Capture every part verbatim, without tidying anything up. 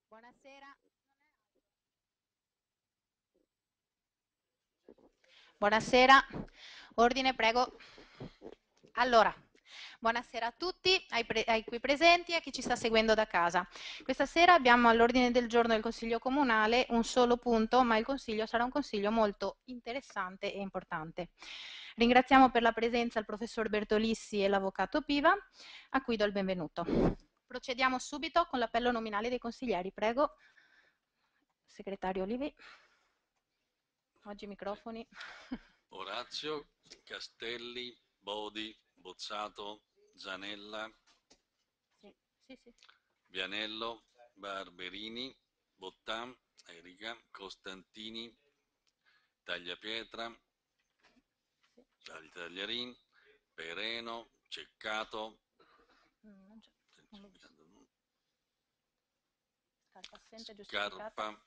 Buonasera. Buonasera. Ordine, prego. Allora, buonasera a tutti, ai, pre- ai qui presenti e a chi ci sta seguendo da casa. Questa sera abbiamo all'ordine del giorno del Consiglio Comunale un solo punto, ma il Consiglio sarà un Consiglio molto interessante e importante. Ringraziamo per la presenza il professor Bertolissi e l'avvocato Piva, a cui do il benvenuto. Procediamo subito con l'appello nominale dei consiglieri. Prego, segretario Olivi. Oggi i microfoni. Orazio, Castelli, Bodi, Bozzato, Zanella, Sì, sì, sì. Vianello, Barberini, Bottam, Erika, Costantini, Tagliapietra, Sì. Tagliarin, Pereno, Ceccato, Mm, non c'è, non l'ho visto. Scarpa assente giustificata. Scarpa,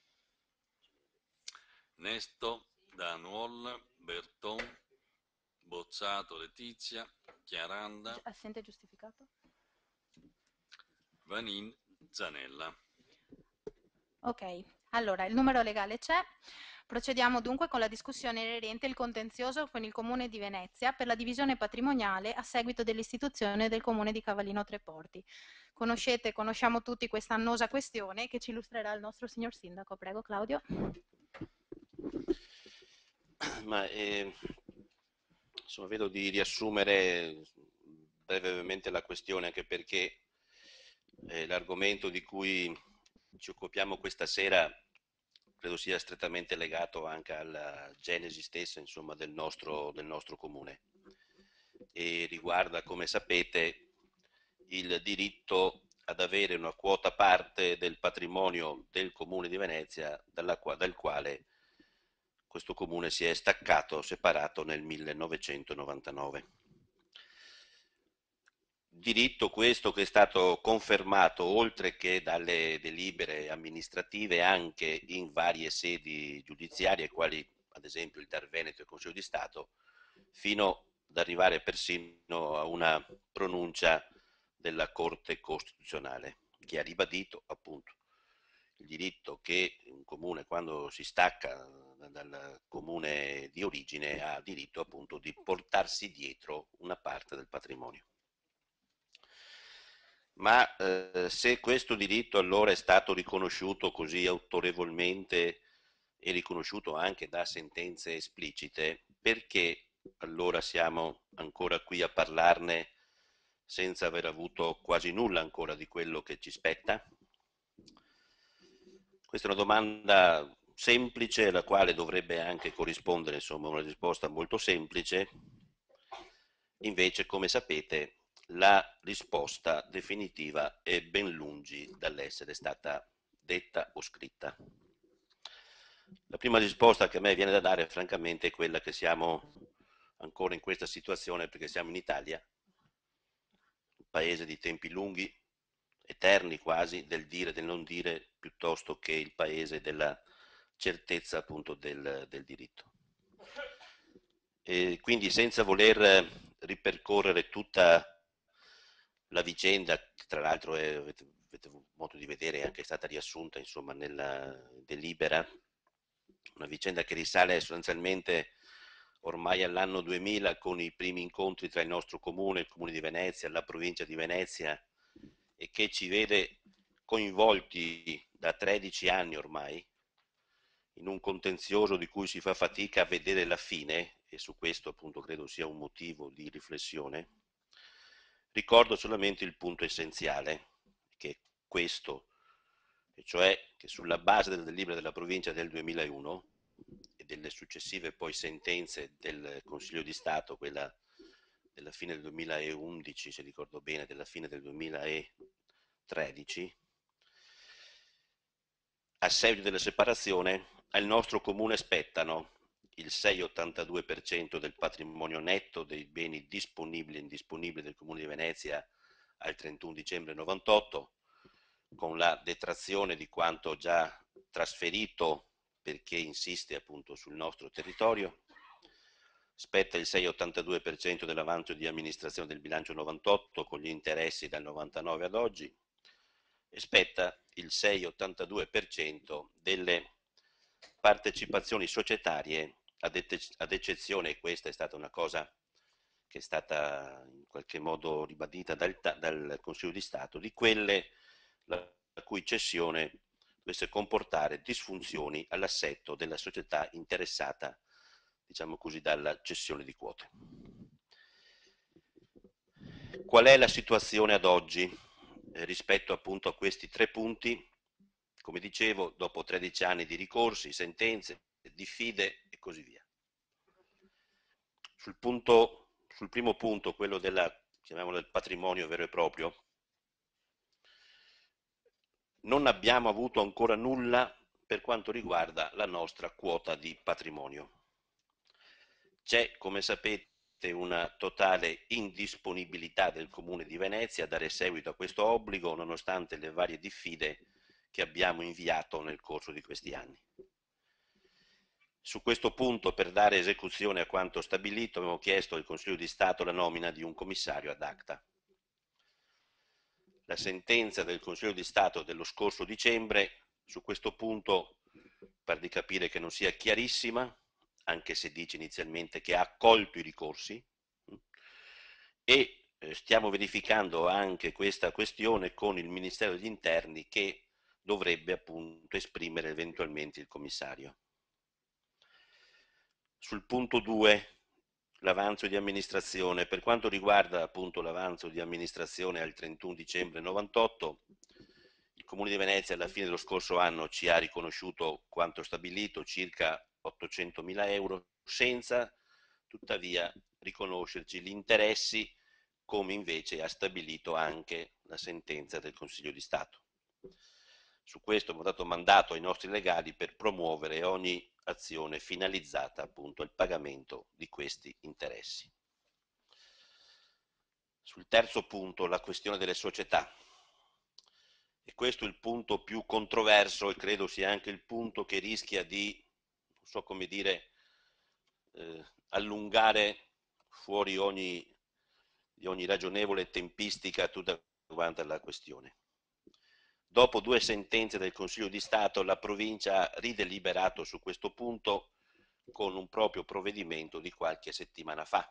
Nesto, Danuol, Berton, Bozzato Letizia, Chiaranda, Gi- assente giustificato. Vanin, Zanella. Ok, allora il numero legale c'è. Procediamo dunque con la discussione inerente il contenzioso con il Comune di Venezia per la divisione patrimoniale a seguito dell'istituzione del Comune di Cavallino Treporti. Conoscete, conosciamo tutti questa annosa questione che ci illustrerà il nostro signor Sindaco. Prego, Claudio. Ma eh, insomma, vedo di riassumere brevemente la questione, anche perché eh, l'argomento di cui ci occupiamo questa sera credo sia strettamente legato anche alla genesi stessa, insomma, del nostro, del nostro comune, e riguarda, come sapete, il diritto ad avere una quota parte del patrimonio del comune di Venezia, dalla, dal quale questo comune si è staccato, separato nel millenovecentonovantanove. Diritto questo che è stato confermato, oltre che dalle delibere amministrative, anche in varie sedi giudiziarie, quali ad esempio il TAR Veneto e il Consiglio di Stato, fino ad arrivare persino a una pronuncia della Corte Costituzionale, che ha ribadito appunto il diritto che un comune, quando si stacca dal comune di origine, ha diritto appunto di portarsi dietro una parte del patrimonio. Ma eh, se questo diritto allora è stato riconosciuto così autorevolmente e riconosciuto anche da sentenze esplicite, perché allora siamo ancora qui a parlarne senza aver avuto quasi nulla ancora di quello che ci spetta? Questa è una domanda semplice, alla quale dovrebbe anche corrispondere, insomma, una risposta molto semplice. Invece, come sapete, la risposta definitiva è ben lungi dall'essere stata detta o scritta. La prima risposta che a me viene da dare, francamente, è quella che siamo ancora in questa situazione perché siamo in Italia, un paese di tempi lunghi, eterni quasi, del dire e del non dire, piuttosto che il paese della certezza appunto del, del diritto. E quindi, senza voler ripercorrere tutta la vicenda, che tra l'altro è, avete, avete modo di vedere, è anche stata riassunta insomma nella delibera, una vicenda che risale sostanzialmente ormai all'anno duemila, con i primi incontri tra il nostro comune, il comune di Venezia, la provincia di Venezia, e che ci vede coinvolti da tredici anni ormai in un contenzioso di cui si fa fatica a vedere la fine, e su questo appunto credo sia un motivo di riflessione. Ricordo solamente il punto essenziale, che è questo, e cioè che sulla base delle delibere della provincia del duemilauno e delle successive poi sentenze del Consiglio di Stato, quella della fine del duemilaundici, se ricordo bene, della fine del duemilatredici, a seguito della separazione, al nostro comune spettano il sei virgola ottantadue per cento del patrimonio netto dei beni disponibili e indisponibili del comune di Venezia al trentuno dicembre novantotto, con la detrazione di quanto già trasferito perché insiste appunto sul nostro territorio. Spetta il sei virgola ottantadue per cento dell'avanzo di amministrazione del bilancio novantotto, con gli interessi dal novantanove ad oggi, e spetta il sei virgola ottantadue per cento delle partecipazioni societarie, ad, ad eccezione, e questa è stata una cosa che è stata in qualche modo ribadita dal, dal Consiglio di Stato, di quelle la cui cessione dovesse comportare disfunzioni all'assetto della società interessata, diciamo così, dalla cessione di quote. Qual è la situazione ad oggi eh, rispetto appunto a questi tre punti? Come dicevo, dopo tredici anni di ricorsi, sentenze, diffide e così via. Sul, punto, sul primo punto, quello della, chiamiamolo, del patrimonio vero e proprio, non abbiamo avuto ancora nulla per quanto riguarda la nostra quota di patrimonio. C'è, come sapete, una totale indisponibilità del Comune di Venezia a dare seguito a questo obbligo, nonostante le varie diffide che abbiamo inviato nel corso di questi anni. Su questo punto, per dare esecuzione a quanto stabilito, abbiamo chiesto al Consiglio di Stato la nomina di un commissario ad acta. La sentenza del Consiglio di Stato dello scorso dicembre su questo punto pare di capire che non sia chiarissima, anche se dice inizialmente che ha accolto i ricorsi, e stiamo verificando anche questa questione con il Ministero degli Interni, che dovrebbe appunto esprimere eventualmente il commissario. Sul punto due, l'avanzo di amministrazione. Per quanto riguarda appunto l'avanzo di amministrazione al trentuno dicembre novantotto, il Comune di Venezia alla fine dello scorso anno ci ha riconosciuto quanto stabilito, circa ottocentomila euro, senza tuttavia riconoscerci gli interessi, come invece ha stabilito anche la sentenza del Consiglio di Stato. Su questo abbiamo dato mandato ai nostri legali per promuovere ogni azione finalizzata appunto al pagamento di questi interessi. Sul terzo punto, la questione delle società. E questo è il punto più controverso e credo sia anche il punto che rischia di, non so come dire, eh, allungare fuori ogni, di ogni ragionevole tempistica tutta quanta la questione. Dopo due sentenze del Consiglio di Stato, la provincia ha rideliberato su questo punto con un proprio provvedimento di qualche settimana fa.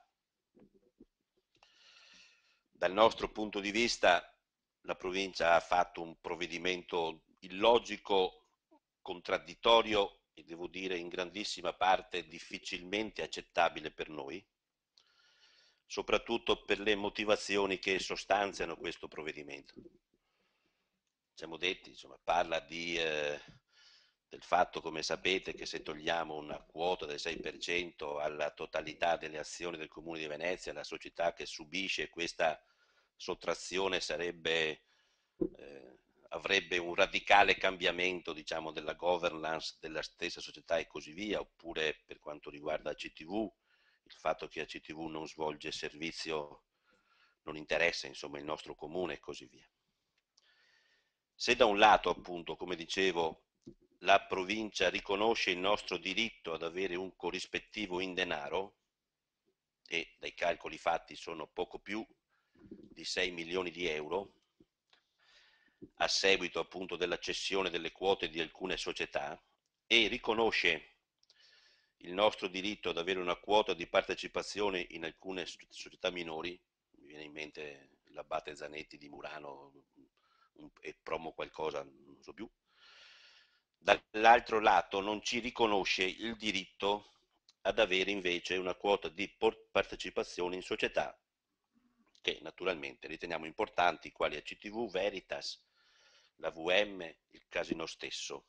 Dal nostro punto di vista, la provincia ha fatto un provvedimento illogico, contraddittorio e devo dire in grandissima parte difficilmente accettabile per noi, soprattutto per le motivazioni che sostanziano questo provvedimento. Siamo detti, insomma, parla di, eh, del fatto, come sapete, che se togliamo una quota del sei per cento alla totalità delle azioni del Comune di Venezia, la società che subisce questa sottrazione sarebbe, eh, avrebbe un radicale cambiamento, diciamo, della governance della stessa società e così via, oppure per quanto riguarda A C T V, il fatto che A C T V non svolge servizio, non interessa, insomma, il nostro comune e così via. Se da un lato, appunto, come dicevo, la provincia riconosce il nostro diritto ad avere un corrispettivo in denaro, e dai calcoli fatti sono poco più di sei milioni di euro, a seguito appunto della cessione delle quote di alcune società, e riconosce il nostro diritto ad avere una quota di partecipazione in alcune società minori, mi viene in mente l'Abate Zanetti di Murano, e promo qualcosa, non so più. Dall'altro lato non ci riconosce il diritto ad avere invece una quota di partecipazione in società che naturalmente riteniamo importanti, quali A C T V, Veritas, la V M, il Casino stesso.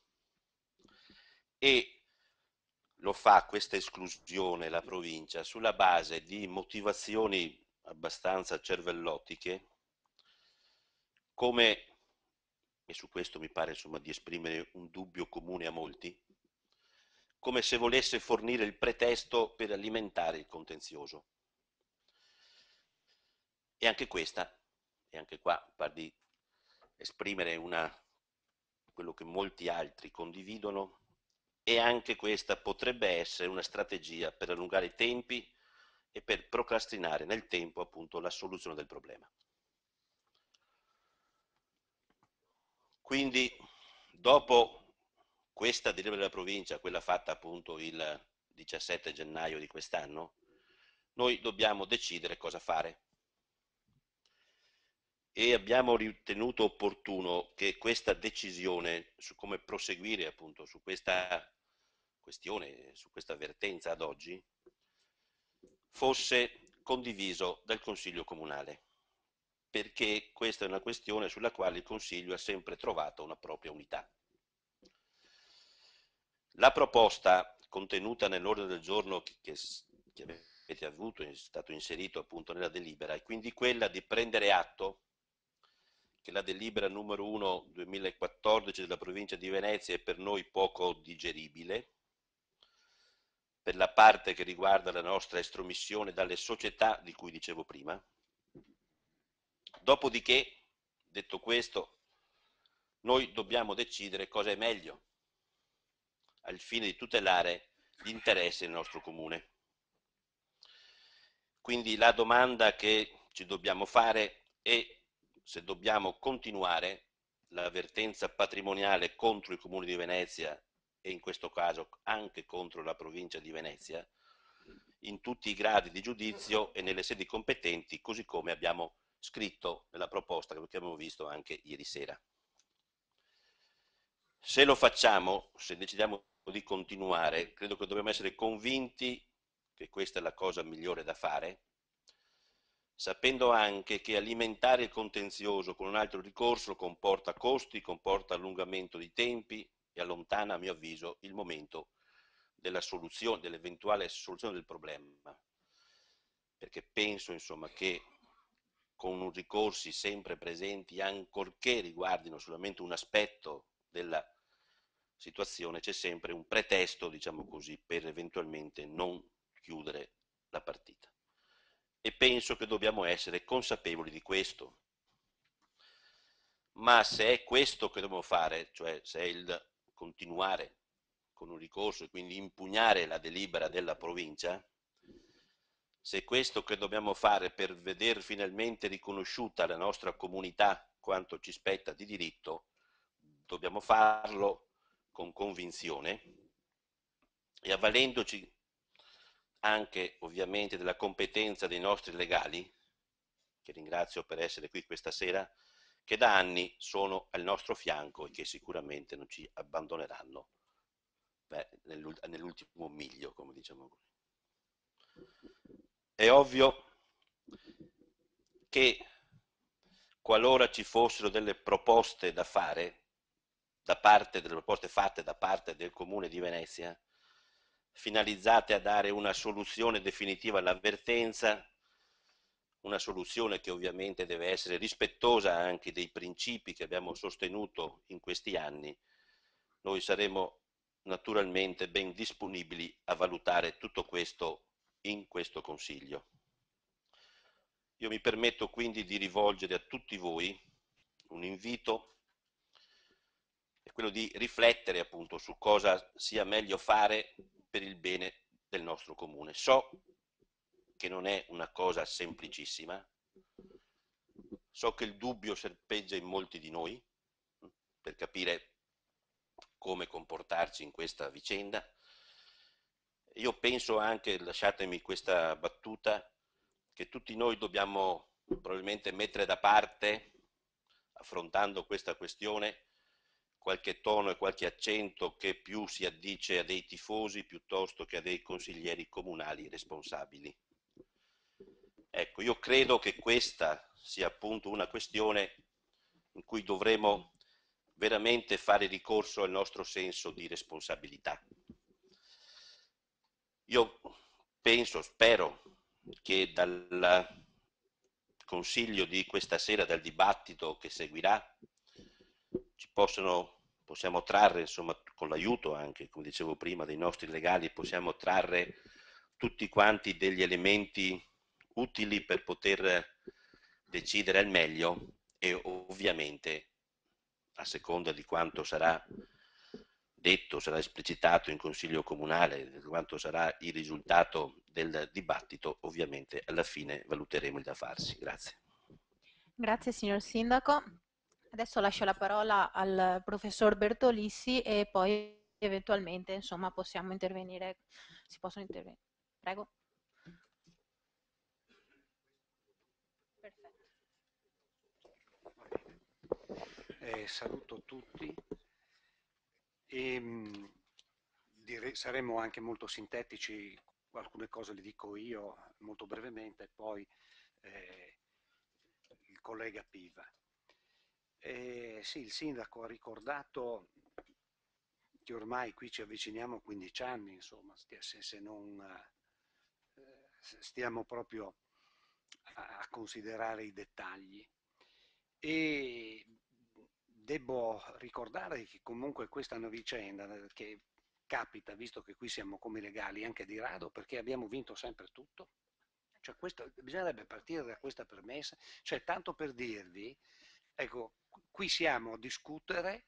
E lo fa questa esclusione la provincia sulla base di motivazioni abbastanza cervellottiche, come, e su questo mi pare insomma di esprimere un dubbio comune a molti, come se volesse fornire il pretesto per alimentare il contenzioso. E anche questa, e anche qua par di esprimere una, quello che molti altri condividono, e anche questa potrebbe essere una strategia per allungare i tempi e per procrastinare nel tempo appunto la soluzione del problema. Quindi, dopo questa delibera della provincia, quella fatta appunto il diciassette gennaio di quest'anno, noi dobbiamo decidere cosa fare. E abbiamo ritenuto opportuno che questa decisione su come proseguire appunto su questa questione, su questa vertenza ad oggi, fosse condiviso dal Consiglio Comunale, perché questa è una questione sulla quale il Consiglio ha sempre trovato una propria unità. La proposta contenuta nell'ordine del giorno che, che avete avuto, è stato inserito appunto nella delibera, è quindi quella di prendere atto che la delibera numero uno duemilaquattordici della provincia di Venezia è per noi poco digeribile, per la parte che riguarda la nostra estromissione dalle società di cui dicevo prima. Dopodiché, detto questo, noi dobbiamo decidere cosa è meglio al fine di tutelare gli interessi del nostro comune. Quindi la domanda che ci dobbiamo fare è se dobbiamo continuare l'avvertenza patrimoniale contro il Comune di Venezia e in questo caso anche contro la provincia di Venezia in tutti i gradi di giudizio e nelle sedi competenti, così come abbiamo scritto nella proposta che abbiamo visto anche ieri sera. Se lo facciamo, se decidiamo di continuare, credo che dobbiamo essere convinti che questa è la cosa migliore da fare, sapendo anche che alimentare il contenzioso con un altro ricorso comporta costi, comporta allungamento di tempi e allontana, a mio avviso, il momento della soluzione, dell'eventuale soluzione del problema. Perché penso, insomma, che con ricorsi sempre presenti, ancorché riguardino solamente un aspetto della situazione, c'è sempre un pretesto, diciamo così, per eventualmente non chiudere la partita. E penso che dobbiamo essere consapevoli di questo. Ma se è questo che dobbiamo fare, cioè se è il continuare con un ricorso e quindi impugnare la delibera della provincia, se è questo che dobbiamo fare per vedere finalmente riconosciuta la nostra comunità quanto ci spetta di diritto, dobbiamo farlo con convinzione e avvalendoci anche ovviamente della competenza dei nostri legali, che ringrazio per essere qui questa sera, che da anni sono al nostro fianco e che sicuramente non ci abbandoneranno beh, nell'ultimo miglio, come diciamo così. È ovvio che qualora ci fossero delle proposte da fare, da parte delle proposte fatte da parte del Comune di Venezia, finalizzate a dare una soluzione definitiva all'avvertenza, una soluzione che ovviamente deve essere rispettosa anche dei principi che abbiamo sostenuto in questi anni, noi saremo naturalmente ben disponibili a valutare tutto questo in questo Consiglio. Io mi permetto quindi di rivolgere a tutti voi un invito, è quello di riflettere appunto su cosa sia meglio fare per il bene del nostro comune. So che non è una cosa semplicissima, so che il dubbio serpeggia in molti di noi per capire come comportarci in questa vicenda. Io penso anche, lasciatemi questa battuta, che tutti noi dobbiamo probabilmente mettere da parte, affrontando questa questione, qualche tono e qualche accento che più si addice a dei tifosi piuttosto che a dei consiglieri comunali responsabili. Ecco, io credo che questa sia appunto una questione in cui dovremo veramente fare ricorso al nostro senso di responsabilità. Io penso, spero che dal consiglio di questa sera, dal dibattito che seguirà, ci possono, possiamo trarre, insomma, con l'aiuto anche, come dicevo prima, dei nostri legali, possiamo trarre tutti quanti degli elementi utili per poter decidere al meglio e ovviamente a seconda di quanto sarà detto, sarà esplicitato in Consiglio Comunale, di quanto sarà il risultato del dibattito, ovviamente alla fine valuteremo il da farsi. Grazie. Grazie signor Sindaco. Adesso lascio la parola al professor Bertolissi e poi eventualmente, insomma, possiamo intervenire, si possono intervenire. Prego. Perfetto. Eh, saluto tutti e mh, dire- saremo anche molto sintetici, alcune cose le dico io molto brevemente, poi eh, il collega Piva. Eh, sì, il sindaco ha ricordato che ormai qui ci avviciniamo a quindici anni, insomma, stia- se, se non eh, stiamo proprio a, a considerare i dettagli. E devo ricordare che comunque questa è una vicenda che capita, visto che qui siamo come legali, anche di rado, perché abbiamo vinto sempre tutto. Cioè questo, bisognerebbe partire da questa premessa, cioè tanto per dirvi, ecco, qui siamo a discutere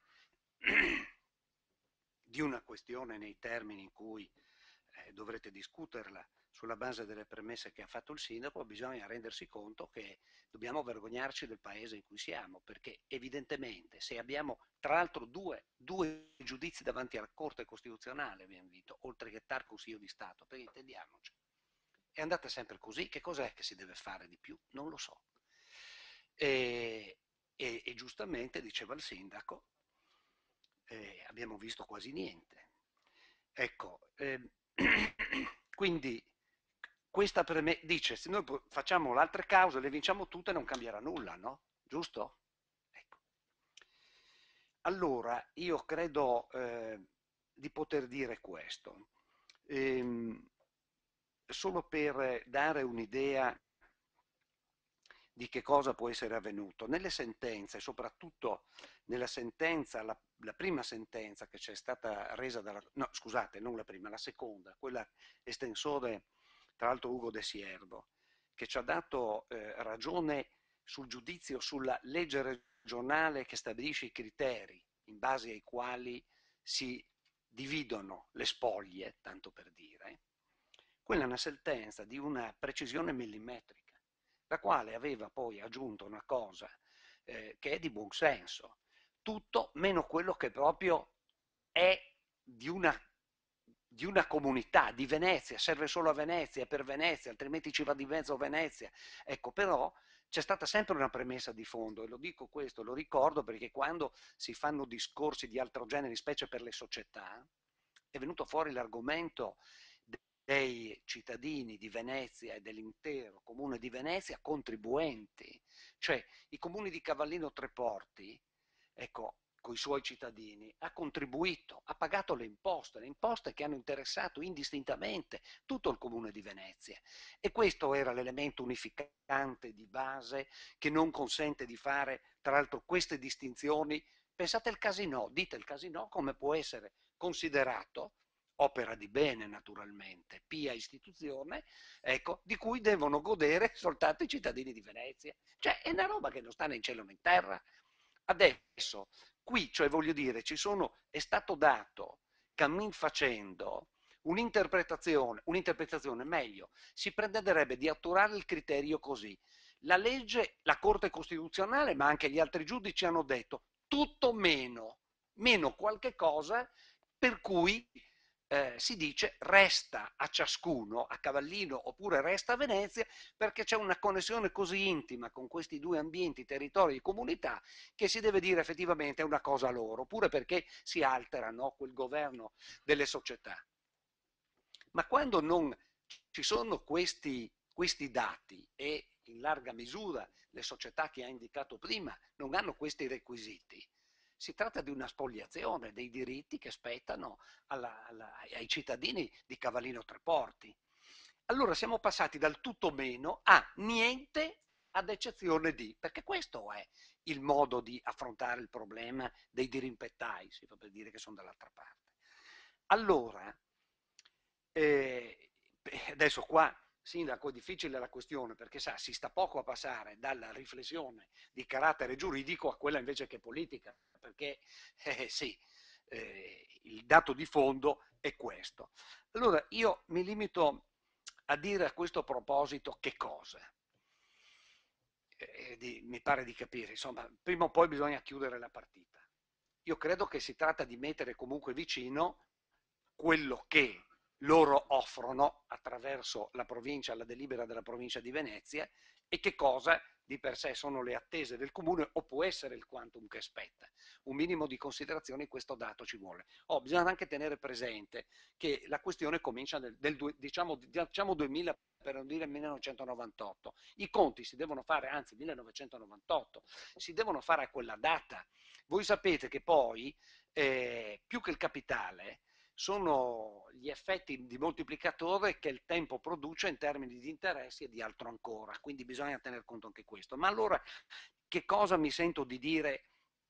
di una questione nei termini in cui eh, dovrete discuterla sulla base delle premesse che ha fatto il sindaco, bisogna rendersi conto che dobbiamo vergognarci del paese in cui siamo, perché evidentemente se abbiamo tra l'altro due, due giudizi davanti alla Corte Costituzionale, abbiamo vinto, oltre che tal Consiglio di Stato, perché intendiamoci, è andata sempre così, che cos'è che si deve fare di più? Non lo so. E, e, e giustamente diceva il sindaco, eh, abbiamo visto quasi niente. Ecco, eh, quindi questa preme- dice, se noi facciamo le altre cause, le vinciamo tutte, non cambierà nulla, no? Giusto? Ecco. Allora, io credo eh, di poter dire questo, ehm, solo per dare un'idea di che cosa può essere avvenuto. Nelle sentenze, soprattutto nella sentenza, la, la prima sentenza che c'è stata resa dalla... no, scusate, non la prima, la seconda, quella estensore, tra l'altro Ugo De Siervo, che ci ha dato eh, ragione sul giudizio sulla legge regionale che stabilisce i criteri in base ai quali si dividono le spoglie, tanto per dire. Quella è una sentenza di una precisione millimetrica, la quale aveva poi aggiunto una cosa eh, che è di buon senso, tutto meno quello che proprio è di una, di una comunità, di Venezia, serve solo a Venezia, è per Venezia, altrimenti ci va di mezzo Venezia. Ecco, però c'è stata sempre una premessa di fondo, e lo dico questo, lo ricordo perché quando si fanno discorsi di altro genere, specie per le società, è venuto fuori l'argomento dei cittadini di Venezia e dell'intero comune di Venezia contribuenti, cioè i comuni di Cavallino Treporti, ecco, con i suoi cittadini, ha contribuito, ha pagato le imposte, le imposte che hanno interessato indistintamente tutto il comune di Venezia. E questo era l'elemento unificante di base che non consente di fare, tra l'altro, queste distinzioni. Pensate al Casinò, dite il Casinò come può essere considerato opera di bene naturalmente, pia istituzione, ecco, di cui devono godere soltanto i cittadini di Venezia. Cioè è una roba che non sta né in cielo né in terra. Adesso, qui, cioè voglio dire, ci sono, è stato dato, cammin facendo, un'interpretazione, un'interpretazione meglio, si pretenderebbe di attuare il criterio così. La legge, la Corte Costituzionale, ma anche gli altri giudici hanno detto tutto meno, meno qualche cosa per cui eh, si dice resta a ciascuno, a Cavallino oppure resta a Venezia, perché c'è una connessione così intima con questi due ambienti, territori e comunità, che si deve dire effettivamente è una cosa loro, oppure perché si altera, no, quel governo delle società. Ma quando non ci sono questi, questi dati e in larga misura le società che ha indicato prima non hanno questi requisiti, si tratta di una spoliazione dei diritti che spettano alla, alla, ai cittadini di Cavallino Treporti. Allora siamo passati dal tutto meno a niente ad eccezione di, perché questo è il modo di affrontare il problema dei dirimpettai, si fa per dire che sono dall'altra parte. Allora, eh, adesso qua, sindaco, è difficile la questione perché sa, si sta poco a passare dalla riflessione di carattere giuridico a quella invece che politica, perché eh, sì, eh, il dato di fondo è questo. Allora io mi limito a dire a questo proposito che cosa? eh, di, mi pare di capire, insomma, prima o poi bisogna chiudere la partita. Io credo che si tratta di mettere comunque vicino quello che loro offrono attraverso la provincia, la delibera della provincia di Venezia, e che cosa di per sé sono le attese del comune o può essere il quantum che spetta. Un minimo di considerazione in questo dato ci vuole. Oh, bisogna anche tenere presente che la questione comincia nel, del, diciamo, diciamo duemila, per non dire millenovecentonovantotto. I conti si devono fare, anzi millenovecentonovantotto, si devono fare a quella data. Voi sapete che poi, eh, più che il capitale, sono gli effetti di moltiplicatore che il tempo produce in termini di interessi e di altro ancora, quindi bisogna tener conto anche questo. Ma allora che cosa mi sento di dire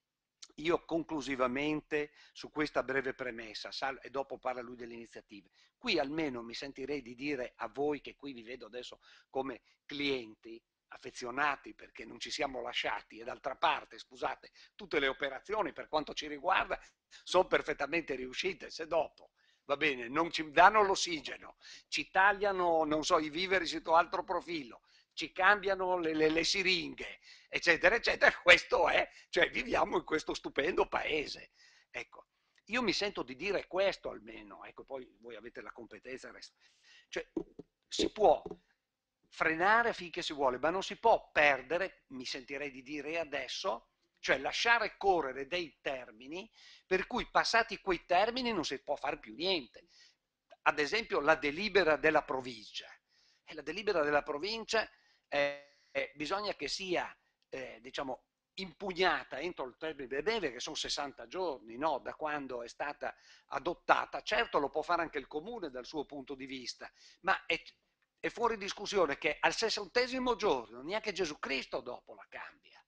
io conclusivamente su questa breve premessa, e dopo parla lui delle iniziative? Qui almeno mi sentirei di dire a voi, che qui vi vedo adesso come clienti affezionati perché non ci siamo lasciati, e d'altra parte, scusate, tutte le operazioni per quanto ci riguarda sono perfettamente riuscite. Se dopo, va bene, non ci danno l'ossigeno, ci tagliano, non so, i viveri sotto altro profilo, ci cambiano le, le, le siringhe, eccetera, eccetera, questo è, cioè viviamo in questo stupendo paese. Ecco, io mi sento di dire questo almeno, ecco, poi voi avete la competenza, cioè si può frenare finché si vuole, ma non si può perdere, mi sentirei di dire adesso, cioè lasciare correre dei termini per cui passati quei termini non si può fare più niente. Ad esempio la delibera della provincia. E la delibera della provincia eh, eh, bisogna che sia, eh, diciamo, impugnata entro il termine breve, che sono sessanta giorni, no? Da quando è stata adottata. Certo lo può fare anche il comune dal suo punto di vista, ma è, è fuori discussione che al sessantesimo giorno neanche Gesù Cristo dopo la cambia.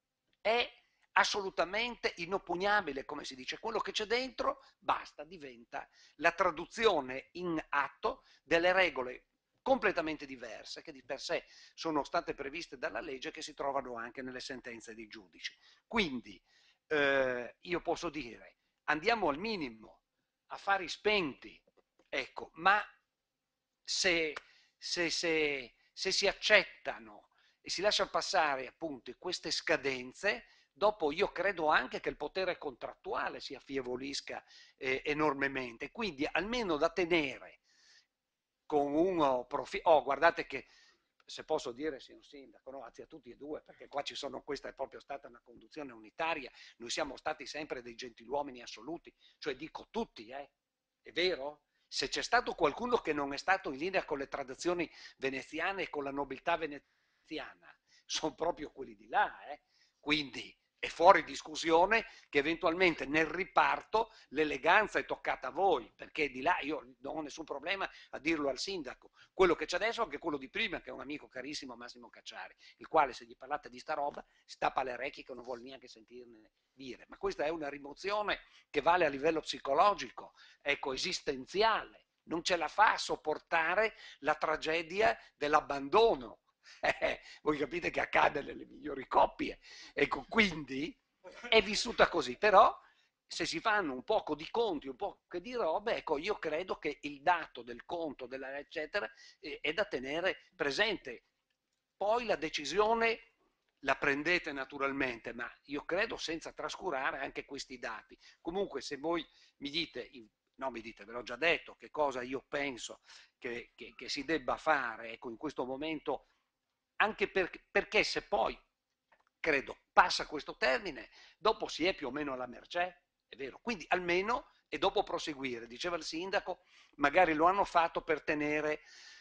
È assolutamente inoppugnabile, come si dice, quello che c'è dentro basta, diventa la traduzione in atto delle regole completamente diverse che di per sé sono state previste dalla legge, che si trovano anche nelle sentenze dei giudici. Quindi eh, io posso dire, andiamo al minimo, affari spenti, ecco, ma se, se, se, se si accettano e si lasciano passare appunto queste scadenze, dopo io credo anche che il potere contrattuale si affievolisca eh, enormemente, quindi almeno da tenere con un profilo. Oh, guardate che, se posso dire, signor Sindaco, no, anzi a tutti e due, perché qua ci sono, questa è proprio stata una conduzione unitaria, noi siamo stati sempre dei gentiluomini assoluti, cioè dico tutti, eh, è vero? Se c'è stato qualcuno che non è stato in linea con le tradizioni veneziane e con la nobiltà veneziana, sono proprio quelli di là, eh? Quindi è fuori discussione che eventualmente nel riparto l'eleganza è toccata a voi, perché di là io non ho nessun problema a dirlo al sindaco. Quello che c'è adesso è anche quello di prima, che è un amico carissimo, Massimo Cacciari, il quale, se gli parlate di sta roba, si tappa le orecchie che non vuol neanche sentirne dire. Ma questa è una rimozione che vale a livello psicologico, ecco, esistenziale. Non ce la fa a sopportare la tragedia dell'abbandono. Eh, voi capite che accade nelle migliori coppie. Ecco, quindi è vissuta così, però se si fanno un poco di conti, un po' di robe, ecco, io credo che il dato del conto, della eccetera, eh, è da tenere presente. Poi la decisione la prendete naturalmente, ma io credo senza trascurare anche questi dati. Comunque, se voi mi dite, no mi dite, ve l'ho già detto, che cosa io penso che, che, che si debba fare, ecco, in questo momento, anche per, perché se poi, credo, passa questo termine, dopo si è più o meno alla mercé, è vero, quindi almeno, e dopo proseguire, diceva il sindaco, magari lo hanno fatto per tenere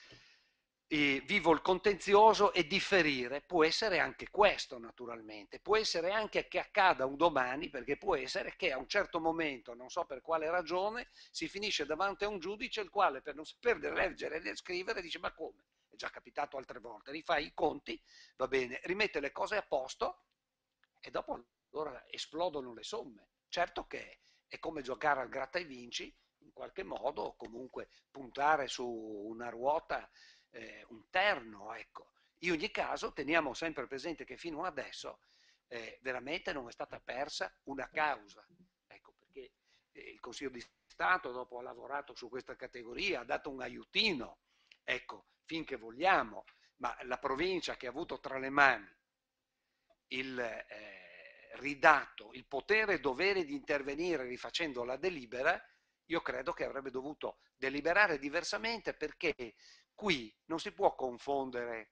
eh, vivo il contenzioso e differire, può essere anche questo naturalmente, può essere anche che accada un domani, perché può essere che a un certo momento, non so per quale ragione, si finisce davanti a un giudice il quale, per non saper leggere e scrivere, dice: ma come? È già capitato altre volte, rifai i conti, va bene, rimette le cose a posto e dopo allora esplodono le somme. Certo che è come giocare al gratta e vinci, in qualche modo, o comunque puntare su una ruota, eh, un terno, ecco. In ogni caso teniamo sempre presente che fino adesso eh, veramente non è stata persa una causa, ecco, perché eh, il Consiglio di Stato, dopo ha lavorato su questa categoria, ha dato un aiutino, ecco, finché vogliamo, ma la provincia, che ha avuto tra le mani il, eh, ridato il potere e dovere di intervenire rifacendo la delibera, io credo che avrebbe dovuto deliberare diversamente, perché qui non si può confondere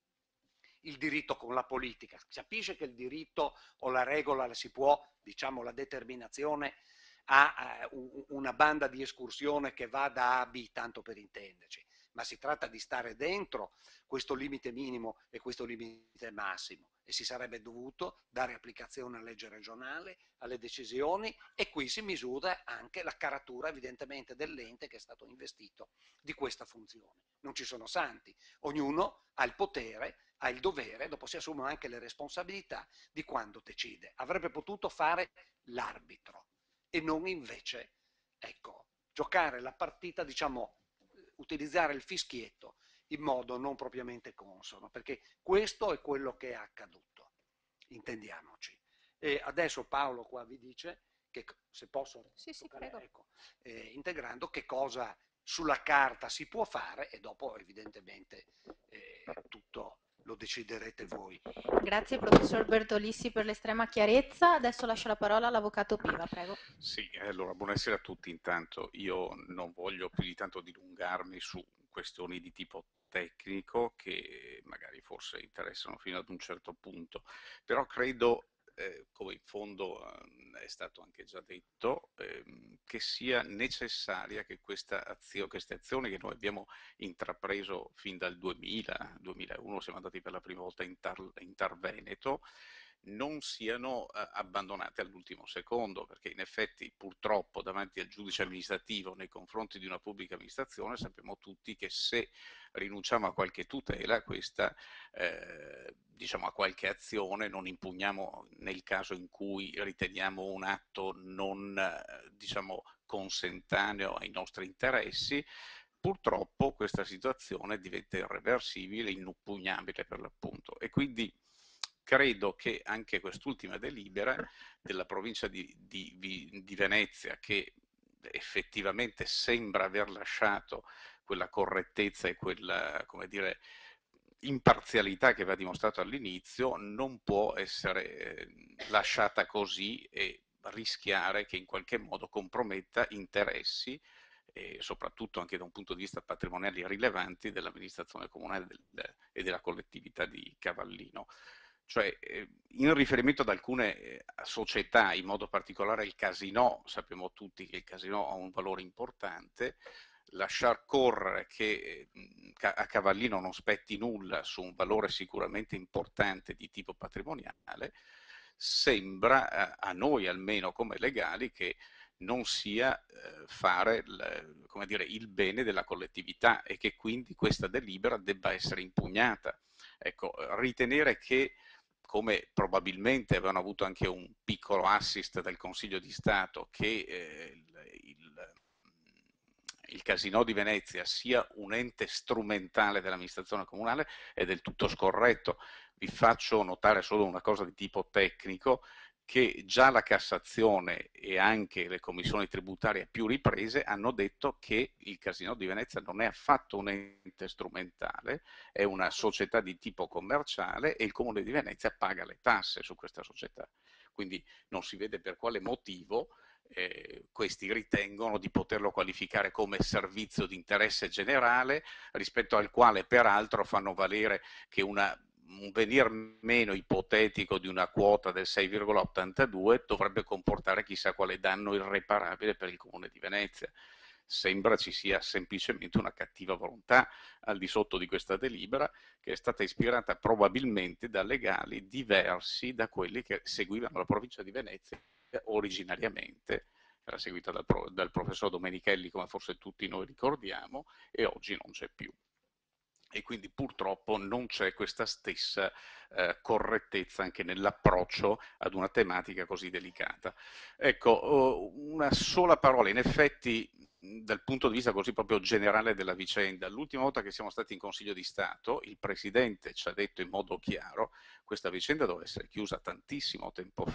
il diritto con la politica. Si capisce che il diritto o la regola la si può, diciamo la determinazione, a uh, una banda di escursione che va da A a B, tanto per intenderci, ma si tratta di stare dentro questo limite minimo e questo limite massimo, e si sarebbe dovuto dare applicazione alla legge regionale, alle decisioni, e qui si misura anche la caratura evidentemente dell'ente che è stato investito di questa funzione. Non ci sono santi, ognuno ha il potere, ha il dovere, dopo si assumono anche le responsabilità di quando decide. Avrebbe potuto fare l'arbitro e non invece, ecco, giocare la partita, diciamo, utilizzare il fischietto in modo non propriamente consono, perché questo è quello che è accaduto, intendiamoci. E adesso Paolo qua vi dice, che se posso, Sì, sì, toccare, prego. ecco, eh, integrando che cosa sulla carta si può fare, e dopo evidentemente eh, tutto lo deciderete voi. Grazie professor Bertolissi per l'estrema chiarezza. Adesso lascio la parola all'avvocato Piva, prego. Sì, allora buonasera a tutti. Intanto io non voglio più di tanto dilungarmi su questioni di tipo tecnico che magari forse interessano fino ad un certo punto, però credo, eh, come in fondo eh, è stato anche già detto, eh, che sia necessaria che questa azio, queste azioni che noi abbiamo intrapreso fin dal duemila, duemilauno, siamo andati per la prima volta in, Tar, in Tarveneto, non siano eh, abbandonate all'ultimo secondo, perché in effetti purtroppo davanti al giudice amministrativo nei confronti di una pubblica amministrazione sappiamo tutti che se rinunciamo a qualche tutela, questa eh, diciamo a qualche azione, non impugniamo nel caso in cui riteniamo un atto non eh, diciamo consentaneo ai nostri interessi, purtroppo questa situazione diventa irreversibile, inoppugnabile per l'appunto, e quindi credo che anche quest'ultima delibera della provincia di, di, di Venezia, che effettivamente sembra aver lasciato quella correttezza e quella, come dire, imparzialità che aveva dimostrato all'inizio, non può essere lasciata così e rischiare che in qualche modo comprometta interessi e soprattutto anche da un punto di vista patrimoniale rilevanti dell'amministrazione comunale del, e della collettività di Cavallino. Cioè, eh, in riferimento ad alcune eh, società, in modo particolare il Casinò, sappiamo tutti che il Casinò ha un valore importante, lasciar correre che eh, a Cavallino non spetti nulla su un valore sicuramente importante di tipo patrimoniale, sembra eh, a noi almeno come legali che non sia eh, fare il, come dire, il bene della collettività e che quindi questa delibera debba essere impugnata. Ecco, ritenere che, come probabilmente avevano avuto anche un piccolo assist del Consiglio di Stato, che eh, il, il, il Casinò di Venezia sia un ente strumentale dell'amministrazione comunale è del tutto scorretto. Vi faccio notare solo una cosa di tipo tecnico, che già la Cassazione e anche le commissioni tributarie a più riprese hanno detto che il Casinò di Venezia non è affatto un ente strumentale, è una società di tipo commerciale e il Comune di Venezia paga le tasse su questa società. Quindi non si vede per quale motivo eh, questi ritengono di poterlo qualificare come servizio di interesse generale, rispetto al quale peraltro fanno valere che una un venir meno ipotetico di una quota del sei virgola ottantadue dovrebbe comportare chissà quale danno irreparabile per il Comune di Venezia. Sembra ci sia semplicemente una cattiva volontà al di sotto di questa delibera, che è stata ispirata probabilmente da legali diversi da quelli che seguivano la provincia di Venezia originariamente. Era seguita dal, pro, dal professor Domenichelli, come forse tutti noi ricordiamo, e oggi non c'è più. E quindi purtroppo non c'è questa stessa eh, correttezza anche nell'approccio ad una tematica così delicata. Ecco, una sola parola, in effetti dal punto di vista così proprio generale della vicenda, l'ultima volta che siamo stati in Consiglio di Stato, il Presidente ci ha detto in modo chiaro questa vicenda doveva essere chiusa tantissimo tempo fa,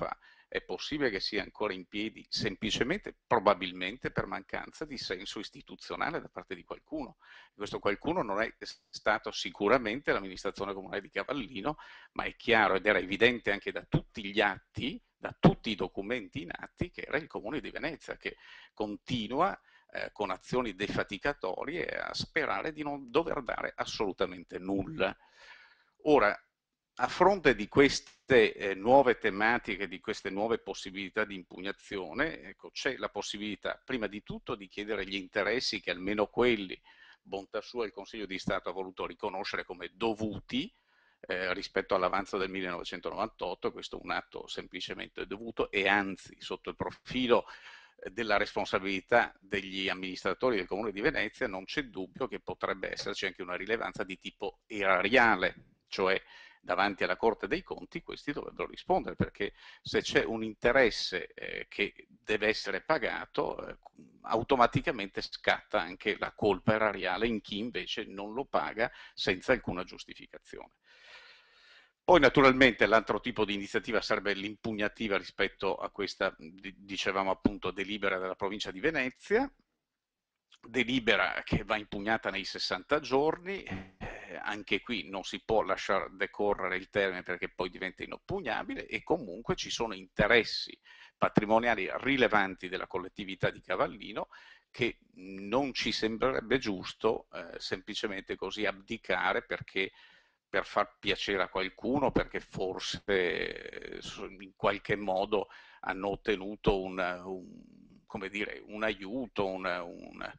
è possibile che sia ancora in piedi semplicemente, probabilmente, per mancanza di senso istituzionale da parte di qualcuno. Questo qualcuno non è stato sicuramente l'amministrazione comunale di Cavallino, ma è chiaro ed era evidente anche da tutti gli atti, da tutti i documenti in atti, che era il Comune di Venezia, che continua eh, con azioni defaticatorie a sperare di non dover dare assolutamente nulla. Ora, a fronte di queste eh, nuove tematiche, di queste nuove possibilità di impugnazione, ecco, c'è la possibilità, prima di tutto, di chiedere gli interessi che almeno quelli, bontà sua, il Consiglio di Stato ha voluto riconoscere come dovuti eh, rispetto all'avanzo del millenovecentonovantotto. Questo è un atto semplicemente dovuto e anzi, sotto il profilo della responsabilità degli amministratori del Comune di Venezia, non c'è dubbio che potrebbe esserci anche una rilevanza di tipo erariale, cioè davanti alla Corte dei Conti questi dovrebbero rispondere, perché se c'è un interesse eh, che deve essere pagato, eh, automaticamente scatta anche la colpa erariale in chi invece non lo paga senza alcuna giustificazione. Poi naturalmente l'altro tipo di iniziativa sarebbe l'impugnativa rispetto a questa, dicevamo appunto, delibera della provincia di Venezia, delibera che va impugnata nei sessanta giorni, eh, anche qui non si può lasciare decorrere il termine perché poi diventa inoppugnabile e comunque ci sono interessi patrimoniali rilevanti della collettività di Cavallino che non ci sembrerebbe giusto eh, semplicemente così abdicare perché per far piacere a qualcuno, perché forse eh, in qualche modo hanno ottenuto un, un, come dire, un aiuto, un, un,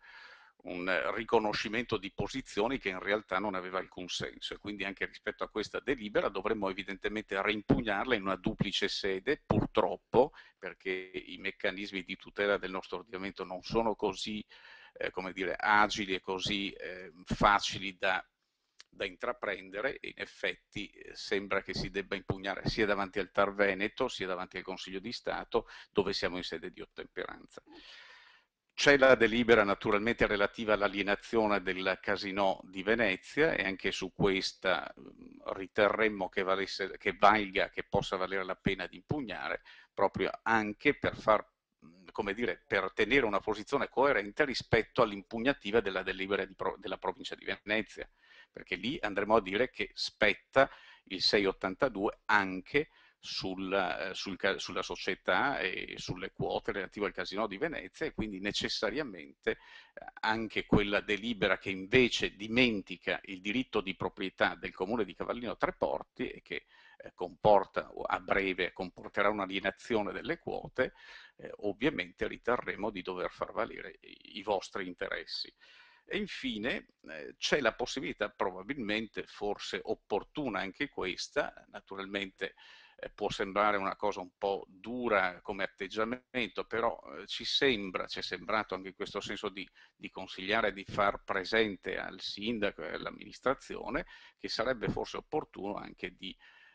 un riconoscimento di posizioni che in realtà non aveva alcun senso. E quindi anche rispetto a questa delibera dovremmo evidentemente reimpugnarla in una duplice sede, purtroppo, perché i meccanismi di tutela del nostro ordinamento non sono così, eh, come dire, agili e così eh, facili da da intraprendere e in effetti eh, sembra che si debba impugnare sia davanti al Tar Veneto sia davanti al Consiglio di Stato, dove siamo in sede di ottemperanza. C'è la delibera naturalmente relativa all'alienazione del Casinò di Venezia e anche su questa riterremmo che, valesse, che valga, che possa valere la pena di impugnare, proprio anche per far, come dire, per tenere una posizione coerente rispetto all'impugnativa della delibera di, della provincia di Venezia, perché lì andremo a dire che spetta il seicentottantadue anche sul, sul, sulla società e sulle quote relative al Casinò di Venezia e quindi necessariamente anche quella delibera che invece dimentica il diritto di proprietà del Comune di Cavallino Tre Porti e che eh, comporta a breve comporterà un'alienazione delle quote, eh, ovviamente riterremo di dover far valere i, i vostri interessi. E infine eh, c'è la possibilità, probabilmente forse opportuna anche questa, naturalmente eh, può sembrare una cosa un po' dura come atteggiamento, però eh, ci sembra, ci è sembrato anche in questo senso di, di consigliare di far presente al sindaco e all'amministrazione che sarebbe forse opportuno anche di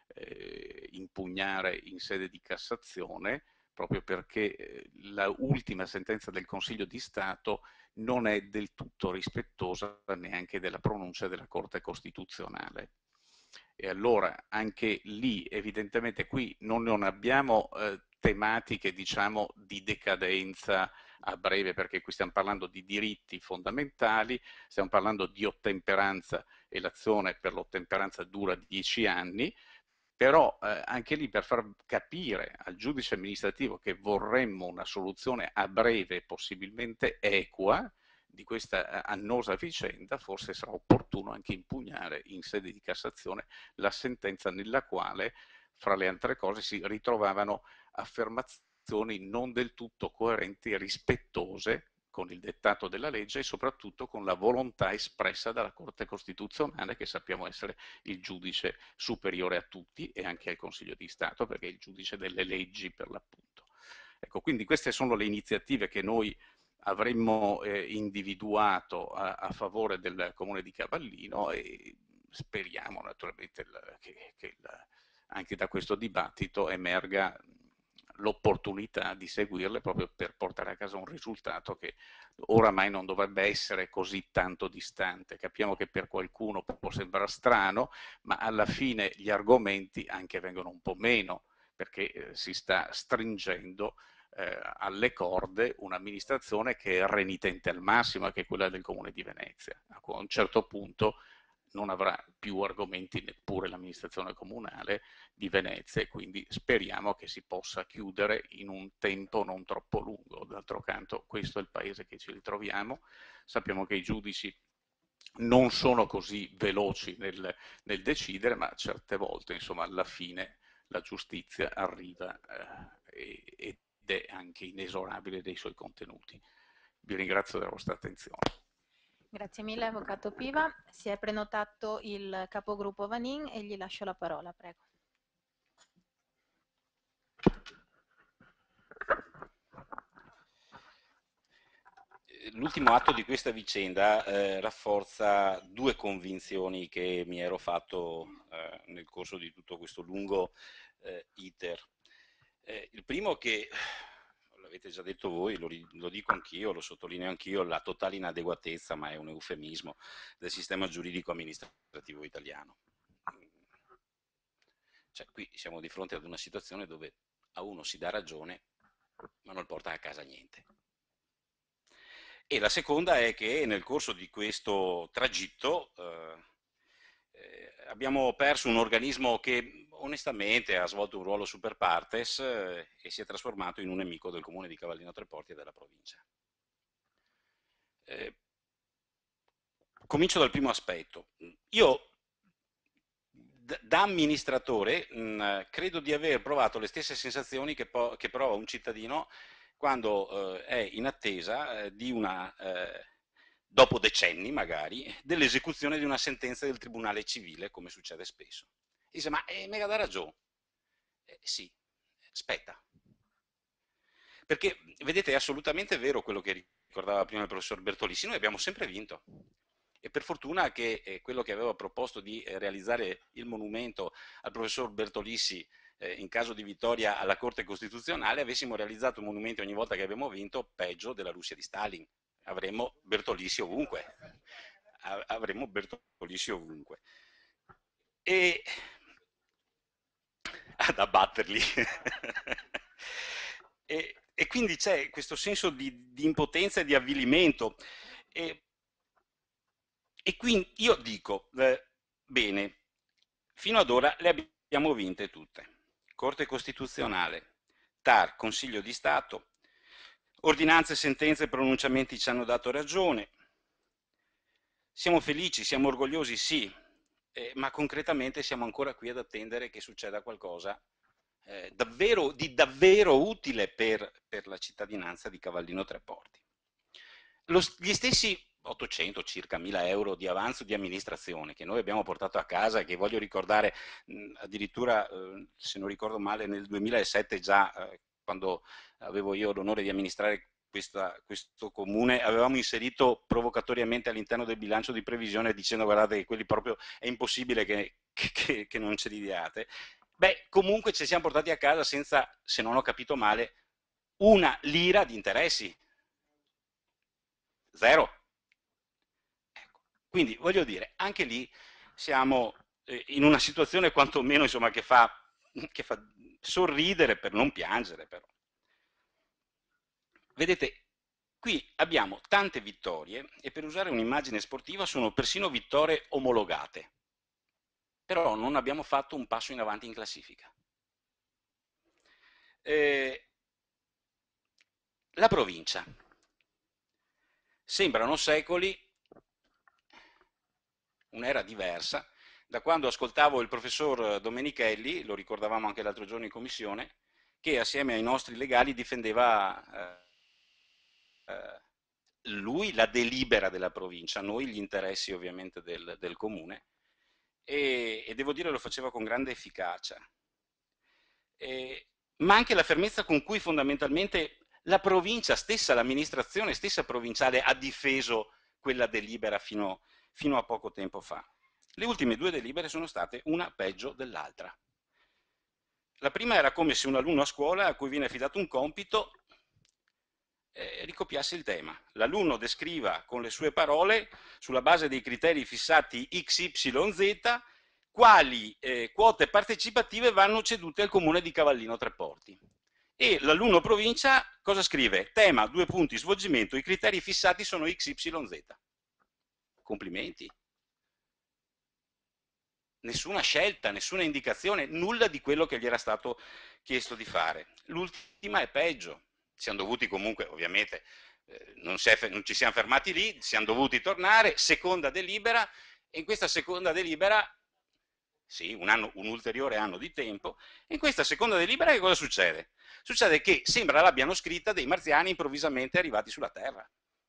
eh, impugnare in sede di Cassazione, proprio perché l'ultima sentenza del Consiglio di Stato non è del tutto rispettosa neanche della pronuncia della Corte Costituzionale. E allora anche lì, evidentemente qui non, non abbiamo eh, tematiche, diciamo, di decadenza a breve, perché qui stiamo parlando di diritti fondamentali, stiamo parlando di ottemperanza e l'azione per l'ottemperanza dura dieci anni, però eh, anche lì per far capire al giudice amministrativo che vorremmo una soluzione a breve possibilmente equa di questa annosa vicenda, forse sarà opportuno anche impugnare in sede di Cassazione la sentenza nella quale, fra le altre cose, si ritrovavano affermazioni non del tutto coerenti e rispettose con il dettato della legge e soprattutto con la volontà espressa dalla Corte Costituzionale, che sappiamo essere il giudice superiore a tutti e anche al Consiglio di Stato, perché è il giudice delle leggi per l'appunto. Ecco, quindi queste sono le iniziative che noi avremmo eh, individuato a, a favore del Comune di Cavallino e speriamo naturalmente il, che, che il, anche da questo dibattito emerga l'opportunità di seguirle proprio per portare a casa un risultato che oramai non dovrebbe essere così tanto distante. Capiamo che per qualcuno può sembrare strano, ma alla fine gli argomenti anche vengono un po' meno, perché eh, si sta stringendo eh, alle corde un'amministrazione che è renitente al massimo, che è quella del Comune di Venezia. A un certo punto non avrà più argomenti neppure l'amministrazione comunale di Venezia e quindi speriamo che si possa chiudere in un tempo non troppo lungo. D'altro canto questo è il paese che ci ritroviamo, sappiamo che i giudici non sono così veloci nel, nel decidere, ma certe volte insomma alla fine la giustizia arriva eh, ed è anche inesorabile dei suoi contenuti. Vi ringrazio della vostra attenzione. Grazie mille Avvocato Piva, si è prenotato il capogruppo Vanin e gli lascio la parola, prego. L'ultimo atto di questa vicenda eh, rafforza due convinzioni che mi ero fatto eh, nel corso di tutto questo lungo eh, iter. Eh, il primo che, l'avete già detto voi, lo, lo dico anch'io, lo sottolineo anch'io, la totale inadeguatezza, ma è un eufemismo, del sistema giuridico amministrativo italiano. Cioè, qui siamo di fronte ad una situazione dove a uno si dà ragione, ma non porta a casa niente. E la seconda è che nel corso di questo tragitto eh, eh, abbiamo perso un organismo che onestamente ha svolto un ruolo super partes eh, e si è trasformato in un nemico del comune di Cavallino Treporti e della provincia. Eh, comincio dal primo aspetto. Io da amministratore mh, credo di aver provato le stesse sensazioni che, che prova un cittadino quando eh, è in attesa eh, di una, eh, dopo decenni magari, dell'esecuzione di una sentenza del tribunale civile, come succede spesso. E dice, ma eh, mega da ragione. Eh, sì, aspetta. Perché, vedete, è assolutamente vero quello che ricordava prima il professor Bertolissi, noi abbiamo sempre vinto. E per fortuna che eh, quello che aveva proposto di eh, realizzare il monumento al professor Bertolissi eh, in caso di vittoria alla Corte Costituzionale, avessimo realizzato un monumento ogni volta che abbiamo vinto, peggio della Russia di Stalin. Avremmo Bertolissi ovunque. Avremmo Bertolissi ovunque. E ad abbatterli. e, e quindi c'è questo senso di, di impotenza e di avvilimento. E, E quindi io dico, eh, bene, fino ad ora le abbiamo vinte tutte. Corte Costituzionale, T A R, Consiglio di Stato, ordinanze, sentenze e pronunciamenti ci hanno dato ragione. Siamo felici, siamo orgogliosi, sì, eh, ma concretamente siamo ancora qui ad attendere che succeda qualcosa eh, davvero, di davvero utile per, per la cittadinanza di Cavallino Treporti. Lo, gli stessi ottocento circa mila euro di avanzo di amministrazione che noi abbiamo portato a casa e che voglio ricordare mh, addirittura eh, se non ricordo male nel duemilasette già eh, quando avevo io l'onore di amministrare questa, questo comune avevamo inserito provocatoriamente all'interno del bilancio di previsione dicendo guardate che quelli proprio è impossibile che, che, che non ce li diate. Beh, comunque ci siamo portati a casa senza, se non ho capito male, una lira di interessi. Zero. Ecco. Quindi voglio dire, anche lì siamo eh, in una situazione quantomeno insomma, che, fa, che fa sorridere per non piangere però. Vedete, qui abbiamo tante vittorie e per usare un'immagine sportiva sono persino vittorie omologate, però non abbiamo fatto un passo in avanti in classifica. Eh, la provincia. Sembrano secoli, un'era diversa, da quando ascoltavo il professor Domenichelli, lo ricordavamo anche l'altro giorno in commissione, che assieme ai nostri legali difendeva eh, eh, lui la delibera della provincia, noi gli interessi ovviamente del, del comune, e, e devo dire lo faceva con grande efficacia. E, ma anche la fermezza con cui fondamentalmente la provincia stessa, l'amministrazione stessa provinciale ha difeso quella delibera fino, fino a poco tempo fa. Le ultime due delibere sono state una peggio dell'altra. La prima era come se un alunno a scuola a cui viene affidato un compito eh, ricopiasse il tema. L'alunno descriva con le sue parole, sulla base dei criteri fissati X Y Z, quali eh, quote partecipative vanno cedute al comune di Cavallino Treporti. E l'alunno provincia cosa scrive? Tema, due punti, svolgimento, i criteri fissati sono X Y Z. Complimenti. Nessuna scelta, nessuna indicazione, nulla di quello che gli era stato chiesto di fare. L'ultima è peggio. Siamo dovuti comunque, ovviamente, eh, non, si è, non ci siamo fermati lì, siamo dovuti tornare, seconda delibera, e in questa seconda delibera, sì, un, anno, un ulteriore anno di tempo, e in questa seconda delibera che cosa succede? Succede che sembra l'abbiano scritta dei marziani improvvisamente arrivati sulla Terra.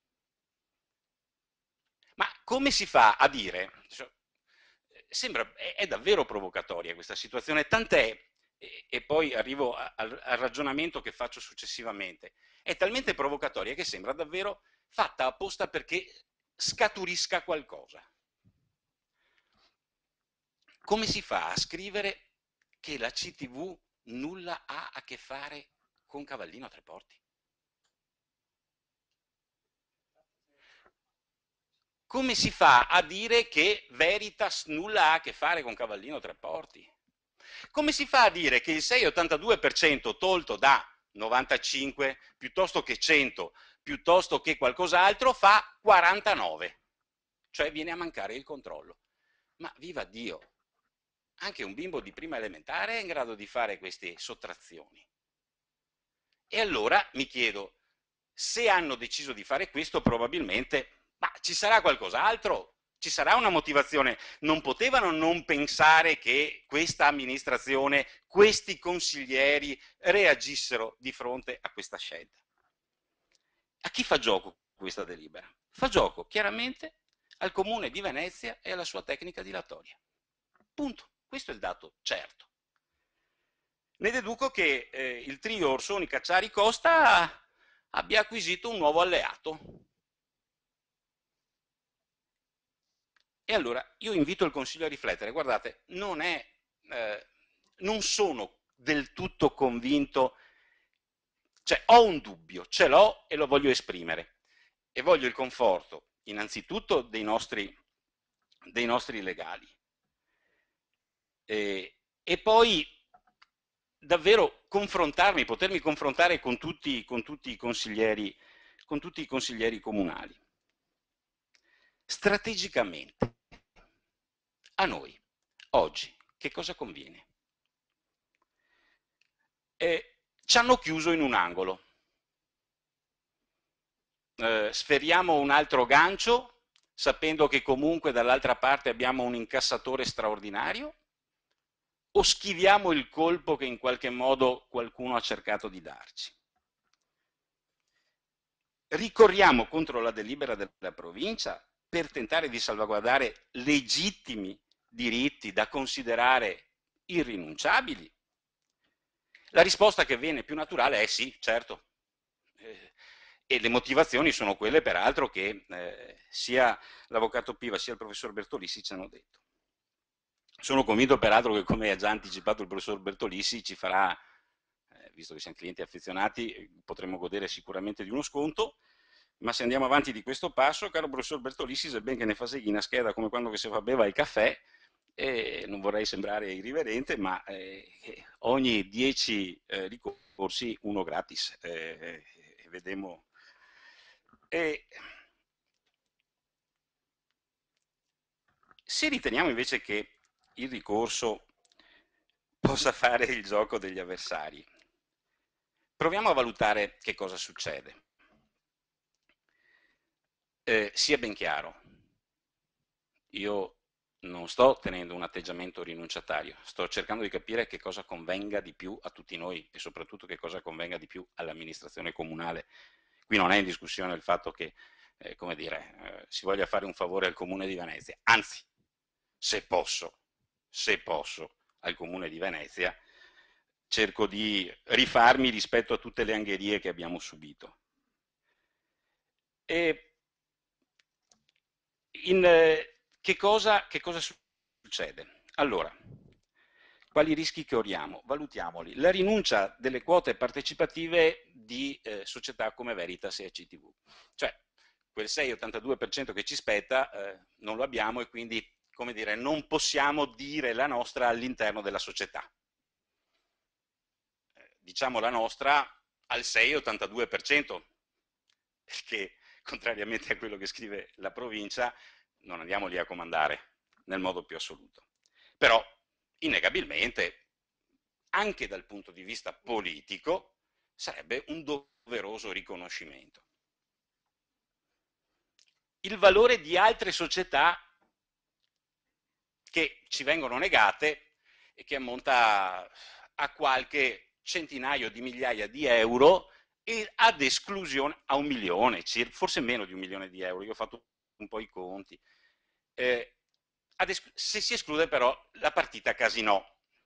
Ma come si fa a dire... Sembra, è, è davvero provocatoria questa situazione, tant'è, e, e poi arrivo a, al, al ragionamento che faccio successivamente, è talmente provocatoria che sembra davvero fatta apposta perché scaturisca qualcosa. Come si fa a scrivere che la C T V nulla ha a che fare con Cavallino Treporti? Come si fa a dire che Veritas nulla ha a che fare con Cavallino Treporti? Come si fa a dire che il sei virgola ottantadue per cento tolto da novantacinque piuttosto che cento piuttosto che qualcos'altro fa quarantanove? Cioè viene a mancare il controllo. Ma viva Dio! Anche un bimbo di prima elementare è in grado di fare queste sottrazioni. E allora mi chiedo, se hanno deciso di fare questo, probabilmente... Ma ci sarà qualcos'altro? Ci sarà una motivazione? Non potevano non pensare che questa amministrazione, questi consiglieri reagissero di fronte a questa scelta? A chi fa gioco questa delibera? Fa gioco chiaramente al Comune di Venezia e alla sua tecnica dilatoria. Punto. Questo è il dato certo. Ne deduco che eh, il trio Orsoni, Cacciari, Costa abbia acquisito un nuovo alleato. E allora io invito il Consiglio a riflettere. Guardate, non, è, eh, non sono del tutto convinto, cioè ho un dubbio, ce l'ho e lo voglio esprimere. E voglio il conforto, innanzitutto, dei nostri, dei nostri legali. E, e poi davvero confrontarmi, potermi confrontare con tutti, con tutti i consiglieri, con tutti i consiglieri comunali. Strategicamente, a noi, oggi, che cosa conviene? Eh, ci hanno chiuso in un angolo. Eh, sferiamo un altro gancio, sapendo che comunque dall'altra parte abbiamo un incassatore straordinario, o schiviamo il colpo che in qualche modo qualcuno ha cercato di darci? Ricorriamo contro la delibera della provincia per tentare di salvaguardare legittimi diritti da considerare irrinunciabili? La risposta che viene più naturale è sì, certo. Eh, e le motivazioni sono quelle, peraltro, che eh, sia l'avvocato Piva sia il professor Bertolissi ci hanno detto. Sono convinto, peraltro, che, come ha già anticipato il professor Bertolissi, ci farà, eh, visto che siamo clienti affezionati, potremo godere sicuramente di uno sconto. Ma se andiamo avanti di questo passo, caro professor Bertolissi, sebbene che ne fa segui una scheda come quando che si fa beva il caffè, eh, non vorrei sembrare irriverente, ma eh, ogni dieci eh, ricorsi uno gratis. Eh, eh, vedremo. E se riteniamo invece che il ricorso possa fare il gioco degli avversari, proviamo a valutare che cosa succede. Eh, sia ben chiaro, io non sto tenendo un atteggiamento rinunciatario, sto cercando di capire che cosa convenga di più a tutti noi e soprattutto che cosa convenga di più all'amministrazione comunale. Qui non è in discussione il fatto che, eh, come dire, eh, si voglia fare un favore al Comune di Venezia, anzi, se posso, se posso, al Comune di Venezia, cerco di rifarmi rispetto a tutte le angherie che abbiamo subito. E in, eh, che, cosa, che cosa succede? Allora, quali rischi corriamo? Valutiamoli. La rinuncia delle quote partecipative di eh, società come Veritas e C T V. Cioè, quel sei virgola ottantadue per cento che ci spetta eh, non lo abbiamo e quindi come dire, non possiamo dire la nostra all'interno della società. Eh, diciamo la nostra al sei virgola ottantadue per cento, perché contrariamente a quello che scrive la provincia, non andiamo lì a comandare nel modo più assoluto. Però, innegabilmente, anche dal punto di vista politico, sarebbe un doveroso riconoscimento. Il valore di altre società che ci vengono negate e che ammonta a qualche centinaio di migliaia di euro e ad esclusione a un milione, forse meno di un milione di euro, io ho fatto un po' i conti, eh, se si esclude però la partita Casinò,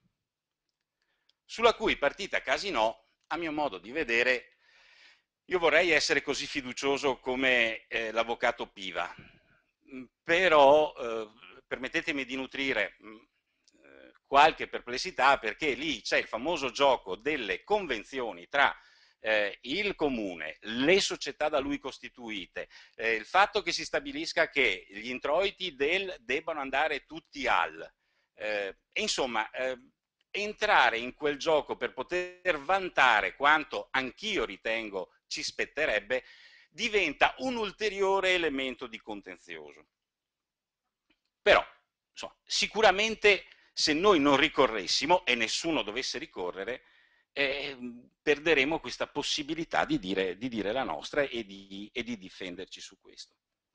sulla cui partita Casinò, a mio modo di vedere, io vorrei essere così fiducioso come eh, l'avvocato Piva, però eh, permettetemi di nutrire eh, qualche perplessità, perché lì c'è il famoso gioco delle convenzioni tra eh, il comune, le società da lui costituite, eh, il fatto che si stabilisca che gli introiti del debbano andare tutti al, eh, insomma, eh, entrare in quel gioco per poter vantare quanto anch'io ritengo ci spetterebbe, diventa un ulteriore elemento di contenzioso. Però, insomma, sicuramente se noi non ricorressimo, e nessuno dovesse ricorrere, eh, perderemo questa possibilità di dire, di dire la nostra e di, e di difenderci su questo.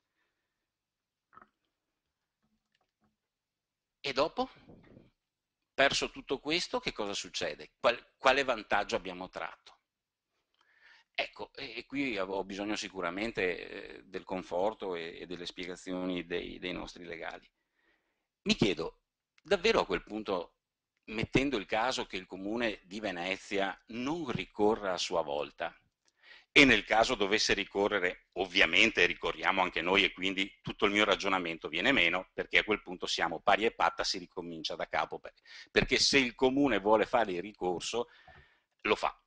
E dopo? Perso tutto questo, che cosa succede? Qual, quale vantaggio abbiamo tratto? Ecco, e, e qui ho bisogno sicuramente eh, del conforto e, e delle spiegazioni dei, dei nostri legali. Mi chiedo, davvero a quel punto, mettendo il caso che il Comune di Venezia non ricorra a sua volta, e nel caso dovesse ricorrere, ovviamente ricorriamo anche noi e quindi tutto il mio ragionamento viene meno, perché a quel punto siamo pari e patta, si ricomincia da capo, perché se il Comune vuole fare il ricorso, lo fa.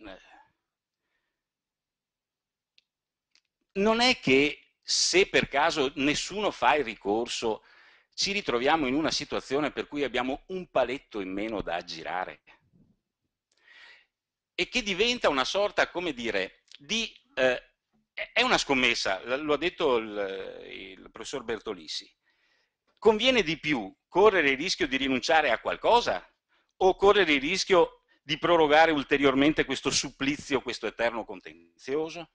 Non è che se per caso nessuno fa il ricorso, ci ritroviamo in una situazione per cui abbiamo un paletto in meno da aggirare e che diventa una sorta, come dire, di... Eh, è una scommessa, lo ha detto il, il professor Bertolissi. Conviene di più correre il rischio di rinunciare a qualcosa o correre il rischio di prorogare ulteriormente questo supplizio, questo eterno contenzioso?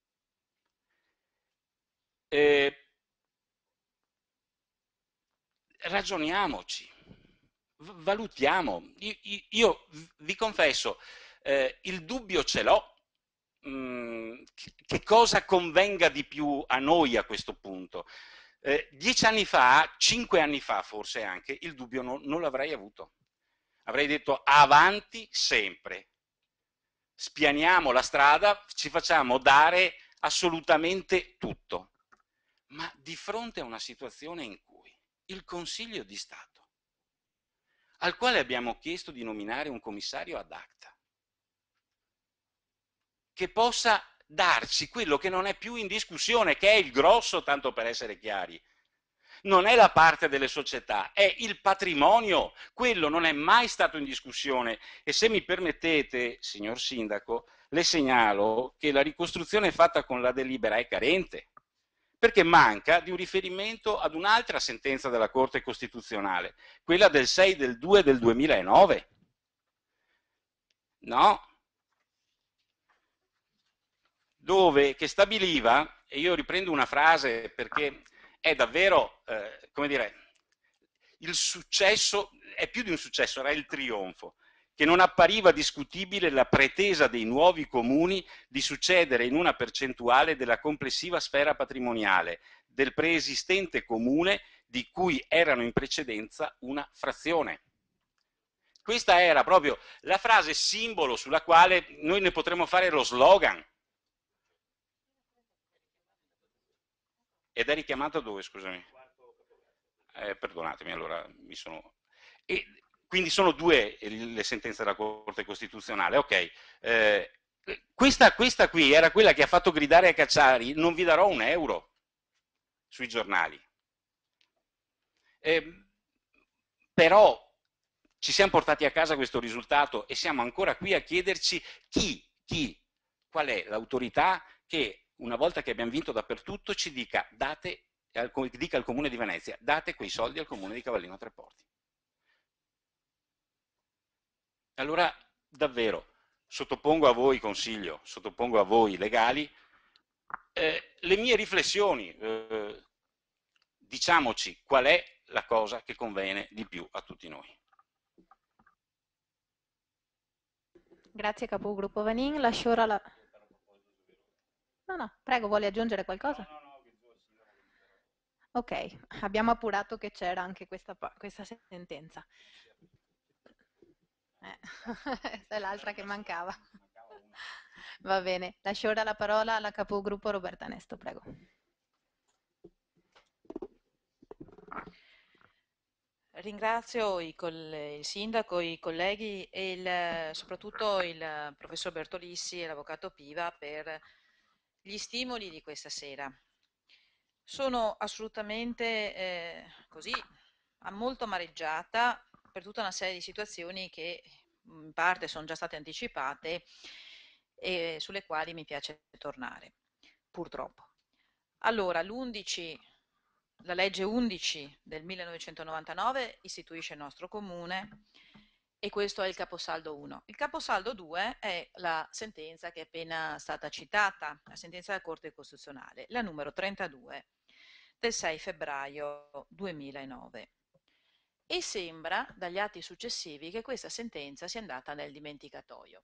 Eh, ragioniamoci, valutiamo. Io, io vi confesso, eh, il dubbio ce l'ho, mh, che cosa convenga di più a noi a questo punto. Eh, dieci anni fa, cinque anni fa forse anche, il dubbio non, non l'avrei avuto. Avrei detto avanti sempre, spianiamo la strada, ci facciamo dare assolutamente tutto. Ma di fronte a una situazione in cui il Consiglio di Stato, al quale abbiamo chiesto di nominare un commissario ad acta, che possa darci quello che non è più in discussione, che è il grosso, tanto per essere chiari, non è la parte delle società, è il patrimonio, quello non è mai stato in discussione. E se mi permettete, signor Sindaco, le segnalo che la ricostruzione fatta con la delibera è carente, perché manca di un riferimento ad un'altra sentenza della Corte Costituzionale, quella del sei del due del duemilanove. No? Dove, che stabiliva, e io riprendo una frase perché è davvero, eh, come dire, il successo, è più di un successo, era il trionfo, che non appariva discutibile la pretesa dei nuovi comuni di succedere in una percentuale della complessiva sfera patrimoniale del preesistente comune di cui erano in precedenza una frazione. Questa era proprio la frase simbolo sulla quale noi ne potremmo fare lo slogan. Ed è richiamato dove, scusami? Eh, perdonatemi, allora mi sono... E quindi sono due le sentenze della Corte Costituzionale, ok. Eh, questa, questa qui era quella che ha fatto gridare a Cacciari: non vi darò un euro sui giornali. Eh, però ci siamo portati a casa questo risultato e siamo ancora qui a chiederci chi, chi, qual è l'autorità che una volta che abbiamo vinto dappertutto ci dica, date, dica al Comune di Venezia, date quei soldi al Comune di Cavallino Treporti. Allora, davvero, sottopongo a voi consiglio, sottopongo a voi legali eh, le mie riflessioni, eh, diciamoci qual è la cosa che conviene di più a tutti noi. Grazie capogruppo Vanin, lascio ora la... No, no, prego, vuole aggiungere qualcosa? Ok, abbiamo appurato che c'era anche questa, questa sentenza. Eh, questa è l'altra che mancava. Va bene, lascio ora la parola alla capogruppo Roberta Nesto, prego. Ringrazio il, il sindaco, i colleghi e il, soprattutto il professor Bertolissi e l'avvocato Piva per gli stimoli di questa sera. Sono assolutamente eh, così, molto amareggiata per tutta una serie di situazioni che in parte sono già state anticipate e sulle quali mi piace tornare, purtroppo. Allora, l'undici... La legge undici del millenovecentonovantanove istituisce il nostro comune e questo è il caposaldo uno. Il caposaldo due è la sentenza che è appena stata citata, la sentenza della Corte Costituzionale, la numero trentadue del sei febbraio duemilanove. E sembra, dagli atti successivi, che questa sentenza sia andata nel dimenticatoio.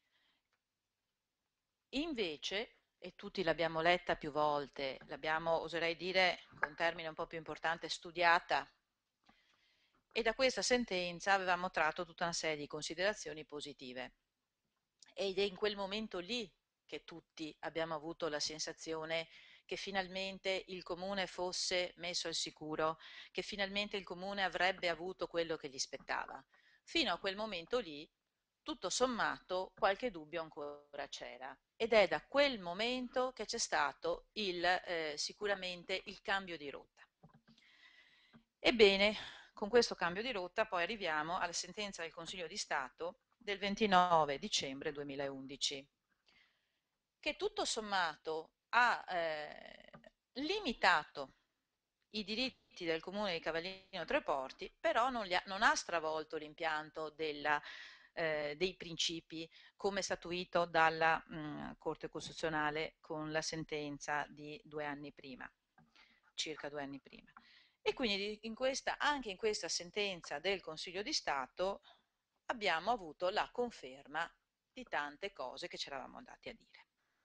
Invece, e tutti l'abbiamo letta più volte, l'abbiamo, oserei dire, con un termine un po' più importante, studiata, e da questa sentenza avevamo tratto tutta una serie di considerazioni positive. Ed è in quel momento lì che tutti abbiamo avuto la sensazione che finalmente il comune fosse messo al sicuro, che finalmente il comune avrebbe avuto quello che gli spettava. Fino a quel momento lì, tutto sommato, qualche dubbio ancora c'era. Ed è da quel momento che c'è stato il, eh, sicuramente il cambio di rotta. Ebbene, con questo cambio di rotta poi arriviamo alla sentenza del Consiglio di Stato del ventinove dicembre duemilaundici, che tutto sommato ha eh, limitato i diritti del Comune di Cavallino Treporti, però non, ha, non ha stravolto l'impianto della Eh, dei principi come statuito dalla mh, Corte Costituzionale con la sentenza di due anni prima, circa due anni prima. E quindi in questa, anche in questa sentenza del Consiglio di Stato abbiamo avuto la conferma di tante cose che ci eravamo andati a dire.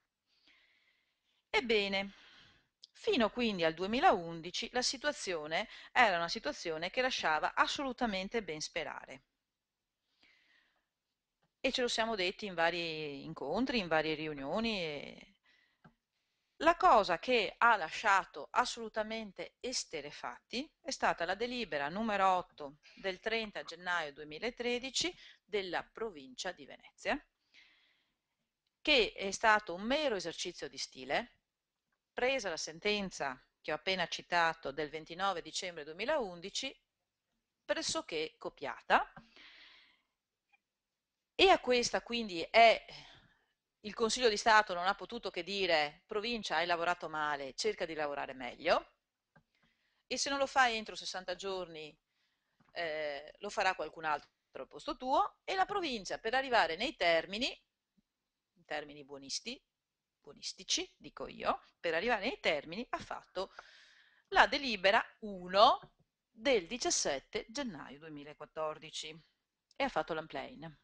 Ebbene, fino quindi al duemilaundici la situazione era una situazione che lasciava assolutamente ben sperare. E ce lo siamo detti in vari incontri, in varie riunioni. E... La cosa che ha lasciato assolutamente esterrefatti è stata la delibera numero otto del trenta gennaio duemilatredici della provincia di Venezia, che è stato un mero esercizio di stile, presa la sentenza che ho appena citato del ventinove dicembre duemilaundici, pressoché copiata. E a questa quindi è il Consiglio di Stato non ha potuto che dire: provincia, hai lavorato male, cerca di lavorare meglio, e se non lo fai entro sessanta giorni eh, lo farà qualcun altro al posto tuo. E la provincia, per arrivare nei termini, in termini buonisti, buonistici, dico io, per arrivare nei termini ha fatto la delibera uno del diciassette gennaio duemilaquattordici e ha fatto l'unplane.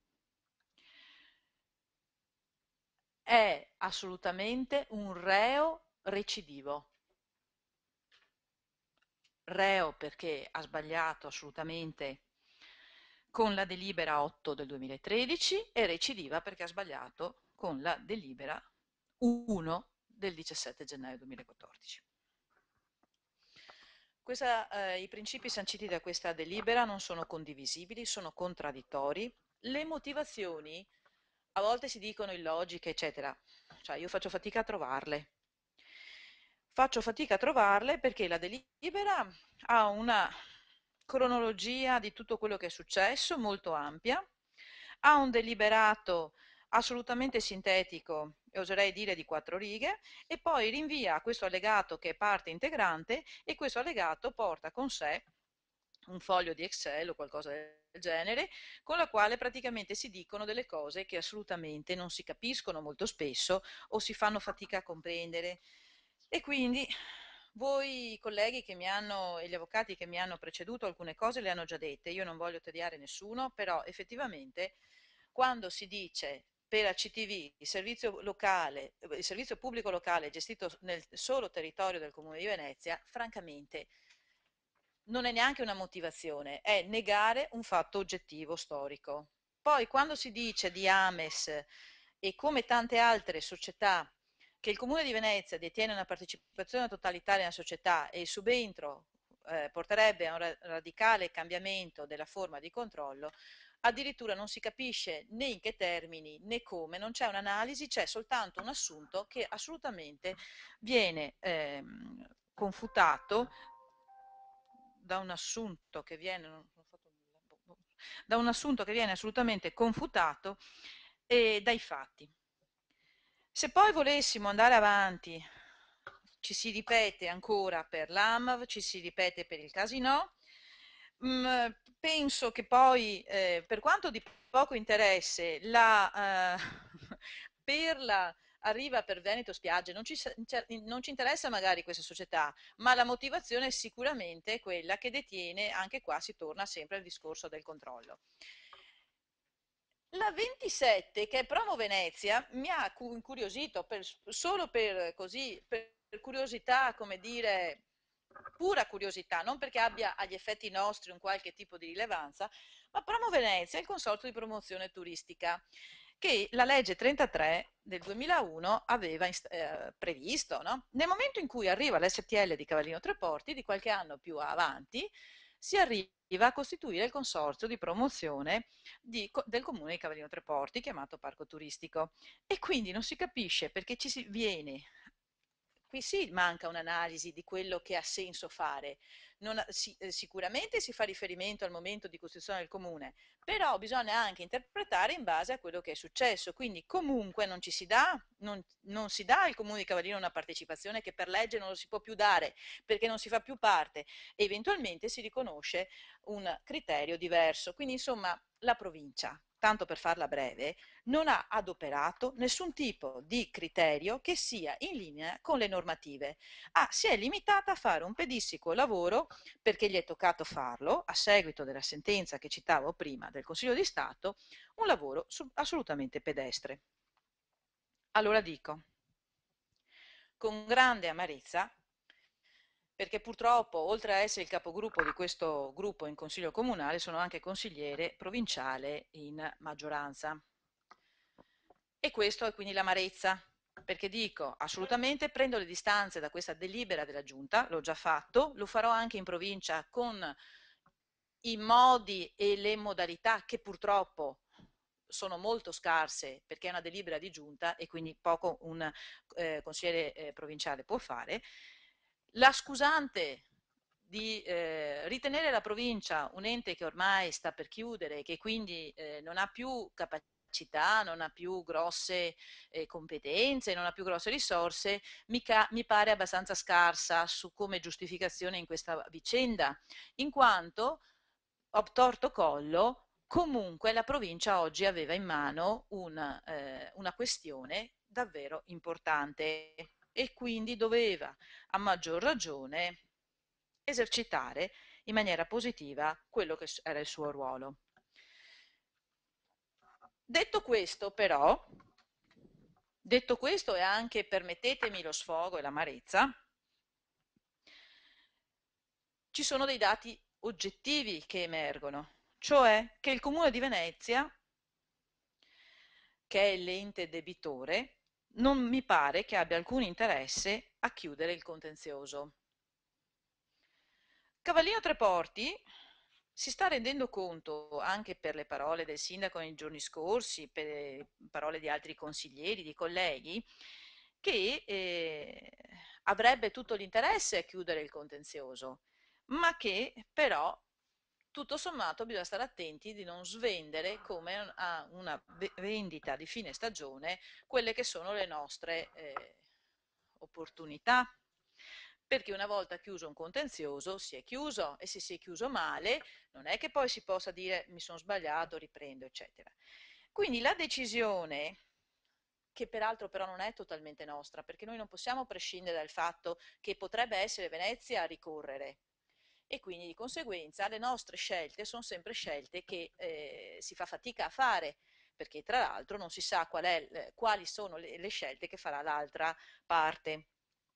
È assolutamente un reo recidivo. Reo perché ha sbagliato assolutamente con la delibera otto del duemilatredici e recidiva perché ha sbagliato con la delibera uno del diciassette gennaio duemilaquattordici. Questa, eh, I principi sanciti da questa delibera non sono condivisibili, sono contraddittori. Le motivazioni a volte si dicono illogiche, eccetera. Cioè io faccio fatica a trovarle. faccio fatica a trovarle perché la delibera ha una cronologia di tutto quello che è successo molto ampia, ha un deliberato assolutamente sintetico e oserei dire di quattro righe, e poi rinvia a questo allegato che è parte integrante, e questo allegato porta con sé un foglio di Excel o qualcosa del genere, con la quale praticamente si dicono delle cose che assolutamente non si capiscono molto spesso o si fanno fatica a comprendere. E quindi voi colleghi che mi hanno, e gli avvocati che mi hanno preceduto, alcune cose le hanno già dette, io non voglio tediare nessuno, però effettivamente quando si dice per la C T V il servizio locale, il servizio pubblico locale gestito nel solo territorio del Comune di Venezia, francamente non è neanche una motivazione, è negare un fatto oggettivo storico. Poi quando si dice di Ames e come tante altre società che il Comune di Venezia detiene una partecipazione totalitaria nella società e il subentro eh, porterebbe a un ra- radicale cambiamento della forma di controllo, addirittura non si capisce né in che termini né come, non c'è un'analisi, c'è soltanto un assunto che assolutamente viene ehm, confutato da un assunto che viene, non ho fatto nulla, da un assunto che viene assolutamente confutato eh, dai fatti. Se poi volessimo andare avanti, ci si ripete ancora per l'A M A V, ci si ripete per il Casinò. Mm, penso che poi, eh, per quanto di poco interesse, la, eh, per la arriva per Veneto Spiagge, non ci, non ci interessa magari questa società, ma la motivazione è sicuramente quella che detiene, anche qua si torna sempre al discorso del controllo. La ventisette, che è Promo Venezia, mi ha incuriosito per, solo per così, per curiosità, come dire, pura curiosità, non perché abbia agli effetti nostri un qualche tipo di rilevanza, ma Promo Venezia è il consorzio di promozione turistica che la legge trentatré del duemilauno aveva eh, previsto. No? Nel momento in cui arriva l'S T L di Cavallino Treporti, di qualche anno più avanti, si arriva a costituire il consorzio di promozione di, del comune di Cavallino Treporti, chiamato Parco Turistico. E quindi non si capisce perché ci si viene. Qui sì manca un'analisi di quello che ha senso fare. Non, si, eh, sicuramente si fa riferimento al momento di costituzione del comune, però bisogna anche interpretare in base a quello che è successo. Quindi comunque non ci si dà, non, non si dà al comune di Cavallino una partecipazione che per legge non lo si può più dare perché non si fa più parte, e eventualmente si riconosce un criterio diverso. Quindi insomma la provincia, tanto per farla breve, non ha adoperato nessun tipo di criterio che sia in linea con le normative. Ah, si è limitata a fare un pedissequo lavoro, perché gli è toccato farlo, a seguito della sentenza che citavo prima del Consiglio di Stato, un lavoro assolutamente pedestre. Allora dico, con grande amarezza, perché purtroppo, oltre a essere il capogruppo di questo gruppo in Consiglio Comunale, sono anche consigliere provinciale in maggioranza. E questo è quindi l'amarezza, perché dico assolutamente prendo le distanze da questa delibera della Giunta, l'ho già fatto, lo farò anche in provincia con i modi e le modalità che purtroppo sono molto scarse, perché è una delibera di Giunta e quindi poco un eh, consigliere eh, provinciale può fare. La scusante di eh, ritenere la provincia un ente che ormai sta per chiudere, che quindi eh, non ha più capacità, non ha più grosse eh, competenze, non ha più grosse risorse, mi, mi pare abbastanza scarsa su come giustificazione in questa vicenda, in quanto obtorto collo comunque la provincia oggi aveva in mano una, eh, una questione davvero importante e quindi doveva a maggior ragione esercitare in maniera positiva quello che era il suo ruolo. Detto questo, però, detto questo e anche, permettetemi lo sfogo e l'amarezza, ci sono dei dati oggettivi che emergono, cioè che il Comune di Venezia, che è l'ente debitore, non mi pare che abbia alcun interesse a chiudere il contenzioso. Cavallino Treporti si sta rendendo conto, anche per le parole del sindaco nei giorni scorsi, per le parole di altri consiglieri, di colleghi, che eh, avrebbe tutto l'interesse a chiudere il contenzioso, ma che però tutto sommato bisogna stare attenti di non svendere come a una vendita di fine stagione quelle che sono le nostre eh, opportunità. Perché una volta chiuso un contenzioso si è chiuso, e se si è chiuso male non è che poi si possa dire mi sono sbagliato, riprendo, eccetera. Quindi la decisione, che peraltro però non è totalmente nostra, perché noi non possiamo prescindere dal fatto che potrebbe essere Venezia a ricorrere, e quindi di conseguenza le nostre scelte sono sempre scelte che eh, si fa fatica a fare, perché tra l'altro non si sa qual è, quali sono le, le scelte che farà l'altra parte.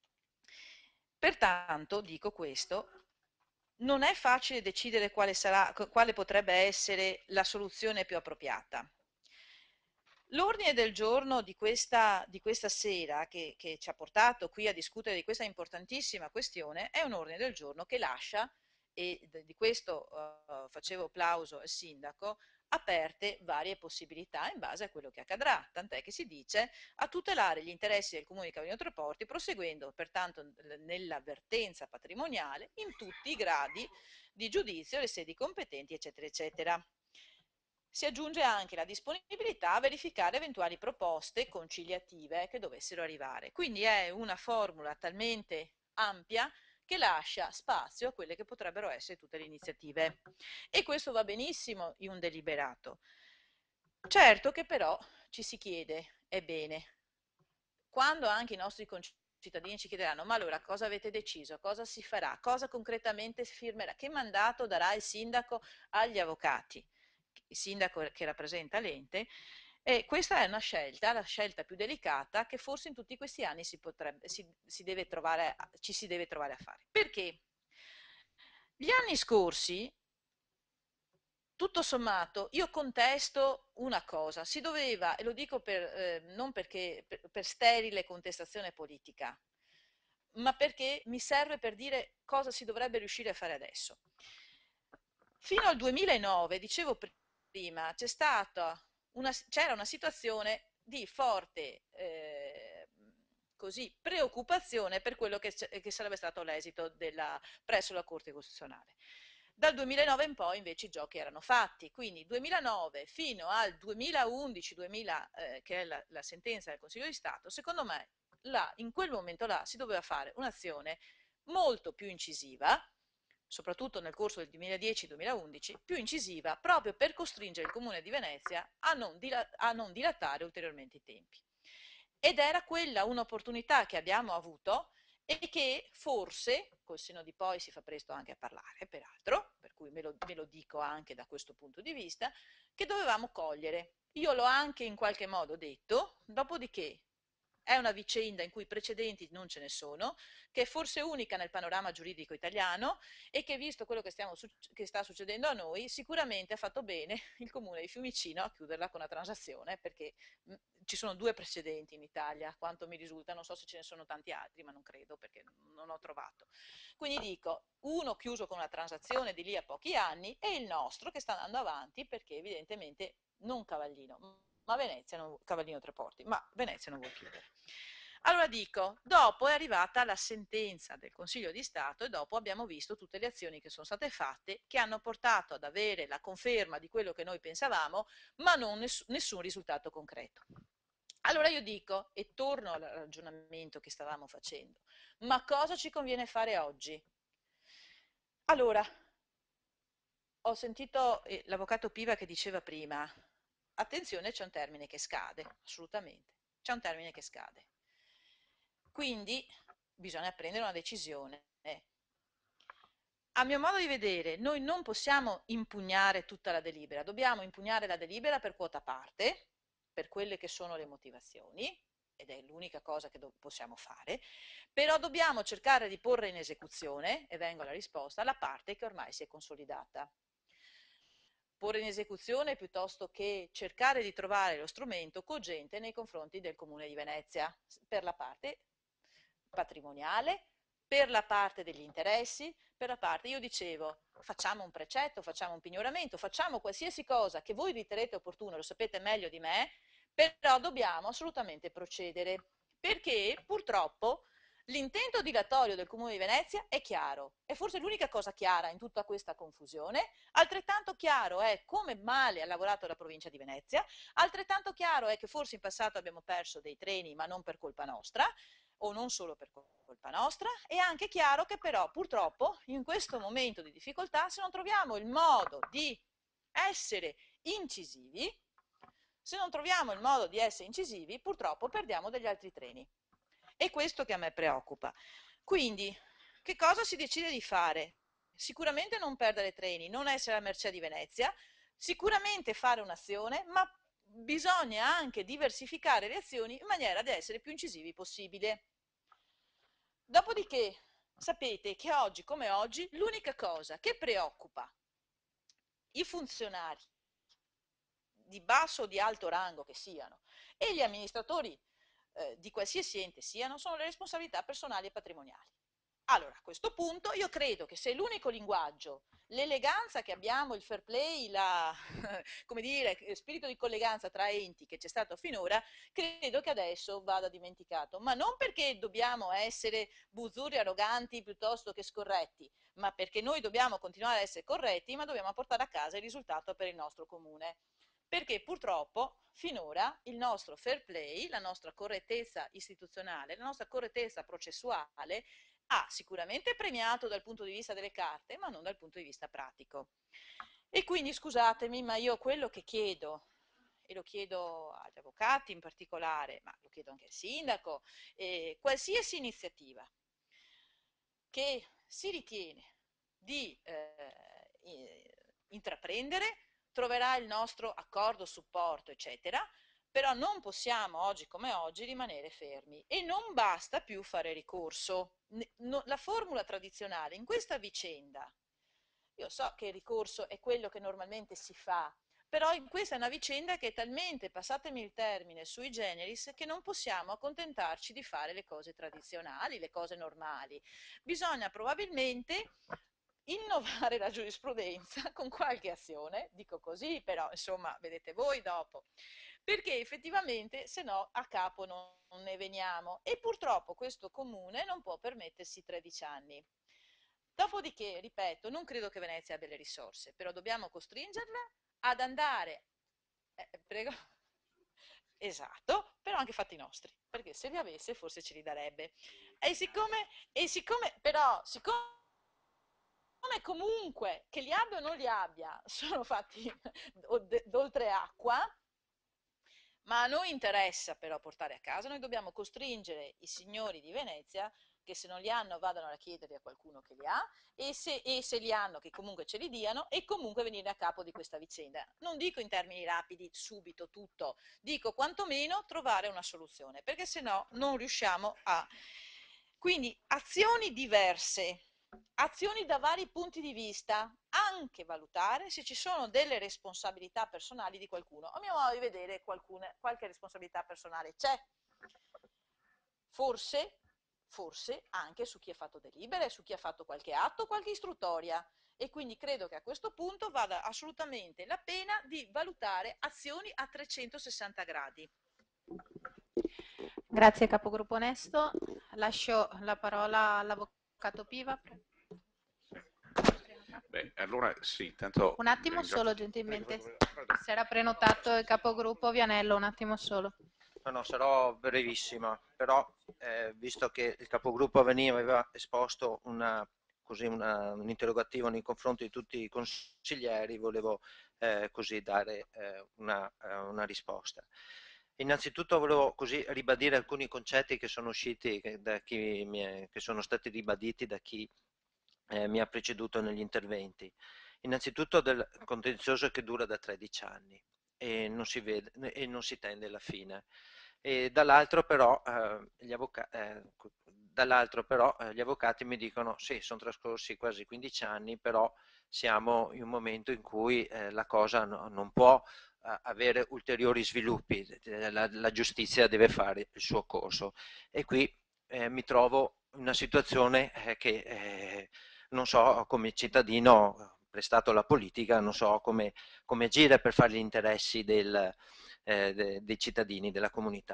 Pertanto, dico questo, non è facile decidere quale, sarà, quale potrebbe essere la soluzione più appropriata. L'ordine del giorno di questa, di questa sera, che, che ci ha portato qui a discutere di questa importantissima questione, è un ordine del giorno che lascia, e di questo uh, facevo applauso al sindaco, aperte varie possibilità in base a quello che accadrà, tant'è che si dice a tutelare gli interessi del Comune di Cavallino Treporti, proseguendo pertanto nell'avvertenza patrimoniale in tutti i gradi di giudizio, le sedi competenti, eccetera, eccetera. Si aggiunge anche la disponibilità a verificare eventuali proposte conciliative che dovessero arrivare. Quindi è una formula talmente ampia che lascia spazio a quelle che potrebbero essere tutte le iniziative. E questo va benissimo in un deliberato. Certo che però ci si chiede, ebbene, quando anche i nostri cittadini ci chiederanno, ma allora cosa avete deciso, cosa si farà, cosa concretamente si firmerà, che mandato darà il sindaco agli avvocati, il sindaco che rappresenta l'ente, e questa è una scelta, la scelta più delicata che forse in tutti questi anni si potrebbe, si, si deve trovare, ci si deve trovare a fare. Perché? Gli anni scorsi, tutto sommato, io contesto una cosa, si doveva, e lo dico per, eh, non perché, per, per sterile contestazione politica, ma perché mi serve per dire cosa si dovrebbe riuscire a fare adesso. Fino al duemilanove, dicevo prima, c'è stata una, c'era una situazione di forte eh, così, preoccupazione per quello che, che sarebbe stato l'esito della, presso la Corte Costituzionale. Dal duemilanove in poi invece i giochi erano fatti, quindi duemilanove fino al duemilaundici, duemila, eh, che è la, la sentenza del Consiglio di Stato, secondo me là, in quel momento là si doveva fare un'azione molto più incisiva, soprattutto nel corso del duemiladieci duemilaundici, più incisiva proprio per costringere il Comune di Venezia a non, a non dilatare ulteriormente i tempi. Ed era quella un'opportunità che abbiamo avuto e che forse, col senno di poi si fa presto anche a parlare, peraltro, per cui me lo, me lo dico anche da questo punto di vista, che dovevamo cogliere. Io l'ho anche in qualche modo detto, dopodiché è una vicenda in cui precedenti non ce ne sono, che è forse unica nel panorama giuridico italiano e che, visto quello che, stiamo, che sta succedendo a noi, sicuramente ha fatto bene il Comune di Fiumicino a chiuderla con una transazione, perché mh, ci sono due precedenti in Italia, quanto mi risulta, non so se ce ne sono tanti altri, ma non credo perché non ho trovato. Quindi dico, uno chiuso con una transazione di lì a pochi anni e il nostro che sta andando avanti perché evidentemente non Cavallino, ma Venezia non, Cavallino Treporti, ma Venezia non vuole chiudere. Allora dico, dopo è arrivata la sentenza del Consiglio di Stato e dopo abbiamo visto tutte le azioni che sono state fatte, che hanno portato ad avere la conferma di quello che noi pensavamo, ma non ness- nessun risultato concreto. Allora io dico, e torno al ragionamento che stavamo facendo, ma cosa ci conviene fare oggi? Allora, ho sentito eh, l'avvocato Piva che diceva prima, attenzione, c'è un termine che scade, assolutamente, c'è un termine che scade. Quindi bisogna prendere una decisione. A mio modo di vedere, noi non possiamo impugnare tutta la delibera, dobbiamo impugnare la delibera per quota parte, per quelle che sono le motivazioni, ed è l'unica cosa che possiamo fare, però dobbiamo cercare di porre in esecuzione, e vengo alla risposta, la parte che ormai si è consolidata. Porre in esecuzione piuttosto che cercare di trovare lo strumento cogente nei confronti del Comune di Venezia, per la parte patrimoniale, per la parte degli interessi, per la parte, io dicevo, facciamo un precetto, facciamo un pignoramento, facciamo qualsiasi cosa che voi riterrete opportuno, lo sapete meglio di me, però dobbiamo assolutamente procedere, perché purtroppo l'intento dilatorio del Comune di Venezia è chiaro, è forse l'unica cosa chiara in tutta questa confusione, altrettanto chiaro è come male ha lavorato la provincia di Venezia, altrettanto chiaro è che forse in passato abbiamo perso dei treni ma non per colpa nostra, o non solo per colpa nostra, è anche chiaro che però purtroppo in questo momento di difficoltà, se non troviamo il modo di essere incisivi, se non troviamo il modo di essere incisivi, purtroppo perdiamo degli altri treni. È questo che a me preoccupa. Quindi, che cosa si decide di fare? Sicuramente non perdere treni, non essere a mercé di Venezia, sicuramente fare un'azione, ma bisogna anche diversificare le azioni in maniera da essere più incisivi possibile. Dopodiché, sapete che oggi come oggi l'unica cosa che preoccupa i funzionari di basso o di alto rango che siano e gli amministratori eh, di qualsiasi ente siano, sono le responsabilità personali e patrimoniali. Allora, a questo punto io credo che se l'unico linguaggio, l'eleganza che abbiamo, il fair play, la, come dire, spirito di colleganza tra enti che c'è stato finora, credo che adesso vada dimenticato, ma non perché dobbiamo essere buzzurri, arroganti piuttosto che scorretti, ma perché noi dobbiamo continuare a essere corretti, ma dobbiamo portare a casa il risultato per il nostro comune. Perché purtroppo finora il nostro fair play, la nostra correttezza istituzionale, la nostra correttezza processuale ha sicuramente premiato dal punto di vista delle carte, ma non dal punto di vista pratico. E quindi scusatemi, ma io quello che chiedo, e lo chiedo agli avvocati in particolare, ma lo chiedo anche al sindaco, eh, qualsiasi iniziativa che si ritiene di eh, intraprendere troverà il nostro accordo, supporto, eccetera, però non possiamo oggi come oggi rimanere fermi e non basta più fare ricorso. No, la formula tradizionale in questa vicenda, io so che il ricorso è quello che normalmente si fa, però in questa è una vicenda che è talmente, passatemi il termine, sui generis, che non possiamo accontentarci di fare le cose tradizionali, le cose normali. Bisogna probabilmente innovare la giurisprudenza con qualche azione, dico così, però insomma vedete voi dopo, perché effettivamente se no a capo non ne veniamo e purtroppo questo comune non può permettersi tredici anni. Dopodiché, ripeto, non credo che Venezia abbia le risorse, però dobbiamo costringerla ad andare, eh, prego, esatto, però anche fatti nostri, perché se li avesse forse ce li darebbe. E siccome, e siccome però, siccome comunque che li abbia o non li abbia sono fatti d'oltre acqua, ma a noi interessa però portare a casa, noi dobbiamo costringere i signori di Venezia che se non li hanno vadano a chiederli a qualcuno che li ha e se, e se li hanno che comunque ce li diano e comunque venire a capo di questa vicenda. Non dico in termini rapidi, subito, tutto, dico quantomeno trovare una soluzione, perché se no non riusciamo a... Quindi azioni diverse, azioni da vari punti di vista, anche valutare se ci sono delle responsabilità personali di qualcuno. A mio modo di vedere qualcuna, qualche responsabilità personale c'è, forse, forse anche su chi ha fatto delibere, su chi ha fatto qualche atto, qualche istruttoria, e quindi credo che a questo punto vada assolutamente la pena di valutare azioni a trecentosessanta gradi. Grazie capogruppo Onesto, lascio la parola all'avvocato Piva. Beh, allora sì, tanto... Un attimo solo, gentilmente. Si era prenotato il capogruppo Vianello, un attimo solo. No, no, sarò brevissima, però eh, visto che il capogruppo Veniva aveva esposto una, così una, un interrogativo nei confronti di tutti i consiglieri, volevo eh, così dare eh, una, eh, una risposta. Innanzitutto volevo così ribadire alcuni concetti che sono usciti da chi mi è, che sono stati ribaditi da chi eh, mi ha preceduto negli interventi. Innanzitutto del contenzioso che dura da tredici anni e non si vede e non si tende alla fine. E dall'altro però, eh, gli avvocati, eh, dall'altro però eh, gli avvocati mi dicono sì, sono trascorsi quasi quindici anni, però siamo in un momento in cui eh, la cosa no, non può eh, avere ulteriori sviluppi, la, la giustizia deve fare il suo corso e qui eh, mi trovo in una situazione eh, che eh, non so come cittadino prestato alla politica, non so come, come agire per fare gli interessi del, eh, de, dei cittadini, della comunità.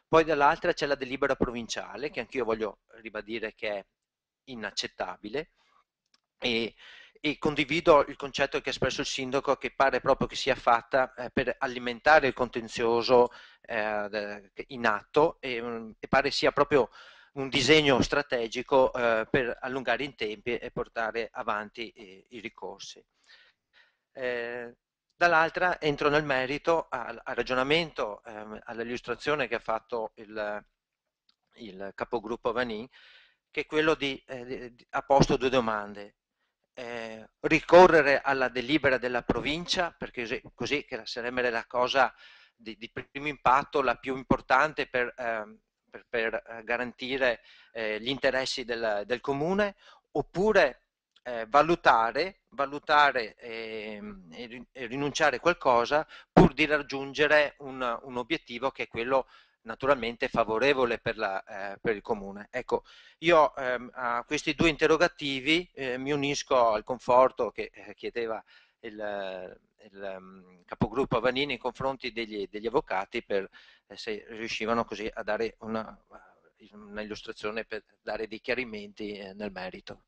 Poi dall'altra c'è la delibera provinciale, che anch'io voglio ribadire che è inaccettabile, e, e condivido il concetto che ha espresso il sindaco, che pare proprio che sia fatta eh, per alimentare il contenzioso eh, in atto, e, e pare sia proprio un disegno strategico eh, per allungare i tempi e portare avanti eh, i ricorsi. Eh, dall'altra entro nel merito al, al ragionamento, eh, all'illustrazione che ha fatto il, il capogruppo Vanin, che è quello di, eh, di ha posto due domande. Eh, ricorrere alla delibera della provincia, perché così, così che sarebbe la cosa di, di primo impatto la più importante per, eh, per, per garantire eh, gli interessi del, del comune, oppure eh, valutare, valutare e, e rinunciare a qualcosa pur di raggiungere un, un obiettivo che è quello naturalmente favorevole per, la, eh, per il comune. Ecco, io ehm, a questi due interrogativi eh, mi unisco al conforto che eh, chiedeva il, il um, capogruppo Vanini nei confronti degli, degli avvocati, per eh, se riuscivano così a dare una, una illustrazione, per dare dei chiarimenti eh, nel merito.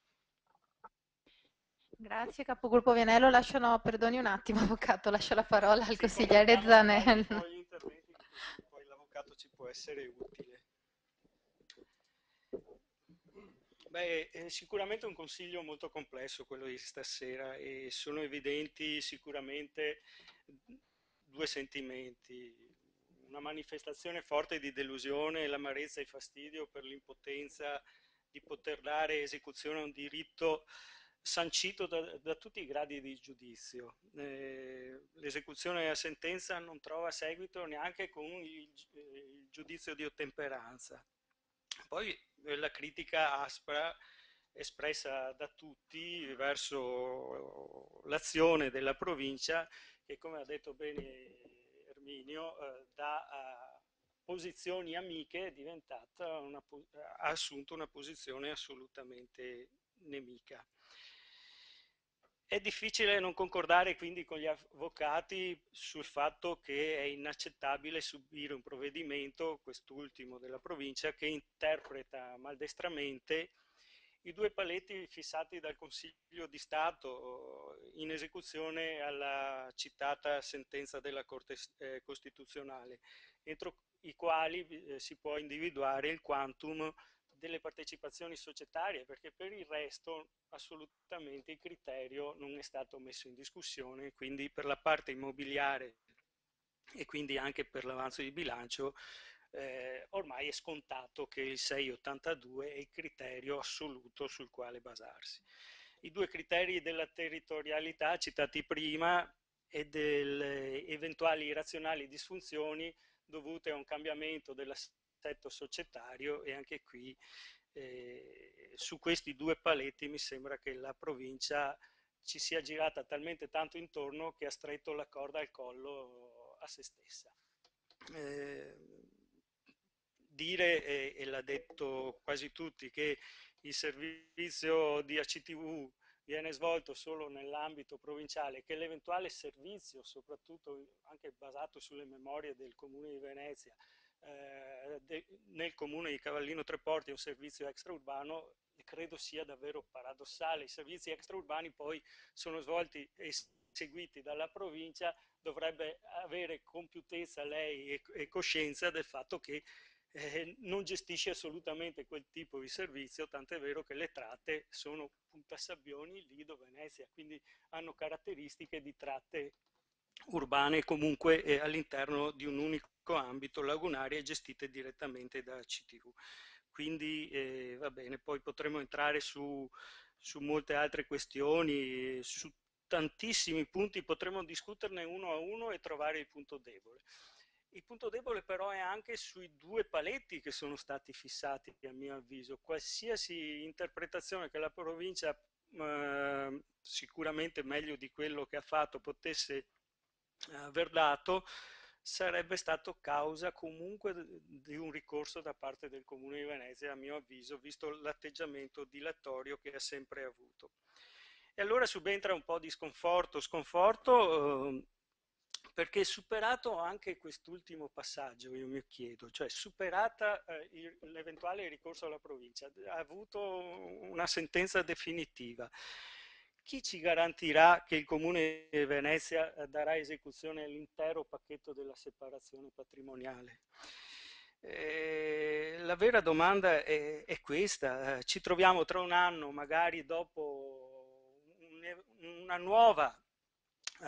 Grazie capogruppo Vianello, lascio, no, perdoni un attimo avvocato, lascio la parola al Sì, consigliere Zanello. un po' gli interventi, poi l'avvocato ci può essere utile. Beh, è sicuramente un consiglio molto complesso quello di stasera, e sono evidenti sicuramente due sentimenti: una manifestazione forte di delusione, l'amarezza e il fastidio per l'impotenza di poter dare esecuzione a un diritto sancito da, da tutti i gradi di giudizio. Eh, l'esecuzione della sentenza non trova seguito neanche con il, il giudizio di ottemperanza. Poi eh, la critica aspra espressa da tutti verso l'azione della provincia, che, come ha detto bene Erminio, eh, da a posizioni amiche è diventata una, ha assunto una posizione assolutamente nemica. È difficile non concordare quindi con gli avvocati sul fatto che è inaccettabile subire un provvedimento, quest'ultimo della provincia, che interpreta maldestramente i due paletti fissati dal Consiglio di Stato in esecuzione alla citata sentenza della Corte eh, Costituzionale, entro i quali eh, si può individuare il quantum delle partecipazioni societarie, perché per il resto assolutamente il criterio non è stato messo in discussione, quindi per la parte immobiliare e quindi anche per l'avanzo di bilancio eh, ormai è scontato che il sei virgola ottantadue è il criterio assoluto sul quale basarsi. I due criteri della territorialità citati prima e delle eventuali irrazionali disfunzioni dovute a un cambiamento dell'assetto societario, e anche qui eh, su questi due paletti mi sembra che la provincia ci sia girata talmente tanto intorno che ha stretto la corda al collo a se stessa. Eh, dire, e, e l'ha detto quasi tutti, che il servizio di A C T V viene svolto solo nell'ambito provinciale, che l'eventuale servizio, soprattutto anche basato sulle memorie del Comune di Venezia, eh, de, nel Comune di Cavallino Treporti è un servizio extraurbano, credo sia davvero paradossale. I servizi extraurbani poi sono svolti e seguiti dalla provincia, dovrebbe avere compiutezza lei e, e coscienza del fatto che eh, non gestisce assolutamente quel tipo di servizio, tant'è vero che le tratte sono Puntasabbioni, Lido, Venezia, quindi hanno caratteristiche di tratte urbane comunque eh, all'interno di un unico ambito lagunarie gestite direttamente da C T V. Quindi eh, va bene, poi potremo entrare su, su molte altre questioni, su tantissimi punti, potremo discuterne uno a uno e trovare il punto debole. Il punto debole però è anche sui due paletti che sono stati fissati, a mio avviso. Qualsiasi interpretazione che la provincia, eh, sicuramente meglio di quello che ha fatto, potesse aver dato, sarebbe stato causa comunque di un ricorso da parte del Comune di Venezia, a mio avviso, visto l'atteggiamento dilatorio che ha sempre avuto. E allora subentra un po' di sconforto, sconforto eh, perché superato anche quest'ultimo passaggio, io mi chiedo, cioè superata eh, l'eventuale ricorso alla provincia, ha avuto una sentenza definitiva, chi ci garantirà che il Comune di Venezia darà esecuzione all'intero pacchetto della separazione patrimoniale? Eh, la vera domanda è, è questa, ci troviamo tra un anno, magari dopo un, una nuova, eh,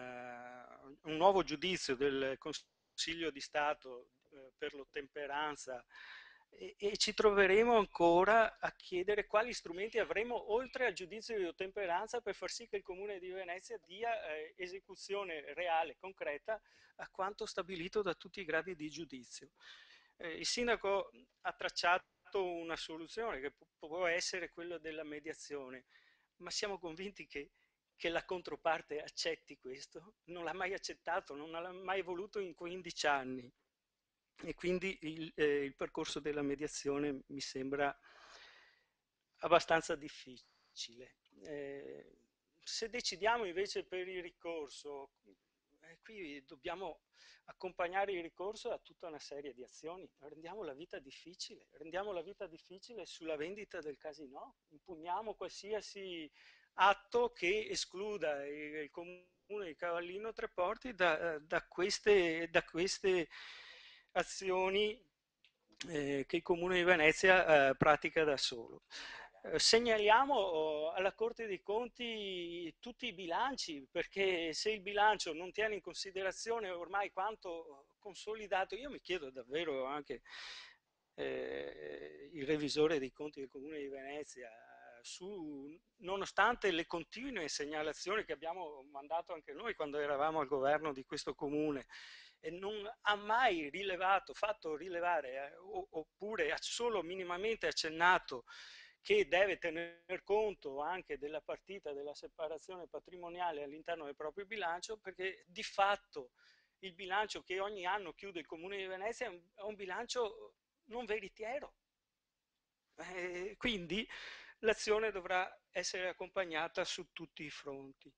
un nuovo giudizio del Consiglio di Stato eh, per l'ottemperanza e, e ci troveremo ancora a chiedere quali strumenti avremo oltre al giudizio di ottemperanza per far sì che il Comune di Venezia dia eh, esecuzione reale, concreta, a quanto stabilito da tutti i gradi di giudizio. Eh, il sindaco ha tracciato una soluzione che può essere quella della mediazione, ma siamo convinti che, che la controparte accetti questo? Non l'ha mai accettato, non l'ha mai voluto in quindici anni e quindi il, eh, il percorso della mediazione mi sembra abbastanza difficile. Eh, se decidiamo invece per il ricorso, eh, qui dobbiamo accompagnare il ricorso a tutta una serie di azioni, rendiamo la vita difficile, rendiamo la vita difficile sulla vendita del casinò, impugniamo qualsiasi atto che escluda il, il Comune di Cavallino Treporti da, da, queste, da queste azioni eh, che il Comune di Venezia eh, pratica da solo. Eh, segnaliamo alla Corte dei Conti tutti i bilanci, perché se il bilancio non tiene in considerazione ormai quanto consolidato, io mi chiedo davvero anche eh, il revisore dei conti del Comune di Venezia, su, nonostante le continue segnalazioni che abbiamo mandato anche noi quando eravamo al governo di questo Comune, e non ha mai rilevato, fatto rilevare eh, oppure ha solo minimamente accennato che deve tener conto anche della partita della separazione patrimoniale all'interno del proprio bilancio, perché di fatto il bilancio che ogni anno chiude il Comune di Venezia è un, è un bilancio non veritiero. Eh, quindi l'azione dovrà essere accompagnata su tutti i fronti.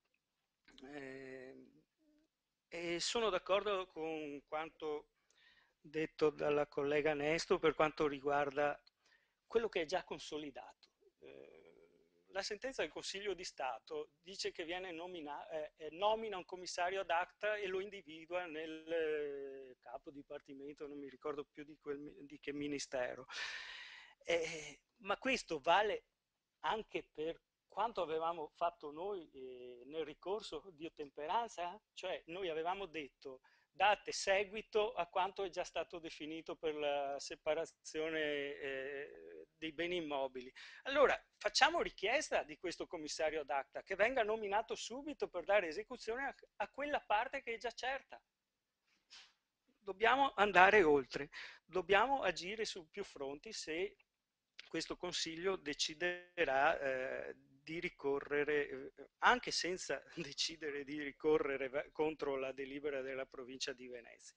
Eh, e sono d'accordo con quanto detto dalla collega Nesto per quanto riguarda quello che è già consolidato. Eh, la sentenza del Consiglio di Stato dice che viene nomina, eh, nomina un commissario ad acta e lo individua nel eh, capo dipartimento, non mi ricordo più di, quel, di che ministero. Eh, ma questo vale anche per quanto avevamo fatto noi eh, nel ricorso di ottemperanza, cioè noi avevamo detto date seguito a quanto è già stato definito per la separazione eh, dei beni immobili. Allora facciamo richiesta di questo commissario ad acta che venga nominato subito per dare esecuzione a, a quella parte che è già certa. Dobbiamo andare oltre, dobbiamo agire su più fronti se questo Consiglio deciderà eh, di ricorrere, eh, anche senza decidere di ricorrere contro la delibera della provincia di Venezia.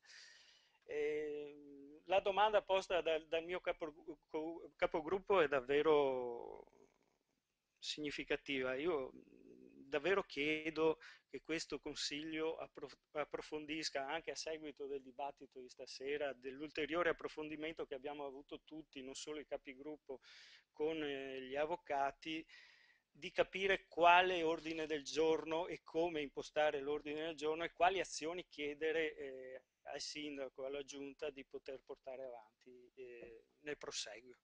Eh, la domanda posta dal, dal mio capo, capogruppo è davvero significativa. Io davvero chiedo che questo Consiglio approfondisca, anche a seguito del dibattito di stasera, dell'ulteriore approfondimento che abbiamo avuto tutti, non solo i capigruppo, con gli avvocati, di capire quale ordine del giorno e come impostare l'ordine del giorno e quali azioni chiedere eh, al sindaco, alla giunta di poter portare avanti eh, nel proseguio.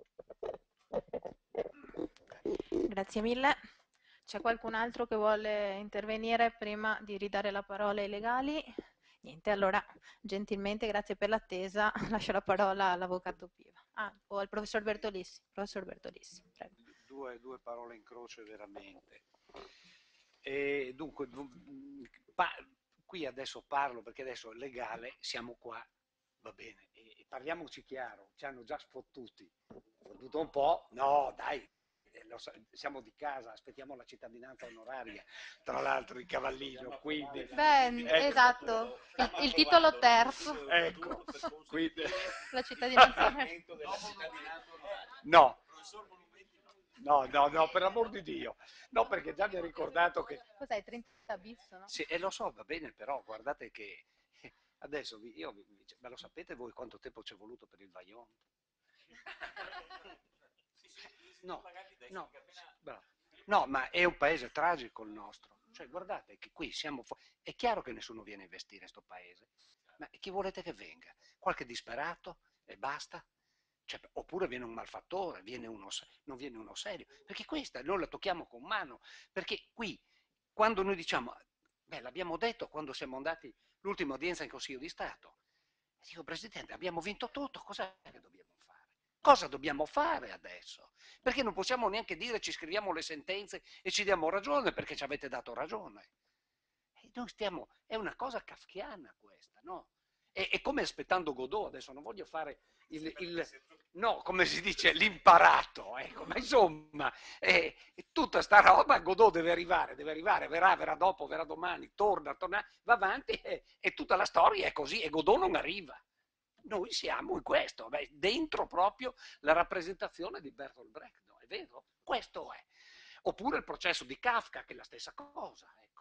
Grazie mille. C'è qualcun altro che vuole intervenire prima di ridare la parola ai legali? Niente, allora gentilmente, grazie per l'attesa, lascio la parola all'avvocato Piva. Ah, o al professor Bertolissi. Professor Bertolissi, prego. Due, due parole in croce veramente. E dunque, pa, qui adesso parlo perché adesso è legale, siamo qua, va bene, e parliamoci chiaro, ci hanno già sfottuti, fottuto un po', no dai, siamo di casa, aspettiamo la cittadinanza onoraria, tra l'altro in Cavallino, quindi... Beh, ecco, esatto, il, il titolo terzo. Ecco, quindi... La cittadinanza onoraria. No. No, no, no, per amor di Dio. No, perché già mi ha ricordato che... Cos'è, trenta bis, no? Sì, e lo so, va bene, però guardate che adesso vi- io, vi- ma lo sapete voi quanto tempo ci è voluto per il Vajont? No, no, bravo. No, ma è un paese tragico il nostro. Cioè, guardate che qui siamo... fu- È chiaro che nessuno viene a investire in sto paese, ma chi volete che venga? Qualche disperato e basta? Cioè, oppure viene un malfattore, viene uno, se- non viene uno serio, perché questa noi la tocchiamo con mano, perché qui, quando noi diciamo, beh, l'abbiamo detto quando siamo andati l'ultima udienza in Consiglio di Stato, dico, Presidente, abbiamo vinto tutto, cosa che dobbiamo fare? Cosa dobbiamo fare adesso? Perché non possiamo neanche dire ci scriviamo le sentenze e ci diamo ragione perché ci avete dato ragione. E noi stiamo, è una cosa kafkiana questa, no? È, è come aspettando Godot, adesso non voglio fare il, il no, come si dice, l'imparato, ecco, ma insomma, è, è tutta sta roba, Godot deve arrivare, deve arrivare, verrà, verrà dopo, verrà domani, torna, torna, va avanti e, e tutta la storia è così e Godot non arriva. Noi siamo in questo, beh, dentro proprio la rappresentazione di Bertolt Brecht, no? È vero? Questo è. Oppure il processo di Kafka, che è la stessa cosa, ecco.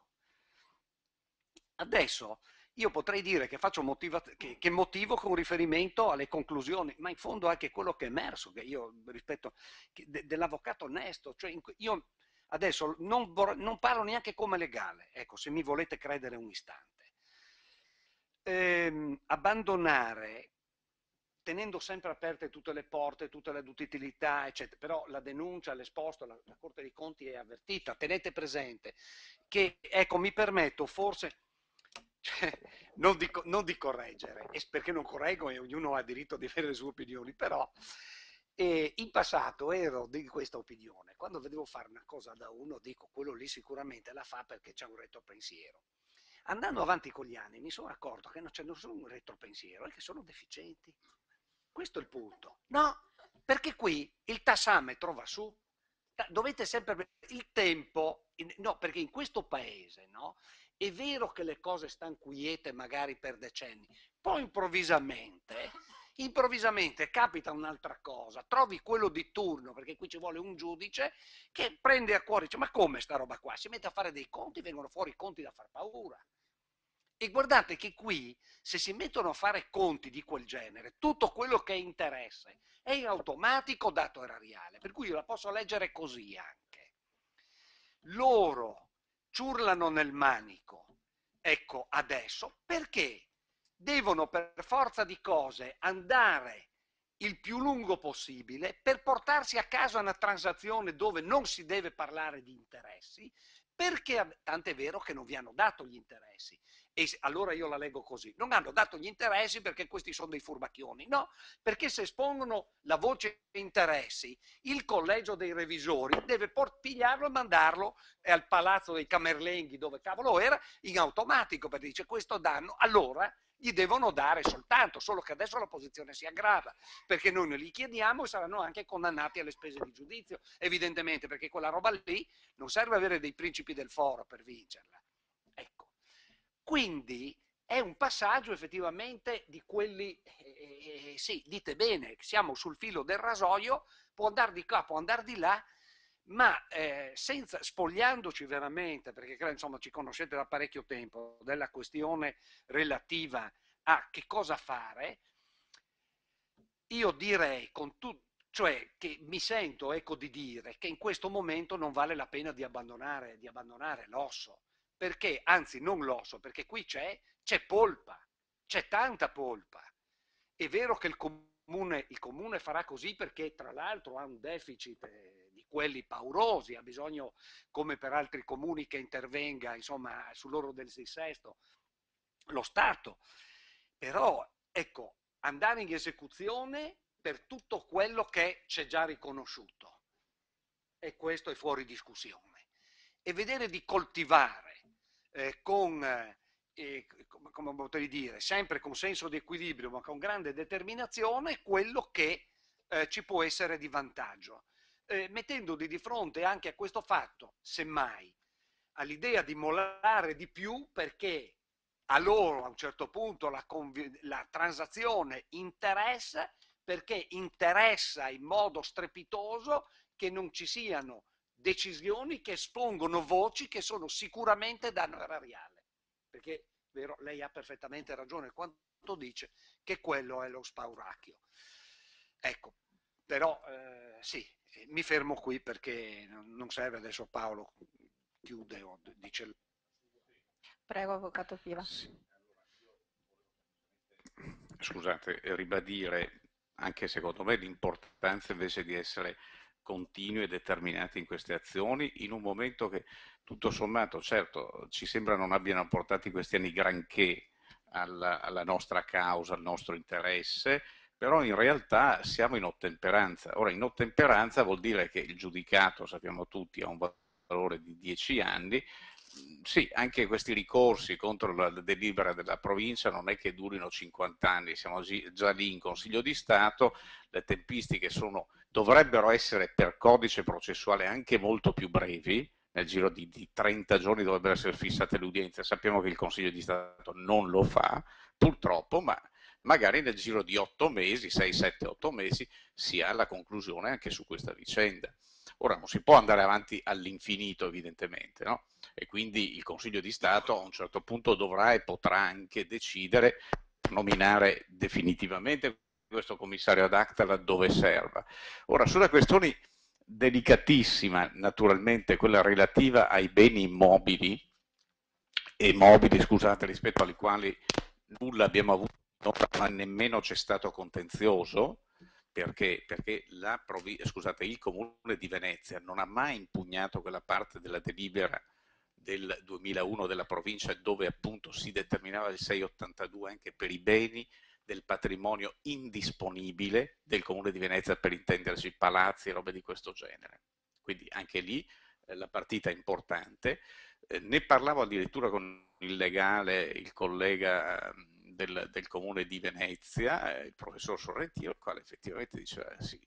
Adesso io potrei dire che, faccio motiva- che, che motivo con riferimento alle conclusioni, ma in fondo anche quello che è emerso, che io rispetto che de- dell'avvocato onesto, cioè in, io adesso non, vor- non parlo neanche come legale, ecco, se mi volete credere un istante. Ehm, abbandonare, tenendo sempre aperte tutte le porte, tutte le utilità, eccetera, però la denuncia, l'esposto, la, la Corte dei Conti è avvertita, tenete presente che, ecco, mi permetto forse cioè, non, di, non di correggere, perché non correggo e ognuno ha diritto di avere le sue opinioni, però eh, in passato ero di questa opinione, quando vedevo fare una cosa da uno dico quello lì sicuramente la fa perché c'è un retropensiero. Andando avanti con gli anni mi sono accorto che non c'è nessun retropensiero e che sono deficienti. Questo è il punto. No, perché qui il tassametro va su. Dovete sempre... Il tempo... No, perché in questo paese, no? È vero che le cose stanno quiete magari per decenni, poi improvvisamente, improvvisamente capita un'altra cosa, trovi quello di turno, perché qui ci vuole un giudice che prende a cuore, dice ma come sta roba qua? Si mette a fare dei conti, vengono fuori conti da far paura. E guardate che qui, se si mettono a fare conti di quel genere, tutto quello che è interesse è in automatico dato erariale, per cui io la posso leggere così anche. Loro ciurlano nel manico, ecco adesso, perché devono per forza di cose andare il più lungo possibile per portarsi a casa una transazione dove non si deve parlare di interessi, perché tant'è vero che non vi hanno dato gli interessi. E allora io la leggo così, non hanno dato gli interessi perché questi sono dei furbacchioni, no, perché se espongono la voce interessi, il collegio dei revisori deve pigliarlo e mandarlo al palazzo dei Camerlenghi, dove cavolo era, in automatico, perché dice questo danno, allora gli devono dare soltanto, solo che adesso la posizione si aggrava, perché noi ne li chiediamo e saranno anche condannati alle spese di giudizio, evidentemente, perché quella roba lì non serve avere dei principi del foro per vincerla. Ecco. Quindi è un passaggio effettivamente di quelli, eh, eh, sì, dite bene, siamo sul filo del rasoio, può andare di qua, può andare di là, ma eh, senza, spogliandoci veramente, perché insomma ci conoscete da parecchio tempo, della questione relativa a che cosa fare, io direi con tutto, cioè che mi sento ecco di dire che in questo momento non vale la pena di abbandonare, di abbandonare l'osso, perché anzi non l'osso, perché qui c'è, c'è polpa, c'è tanta polpa. È vero che il comune, il comune farà così perché tra l'altro ha un deficit eh, di quelli paurosi, ha bisogno come per altri comuni che intervenga insomma sull'oro del dissesto lo Stato, però ecco andare in esecuzione per tutto quello che c'è già riconosciuto e questo è fuori discussione e vedere di coltivare eh, con eh, come potrei dire sempre con senso di equilibrio ma con grande determinazione quello che eh, ci può essere di vantaggio eh, mettendoti di fronte anche a questo fatto semmai all'idea di mollare di più perché a loro a un certo punto la, la transazione interessa perché interessa in modo strepitoso che non ci siano decisioni che espongono voci che sono sicuramente danno erariale, perché vero, lei ha perfettamente ragione quando dice che quello è lo spauracchio. Ecco, però eh, sì, mi fermo qui perché non serve adesso Paolo chiude o dice. Prego, Avvocato Piva. Scusate, ribadire anche secondo me l'importanza invece di essere continui e determinati in queste azioni in un momento che tutto sommato, certo, ci sembra non abbiano portato questi anni granché alla, alla nostra causa, al nostro interesse, però in realtà siamo in ottemperanza. Ora, in ottemperanza vuol dire che il giudicato, sappiamo tutti, ha un valore di dieci anni. Sì, anche questi ricorsi contro la delibera della provincia non è che durino cinquanta anni, siamo già lì in Consiglio di Stato, le tempistiche sono, dovrebbero essere per codice processuale anche molto più brevi, nel giro di, di trenta giorni dovrebbero essere fissate le udienze, sappiamo che il Consiglio di Stato non lo fa, purtroppo, ma magari nel giro di otto mesi, sei, sette, otto mesi, si ha la conclusione anche su questa vicenda. Ora non si può andare avanti all'infinito evidentemente, no? E quindi il Consiglio di Stato a un certo punto dovrà e potrà anche decidere nominare definitivamente questo commissario ad acta laddove serva. Ora, sulle questioni delicatissima, naturalmente, quella relativa ai beni immobili, e mobili, scusate, rispetto ai quali nulla abbiamo avuto, ma nemmeno c'è stato contenzioso, perché, perché la scusate, il Comune di Venezia non ha mai impugnato quella parte della delibera del duemilauno della provincia dove appunto si determinava il seicentottantadue anche per i beni del patrimonio indisponibile del Comune di Venezia, per intenderci palazzi e robe di questo genere. Quindi anche lì eh, la partita è importante. Eh, ne parlavo addirittura con il legale, il collega del, del Comune di Venezia, eh, il professor Sorrentino, il quale effettivamente diceva sì,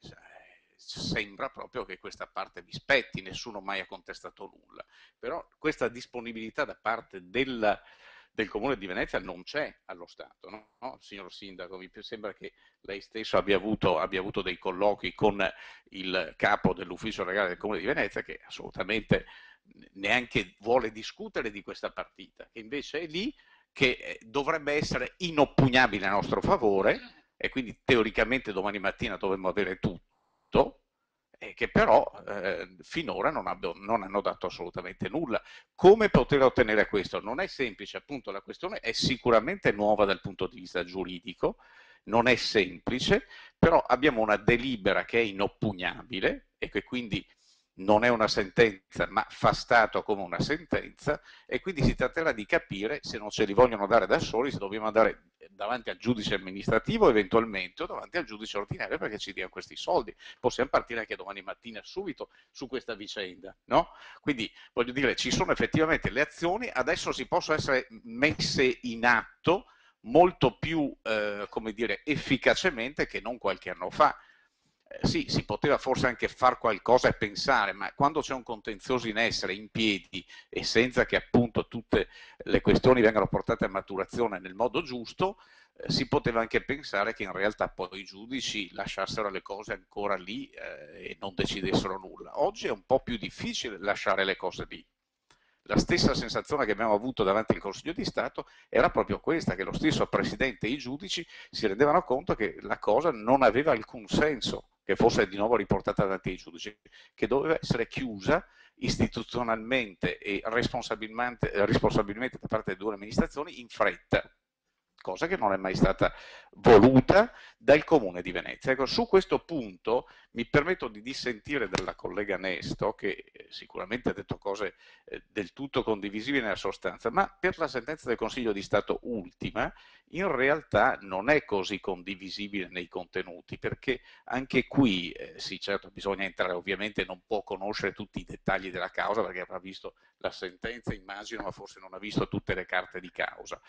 sembra proprio che questa parte vi spetti, nessuno mai ha contestato nulla, però questa disponibilità da parte del, del Comune di Venezia non c'è allo Stato, no? No, signor Sindaco, mi sembra che lei stesso abbia avuto, abbia avuto dei colloqui con il capo dell'ufficio legale del Comune di Venezia che assolutamente neanche vuole discutere di questa partita, che invece è lì, che dovrebbe essere inoppugnabile a nostro favore e quindi teoricamente domani mattina dovremmo avere tutto, e che però eh, finora non, abbia, non hanno dato assolutamente nulla. Come poter ottenere questo? Non è semplice, appunto la questione è sicuramente nuova dal punto di vista giuridico, non è semplice, però abbiamo una delibera che è inoppugnabile e che quindi non è una sentenza ma fa stato come una sentenza, e quindi si tratterà di capire se non ce li vogliono dare da soli, se dobbiamo andare davanti al giudice amministrativo eventualmente o davanti al giudice ordinario perché ci diano questi soldi. Possiamo partire anche domani mattina subito su questa vicenda, no? Quindi voglio dire, ci sono effettivamente le azioni, adesso si possono essere messe in atto molto più eh, come dire, efficacemente che non qualche anno fa. Eh, sì, si poteva forse anche fare qualcosa e pensare, ma quando c'è un contenzioso in essere, in piedi, e senza che appunto tutte le questioni vengano portate a maturazione nel modo giusto, eh, si poteva anche pensare che in realtà poi i giudici lasciassero le cose ancora lì eh, e non decidessero nulla. Oggi è un po' più difficile lasciare le cose lì. La stessa sensazione che abbiamo avuto davanti al Consiglio di Stato era proprio questa, che lo stesso Presidente e i giudici si rendevano conto che la cosa non aveva alcun senso che fosse di nuovo riportata davanti ai giudici, che doveva essere chiusa istituzionalmente e responsabilmente, responsabilmente da parte delle due amministrazioni in fretta, cosa che non è mai stata voluta dal Comune di Venezia. Ecco, su questo punto mi permetto di dissentire dalla collega Nesto, che sicuramente ha detto cose del tutto condivisibili nella sostanza, ma per la sentenza del Consiglio di Stato ultima, in realtà non è così condivisibile nei contenuti, perché anche qui, eh, sì certo bisogna entrare, ovviamente non può conoscere tutti i dettagli della causa, perché avrà visto la sentenza, immagino, ma forse non ha visto tutte le carte di causa.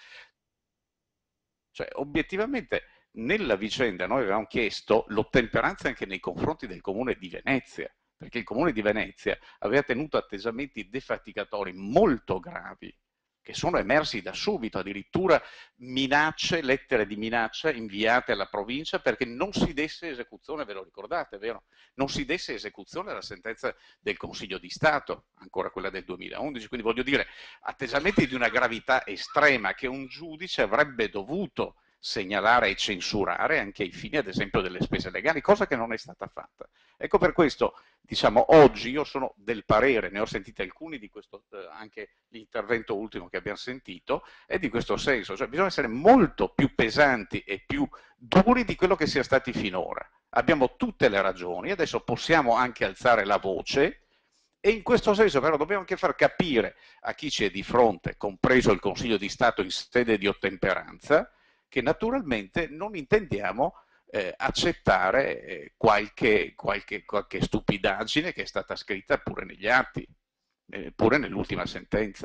Cioè, obiettivamente, nella vicenda noi avevamo chiesto l'ottemperanza anche nei confronti del Comune di Venezia, perché il Comune di Venezia aveva tenuto atteggiamenti defaticatori molto gravi che sono emersi da subito, addirittura minacce, lettere di minaccia inviate alla provincia perché non si desse esecuzione, ve lo ricordate, vero? Non si desse esecuzione alla sentenza del Consiglio di Stato, ancora quella del duemilaundici, quindi voglio dire, atteggiamenti di una gravità estrema che un giudice avrebbe dovuto segnalare e censurare anche ai fini, ad esempio, delle spese legali, cosa che non è stata fatta. Ecco, per questo, diciamo, oggi io sono del parere, ne ho sentiti alcuni di questo, eh, anche l'intervento ultimo che abbiamo sentito, è di questo senso, cioè bisogna essere molto più pesanti e più duri di quello che sia stati finora. Abbiamo tutte le ragioni, adesso possiamo anche alzare la voce, e in questo senso però dobbiamo anche far capire a chi ci è di fronte, compreso il Consiglio di Stato in sede di ottemperanza, che naturalmente non intendiamo eh, accettare eh, qualche, qualche, qualche stupidaggine che è stata scritta pure negli atti, eh, pure nell'ultima sentenza.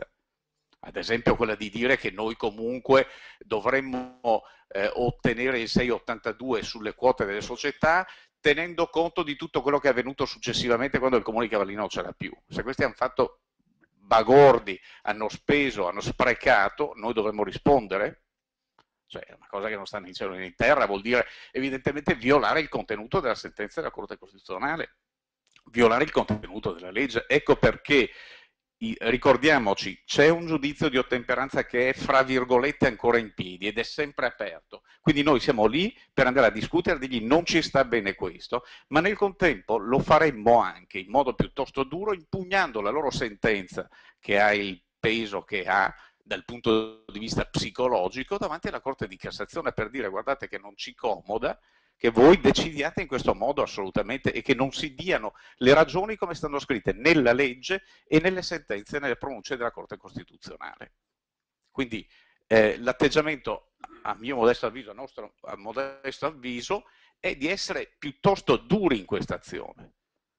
Ad esempio quella di dire che noi comunque dovremmo eh, ottenere il sei virgola ottantadue sulle quote delle società tenendo conto di tutto quello che è avvenuto successivamente quando il Comune di Cavallino non c'era più. Se questi hanno fatto bagordi, hanno speso, hanno sprecato, noi dovremmo rispondere? Cioè è una cosa che non sta né in cielo né in terra, vuol dire evidentemente violare il contenuto della sentenza della Corte Costituzionale, violare il contenuto della legge. Ecco perché, ricordiamoci, c'è un giudizio di ottemperanza che è fra virgolette ancora in piedi ed è sempre aperto, quindi noi siamo lì per andare a discutere, dirgli non ci sta bene questo, ma nel contempo lo faremmo anche in modo piuttosto duro, impugnando la loro sentenza che ha il peso che ha dal punto di vista psicologico davanti alla Corte di Cassazione, per dire guardate che non ci comoda che voi decidiate in questo modo assolutamente e che non si diano le ragioni come stanno scritte nella legge e nelle sentenze, nelle pronunce della Corte Costituzionale. Quindi eh, l'atteggiamento, a mio modesto avviso, a nostro a modesto avviso, è di essere piuttosto duri in questa azione.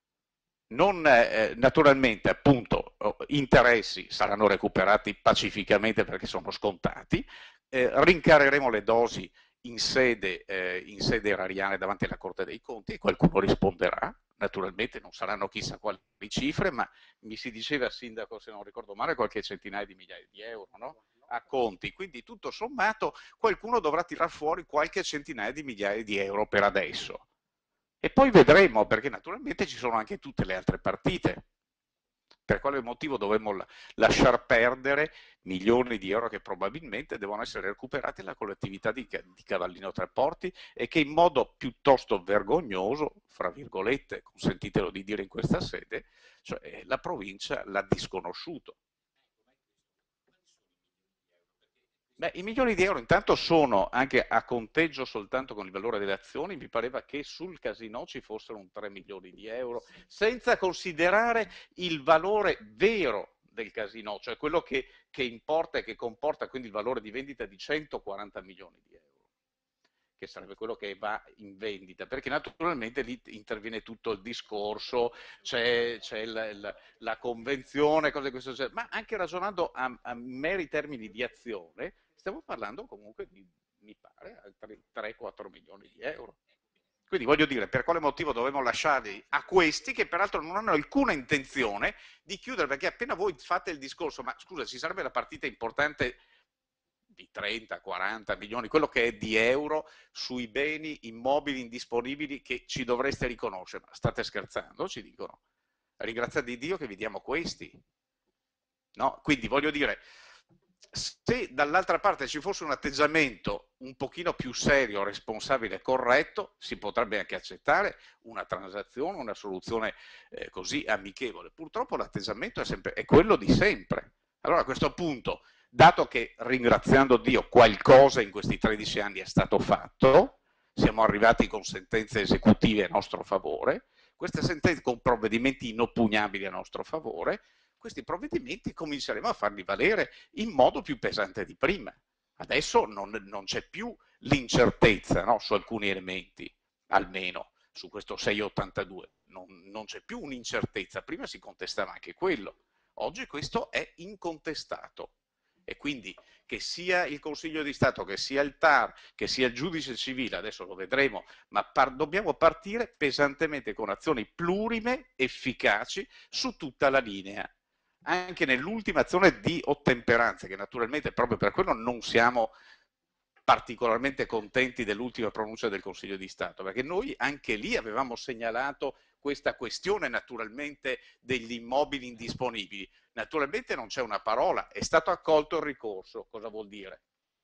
Non, eh, naturalmente, appunto, interessi saranno recuperati pacificamente perché sono scontati, eh, rincareremo le dosi in sede, eh, in sede erariale davanti alla Corte dei Conti e qualcuno risponderà, naturalmente non saranno chissà quali cifre, ma mi si diceva, sindaco, se non ricordo male, qualche centinaia di migliaia di euro, no? A conti, quindi tutto sommato qualcuno dovrà tirar fuori qualche centinaia di migliaia di euro per adesso. E poi vedremo, perché naturalmente ci sono anche tutte le altre partite. Per quale motivo dovremmo lasciar perdere milioni di euro che probabilmente devono essere recuperati alla collettività di, di Cavallino Tre Porti e che in modo piuttosto vergognoso, fra virgolette, consentitelo di dire in questa sede, cioè la provincia l'ha disconosciuto. Beh, i milioni di euro intanto sono anche a conteggio soltanto con il valore delle azioni, mi pareva che sul Casinò ci fossero un tre milioni di euro, senza considerare il valore vero del Casinò, cioè quello che, che importa e che comporta quindi il valore di vendita di centoquaranta milioni di euro, che sarebbe quello che va in vendita, perché naturalmente lì interviene tutto il discorso, c'è la, la, la convenzione, cose di questo genere, ma anche ragionando a, a meri termini di azione, stiamo parlando comunque di, mi pare, tre quattro milioni di euro. Quindi voglio dire, per quale motivo dovremmo lasciarli a questi che peraltro non hanno alcuna intenzione di chiudere, perché appena voi fate il discorso, ma scusa, ci sarebbe la partita importante di trenta quaranta milioni, quello che è di euro sui beni immobili indisponibili che ci dovreste riconoscere, ma state scherzando, ci dicono. Ringraziate Dio che vi diamo questi. No? Quindi voglio dire, se dall'altra parte ci fosse un atteggiamento un pochino più serio, responsabile e corretto, si potrebbe anche accettare una transazione, una soluzione eh, così amichevole. Purtroppo l'atteggiamento è, sempre, è quello di sempre. Allora a questo punto, dato che, ringraziando Dio, qualcosa in questi tredici anni è stato fatto, siamo arrivati con sentenze esecutive a nostro favore, queste sentenze con provvedimenti inoppugnabili a nostro favore, questi provvedimenti cominceremo a farli valere in modo più pesante di prima. Adesso non, non c'è più l'incertezza, no, su alcuni elementi, almeno su questo sei virgola ottantadue, non, non c'è più un'incertezza, prima si contestava anche quello, oggi questo è incontestato. E quindi che sia il Consiglio di Stato, che sia il T A R, che sia il giudice civile, adesso lo vedremo, ma par- dobbiamo partire pesantemente con azioni plurime, efficaci, su tutta la linea. anche nell'ultima azione di ottemperanza, che naturalmente proprio per quello non siamo particolarmente contenti dell'ultima pronuncia del Consiglio di Stato, perché noi anche lì avevamo segnalato questa questione naturalmente degli immobili indisponibili. Naturalmente non c'è una parola, è stato accolto il ricorso, cosa vuol dire?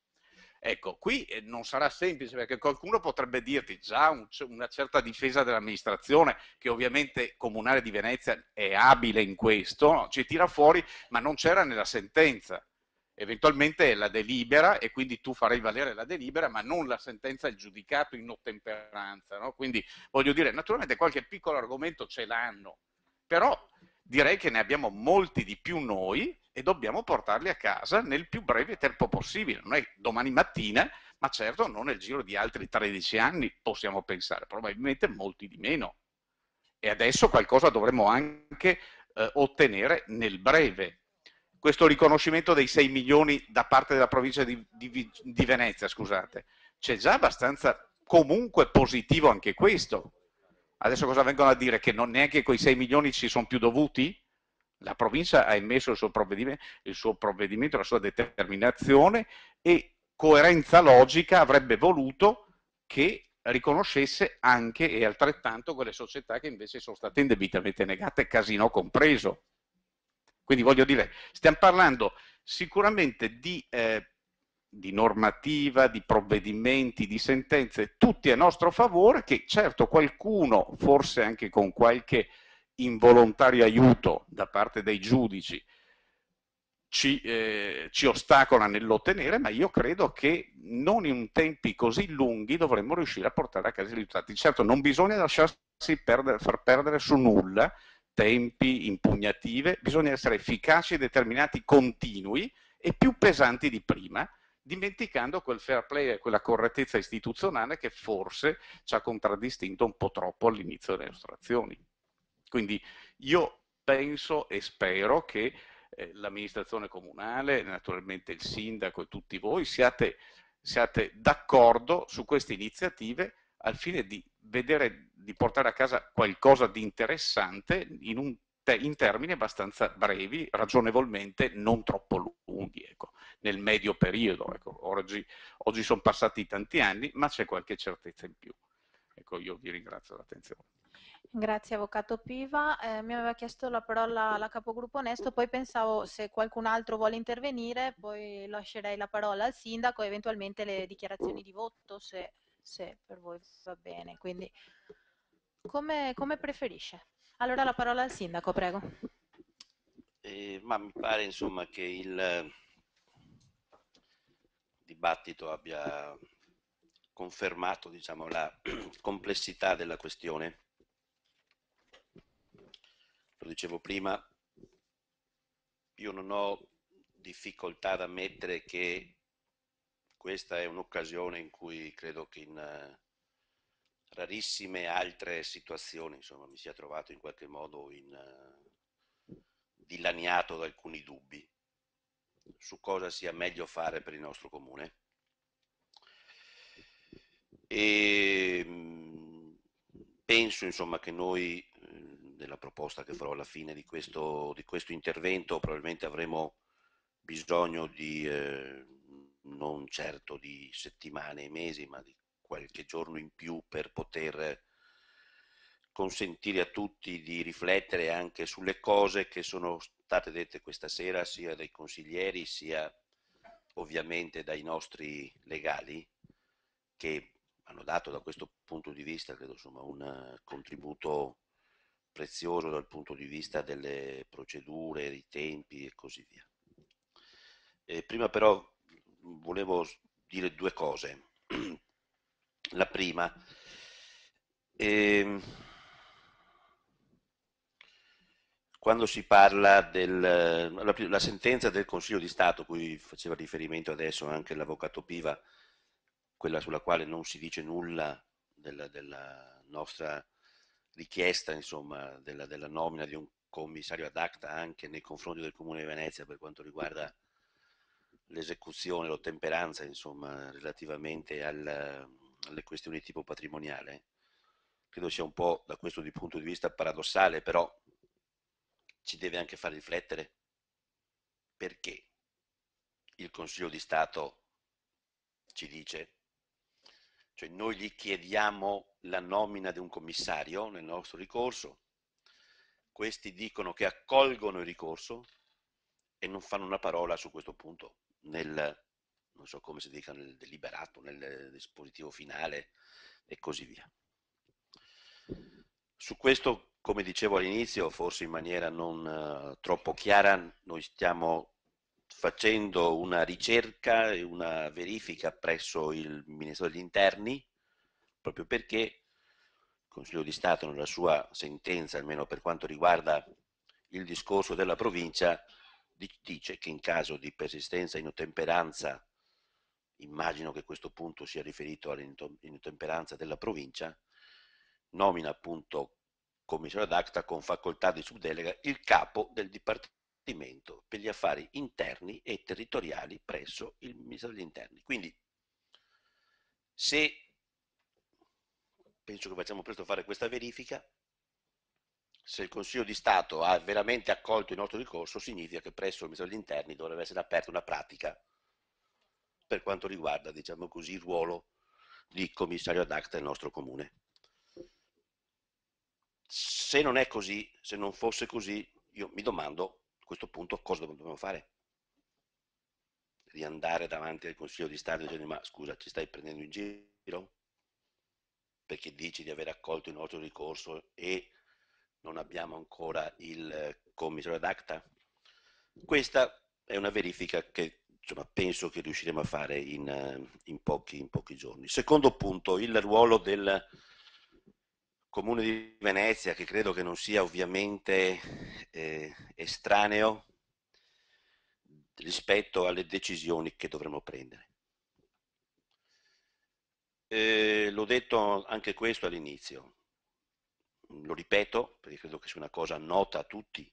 Ecco, qui non sarà semplice perché qualcuno potrebbe dirti già un, una certa difesa dell'amministrazione, che ovviamente Comunale di Venezia è abile in questo, no? Ci tira fuori, ma non c'era nella sentenza. Eventualmente la delibera e quindi tu farai valere la delibera, ma non la sentenza, il giudicato in ottemperanza, no? Quindi voglio dire, naturalmente qualche piccolo argomento ce l'hanno, però direi che ne abbiamo molti di più noi e dobbiamo portarli a casa nel più breve tempo possibile. Non è domani mattina, ma certo non nel giro di altri tredici anni possiamo pensare, probabilmente molti di meno. E adesso qualcosa dovremmo anche eh, ottenere nel breve. Questo riconoscimento dei sei milioni da parte della provincia di, di, di Venezia, scusate, c'è già abbastanza comunque positivo anche questo. Adesso cosa vengono a dire? Che non neanche quei sei milioni ci sono più dovuti? La provincia ha emesso il suo provvedimento, il suo provvedimento, la sua determinazione, e coerenza logica avrebbe voluto che riconoscesse anche e altrettanto quelle società che invece sono state indebitamente negate, Casino compreso. Quindi voglio dire, stiamo parlando sicuramente di, eh, di normativa, di provvedimenti, di sentenze, tutti a nostro favore, che certo qualcuno, forse anche con qualche involontario aiuto da parte dei giudici, ci, eh, ci ostacola nell'ottenere, ma io credo che non in tempi così lunghi dovremmo riuscire a portare a casa i risultati. Certo, non bisogna lasciarsi perdere, far perdere su nulla tempi, impugnative, bisogna essere efficaci, determinati, continui e più pesanti di prima, dimenticando quel fair play e quella correttezza istituzionale che forse ci ha contraddistinto un po' troppo all'inizio delle nostre azioni. Quindi io penso e spero che eh, l'amministrazione comunale, naturalmente il sindaco e tutti voi siate, siate d'accordo su queste iniziative al fine di vedere, di portare a casa qualcosa di interessante in, un te, in termini abbastanza brevi, ragionevolmente non troppo lunghi, ecco, nel medio periodo. Ecco. Oggi, oggi sono passati tanti anni, ma c'è qualche certezza in più. Ecco, io vi ringrazio dell'attenzione. Grazie Avvocato Piva, eh, mi aveva chiesto la parola la capogruppo Onesto, poi pensavo se qualcun altro vuole intervenire, poi lascerei la parola al sindaco e eventualmente le dichiarazioni di voto se, se per voi va bene, quindi come, come preferisce. Allora la parola al sindaco, prego. Eh, ma mi pare insomma che il dibattito abbia confermato, diciamo, la complessità della questione. Lo dicevo prima, io non ho difficoltà ad ammettere che questa è un'occasione in cui credo che in uh, rarissime altre situazioni, insomma, mi sia trovato in qualche modo in, uh, dilaniato da alcuni dubbi su cosa sia meglio fare per il nostro comune. E mh, penso, insomma, che noi della proposta che farò alla fine di questo, di questo intervento probabilmente avremo bisogno di eh, non certo di settimane e mesi, ma di qualche giorno in più per poter consentire a tutti di riflettere anche sulle cose che sono state dette questa sera, sia dai consiglieri sia ovviamente dai nostri legali, che hanno dato da questo punto di vista, credo, insomma, un contributo prezioso dal punto di vista delle procedure, dei tempi e così via. E prima però volevo dire due cose. La prima, ehm, quando si parla del la, la sentenza del Consiglio di Stato, a cui faceva riferimento adesso anche l'Avvocato Piva, quella sulla quale non si dice nulla della, della nostra richiesta, insomma, della, della nomina di un commissario ad acta anche nei confronti del Comune di Venezia per quanto riguarda l'esecuzione, l'ottemperanza, insomma, relativamente al, alle questioni di tipo patrimoniale. Credo sia un po' da questo punto di vista paradossale, però ci deve anche far riflettere perché il Consiglio di Stato ci dice, cioè noi gli chiediamo la nomina di un commissario nel nostro ricorso, questi dicono che accolgono il ricorso e non fanno una parola su questo punto, nel, non so come si dica, nel deliberato, nel dispositivo finale e così via. Su questo, come dicevo all'inizio, forse in maniera non uh, troppo chiara, noi stiamo facendo una ricerca e una verifica presso il Ministero degli Interni, proprio perché il Consiglio di Stato nella sua sentenza, almeno per quanto riguarda il discorso della provincia, dice che in caso di persistenza in ottemperanza, immagino che questo punto sia riferito all'inottemperanza della provincia, nomina appunto commissario ad acta con facoltà di subdelega il capo del Dipartimento per gli affari interni e territoriali presso il Ministero degli Interni. Quindi, se penso che facciamo presto a fare questa verifica, se il Consiglio di Stato ha veramente accolto il nostro ricorso, significa che presso il Ministero degli Interni dovrebbe essere aperta una pratica per quanto riguarda, diciamo così, il ruolo di commissario ad acta del nostro comune. Se non è così, se non fosse così, io mi domando a questo punto cosa dobbiamo fare. Riandare davanti al Consiglio di Stato dicendo ma scusa, ci stai prendendo in giro? Perché dici di aver accolto il nostro ricorso e non abbiamo ancora il commissario ad acta? Questa è una verifica che insomma, penso che riusciremo a fare in, in, pochi, in pochi giorni. Secondo punto, il ruolo del Comune di Venezia, che credo che non sia ovviamente eh, estraneo rispetto alle decisioni che dovremo prendere. Eh, l'ho detto anche questo all'inizio, lo ripeto perché credo che sia una cosa nota a tutti,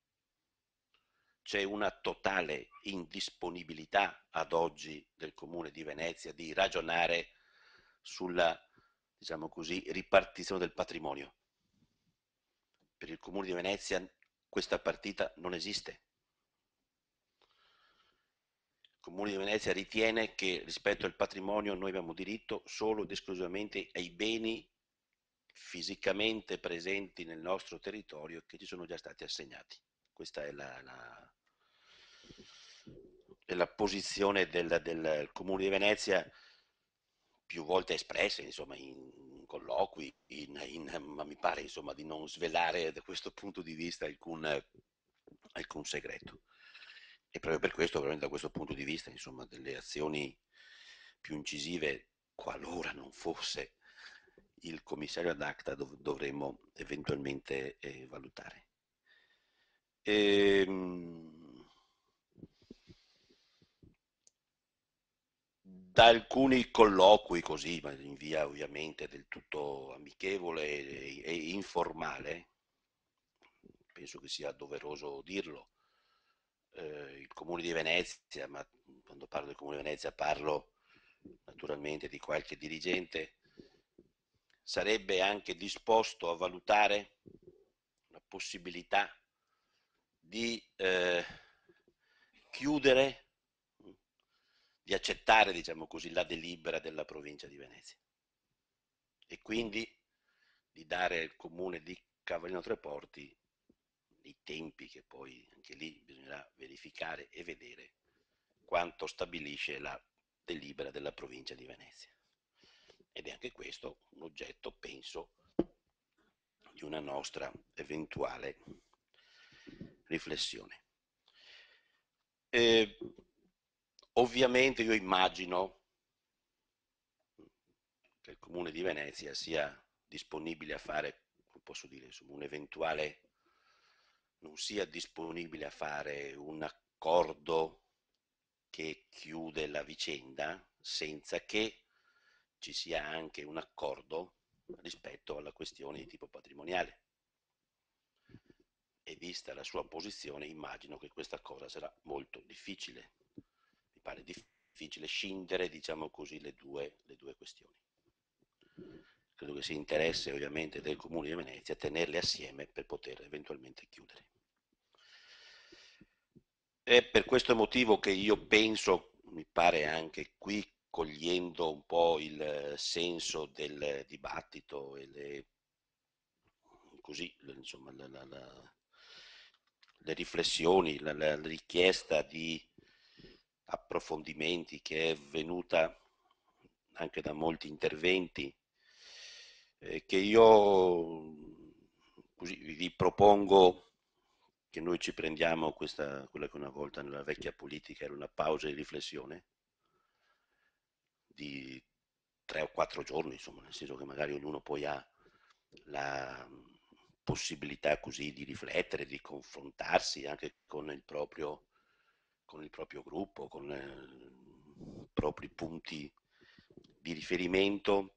c'è una totale indisponibilità ad oggi del Comune di Venezia di ragionare sulla, diciamo così, ripartizione del patrimonio. Per il Comune di Venezia questa partita non esiste. Il Comune di Venezia ritiene che rispetto al patrimonio noi abbiamo diritto solo ed esclusivamente ai beni fisicamente presenti nel nostro territorio che ci sono già stati assegnati. Questa è la, la, è la posizione del, del Comune di Venezia più volte espressa, insomma, in colloqui, in, in, ma mi pare insomma di non svelare da questo punto di vista alcun, alcun segreto. E proprio per questo, veramente da questo punto di vista, insomma, delle azioni più incisive, qualora non fosse il commissario ad acta, dov dovremmo eventualmente eh, valutare. Ehm, da alcuni colloqui così, ma in via ovviamente del tutto amichevole e, e informale, penso che sia doveroso dirlo, eh, il Comune di Venezia, ma quando parlo del Comune di Venezia parlo naturalmente di qualche dirigente, sarebbe anche disposto a valutare la possibilità di eh, chiudere, di accettare, diciamo così, la delibera della provincia di Venezia e quindi di dare al comune di Cavallino Treporti i tempi che poi anche lì bisognerà verificare e vedere quanto stabilisce la delibera della provincia di Venezia. Ed è anche questo un oggetto, penso, di una nostra eventuale riflessione. Eh, ovviamente io immagino che il Comune di Venezia sia disponibile a fare, posso dire, insomma, un eventuale, non sia disponibile a fare un accordo che chiude la vicenda senza che ci sia anche un accordo rispetto alla questione di tipo patrimoniale. E vista la sua posizione, immagino che questa cosa sarà molto difficile. Mi pare difficile scindere, diciamo così, le due, le due questioni. Credo che sia interesse ovviamente del Comune di Venezia tenerle assieme per poter eventualmente chiudere. È per questo motivo che io penso, mi pare anche qui, cogliendo un po' il senso del dibattito e le, così, insomma, la, la, la, le riflessioni, la, la richiesta di approfondimenti che è venuta anche da molti interventi, eh, che io così vi propongo che noi ci prendiamo questa, quella che una volta nella vecchia politica era una pausa di riflessione di tre o quattro giorni, insomma, nel senso che magari ognuno poi ha la possibilità così di riflettere, di confrontarsi anche con il proprio, con il proprio gruppo, con eh, i propri punti di riferimento.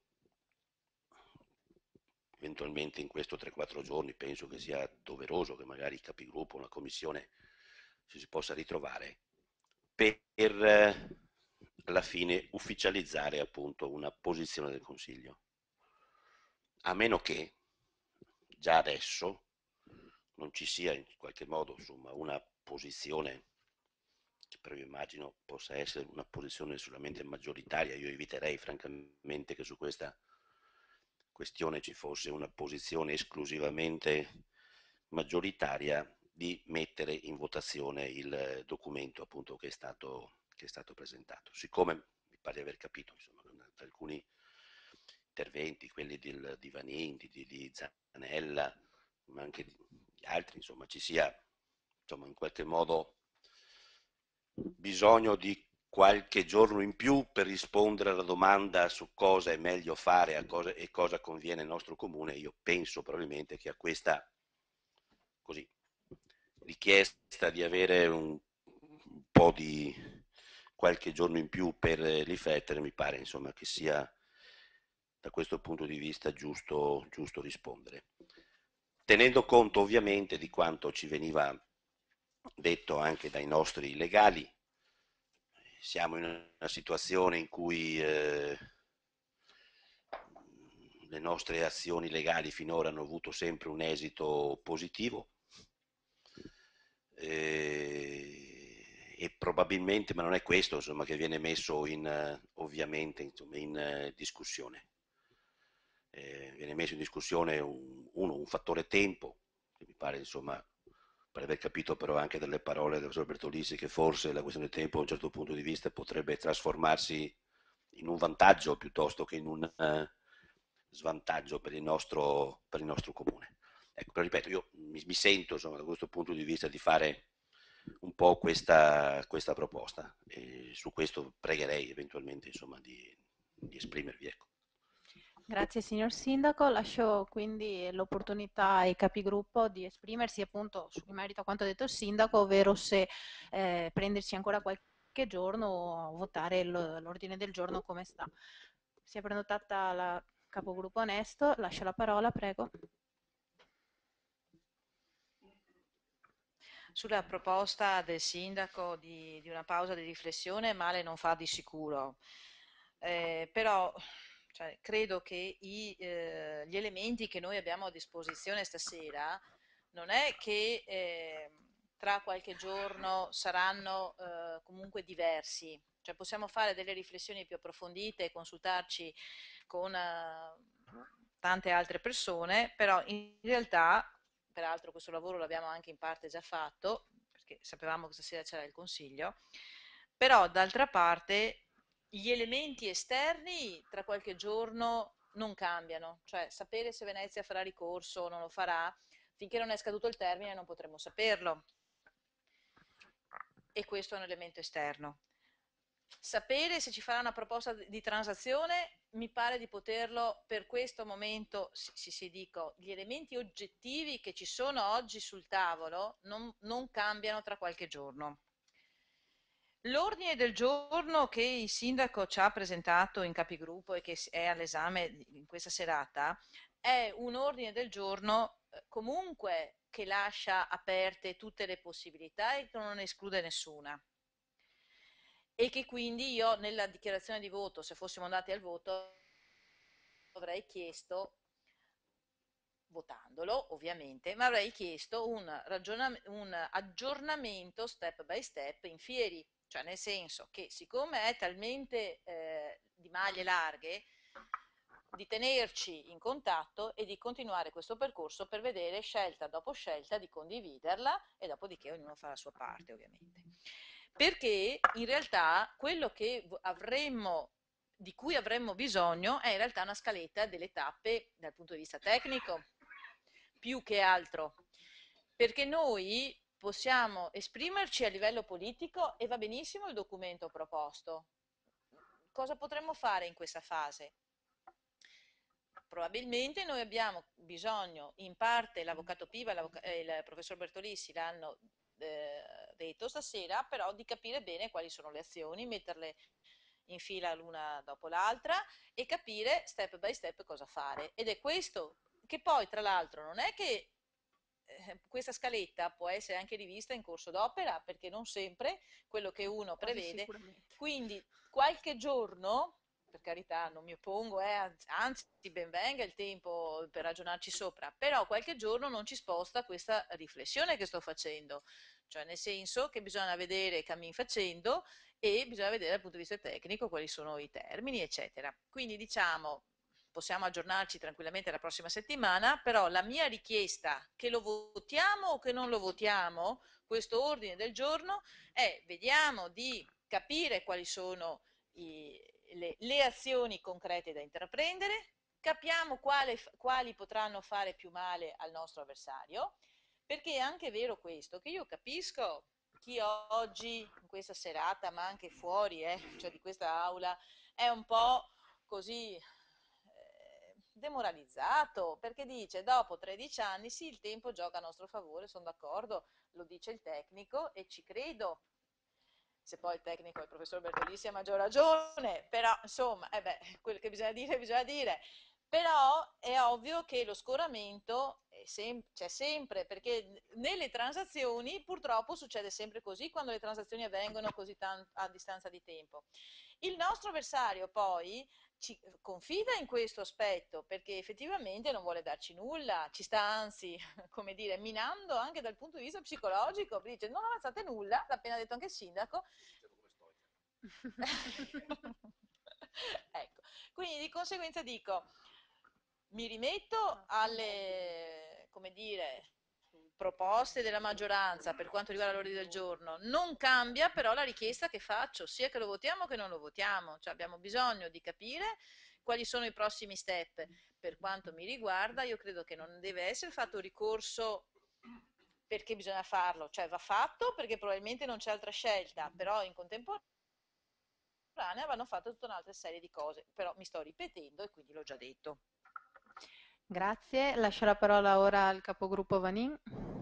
Eventualmente in questo tre quattro giorni penso che sia doveroso che magari i capigruppo, una commissione ci si possa ritrovare per eh, alla fine ufficializzare appunto una posizione del Consiglio. A meno che già adesso non ci sia in qualche modo insomma una posizione che però io immagino possa essere una posizione solamente maggioritaria. Io eviterei francamente che su questa questione ci fosse una posizione esclusivamente maggioritaria, di mettere in votazione il documento appunto che è stato, che è stato presentato. Siccome mi pare di aver capito insomma, da alcuni interventi, quelli del, di Vanin, di, di, di Zanella, ma anche di altri, insomma, ci sia insomma, in qualche modo bisogno di qualche giorno in più per rispondere alla domanda su cosa è meglio fare a cosa, e cosa conviene al nostro comune. Io penso probabilmente che a questa così, richiesta di avere un, un po' di qualche giorno in più per riflettere mi pare insomma che sia da questo punto di vista giusto, giusto rispondere, tenendo conto ovviamente di quanto ci veniva detto anche dai nostri legali. Siamo in una situazione in cui eh, le nostre azioni legali finora hanno avuto sempre un esito positivo e, e probabilmente, ma non è questo insomma, che viene messo in, ovviamente insomma, in discussione. Eh, viene messo in discussione un, uno, un fattore tempo, che mi pare insomma, per aver capito però anche dalle parole del professor Bertolissi che forse la questione del tempo da un certo punto di vista potrebbe trasformarsi in un vantaggio piuttosto che in un uh, svantaggio per il nostro, per il nostro comune. Ecco, però ripeto, io mi, mi sento insomma, da questo punto di vista di fare un po' questa, questa proposta e su questo pregherei eventualmente insomma, di, di esprimervi. Ecco. Grazie signor Sindaco, lascio quindi l'opportunità ai capigruppo di esprimersi appunto in merito a quanto ha detto il Sindaco, ovvero se eh, prendersi ancora qualche giorno o votare l'ordine del giorno come sta. Si è prenotata la capogruppo Onesto, lascio la parola, prego. Sulla proposta del Sindaco di, di una pausa di riflessione male non fa di sicuro, eh, però cioè, credo che i, eh, gli elementi che noi abbiamo a disposizione stasera non è che eh, tra qualche giorno saranno eh, comunque diversi, cioè possiamo fare delle riflessioni più approfondite e consultarci con eh, tante altre persone, però in realtà, peraltro questo lavoro l'abbiamo anche in parte già fatto, perché sapevamo che stasera c'era il Consiglio, però d'altra parte gli elementi esterni tra qualche giorno non cambiano, cioè sapere se Venezia farà ricorso o non lo farà, finché non è scaduto il termine non potremo saperlo. E questo è un elemento esterno. Sapere se ci farà una proposta di transazione, mi pare di poterlo per questo momento, sì, sì, dico, gli elementi oggettivi che ci sono oggi sul tavolo non, non cambiano tra qualche giorno. L'ordine del giorno che il sindaco ci ha presentato in capigruppo e che è all'esame in questa serata è un ordine del giorno comunque che lascia aperte tutte le possibilità e che non ne esclude nessuna. E che quindi io nella dichiarazione di voto, se fossimo andati al voto, avrei chiesto votandolo ovviamente, ma avrei chiesto un, un aggiornamento step by step in fieri, cioè nel senso che siccome è talmente eh, di maglie larghe, di tenerci in contatto e di continuare questo percorso per vedere scelta dopo scelta di condividerla e dopodiché ognuno fa la sua parte ovviamente. Perché in realtà quello che avremmo, di cui avremmo bisogno è in realtà una scaletta delle tappe dal punto di vista tecnico, più che altro, perché noi possiamo esprimerci a livello politico e va benissimo il documento proposto. Cosa potremmo fare in questa fase? Probabilmente noi abbiamo bisogno, in parte l'avvocato Piva e il professor Bertolissi l'hanno eh, detto stasera, però di capire bene quali sono le azioni, metterle in fila l'una dopo l'altra e capire step by step cosa fare. Ed è questo che poi tra l'altro non è che eh, questa scaletta può essere anche rivista in corso d'opera, perché non sempre quello che uno prevede, quindi qualche giorno, per carità non mi oppongo, eh, anzi ben venga il tempo per ragionarci sopra, però qualche giorno non ci sposta questa riflessione che sto facendo, cioè nel senso che bisogna vedere cammin facendo e bisogna vedere dal punto di vista tecnico quali sono i termini eccetera. Quindi diciamo possiamo aggiornarci tranquillamente la prossima settimana, però la mia richiesta, che lo votiamo o che non lo votiamo, questo ordine del giorno, è vediamo di capire quali sono i, le, le azioni concrete da intraprendere, capiamo quale, quali potranno fare più male al nostro avversario, perché è anche vero questo, che io capisco chi oggi, in questa serata, ma anche fuori, eh, cioè di questa aula, è un po' così demoralizzato, perché dice dopo tredici anni sì, il tempo gioca a nostro favore, sono d'accordo, lo dice il tecnico e ci credo, se poi il tecnico è il professor Bertolissi ha maggior ragione, però insomma, eh beh, quello che bisogna dire bisogna dire, però è ovvio che lo scoramento c'è sem- sempre, perché nelle transazioni purtroppo succede sempre così quando le transazioni avvengono così tanto a distanza di tempo. Il nostro avversario poi ci confida in questo aspetto perché effettivamente non vuole darci nulla, ci sta anzi, come dire, minando anche dal punto di vista psicologico, dice non avanzate nulla, l'ha appena detto anche il sindaco. Ecco, quindi di conseguenza dico, mi rimetto alle, come dire, proposte della maggioranza per quanto riguarda l'ordine del giorno, non cambia però la richiesta che faccio, sia che lo votiamo che non lo votiamo, cioè abbiamo bisogno di capire quali sono i prossimi step. Per quanto mi riguarda, io credo che non deve essere fatto ricorso perché bisogna farlo, cioè va fatto perché probabilmente non c'è altra scelta, però in contemporanea vanno fatte tutta un'altra serie di cose, però mi sto ripetendo e quindi l'ho già detto. Grazie, lascio la parola ora al capogruppo Vanin.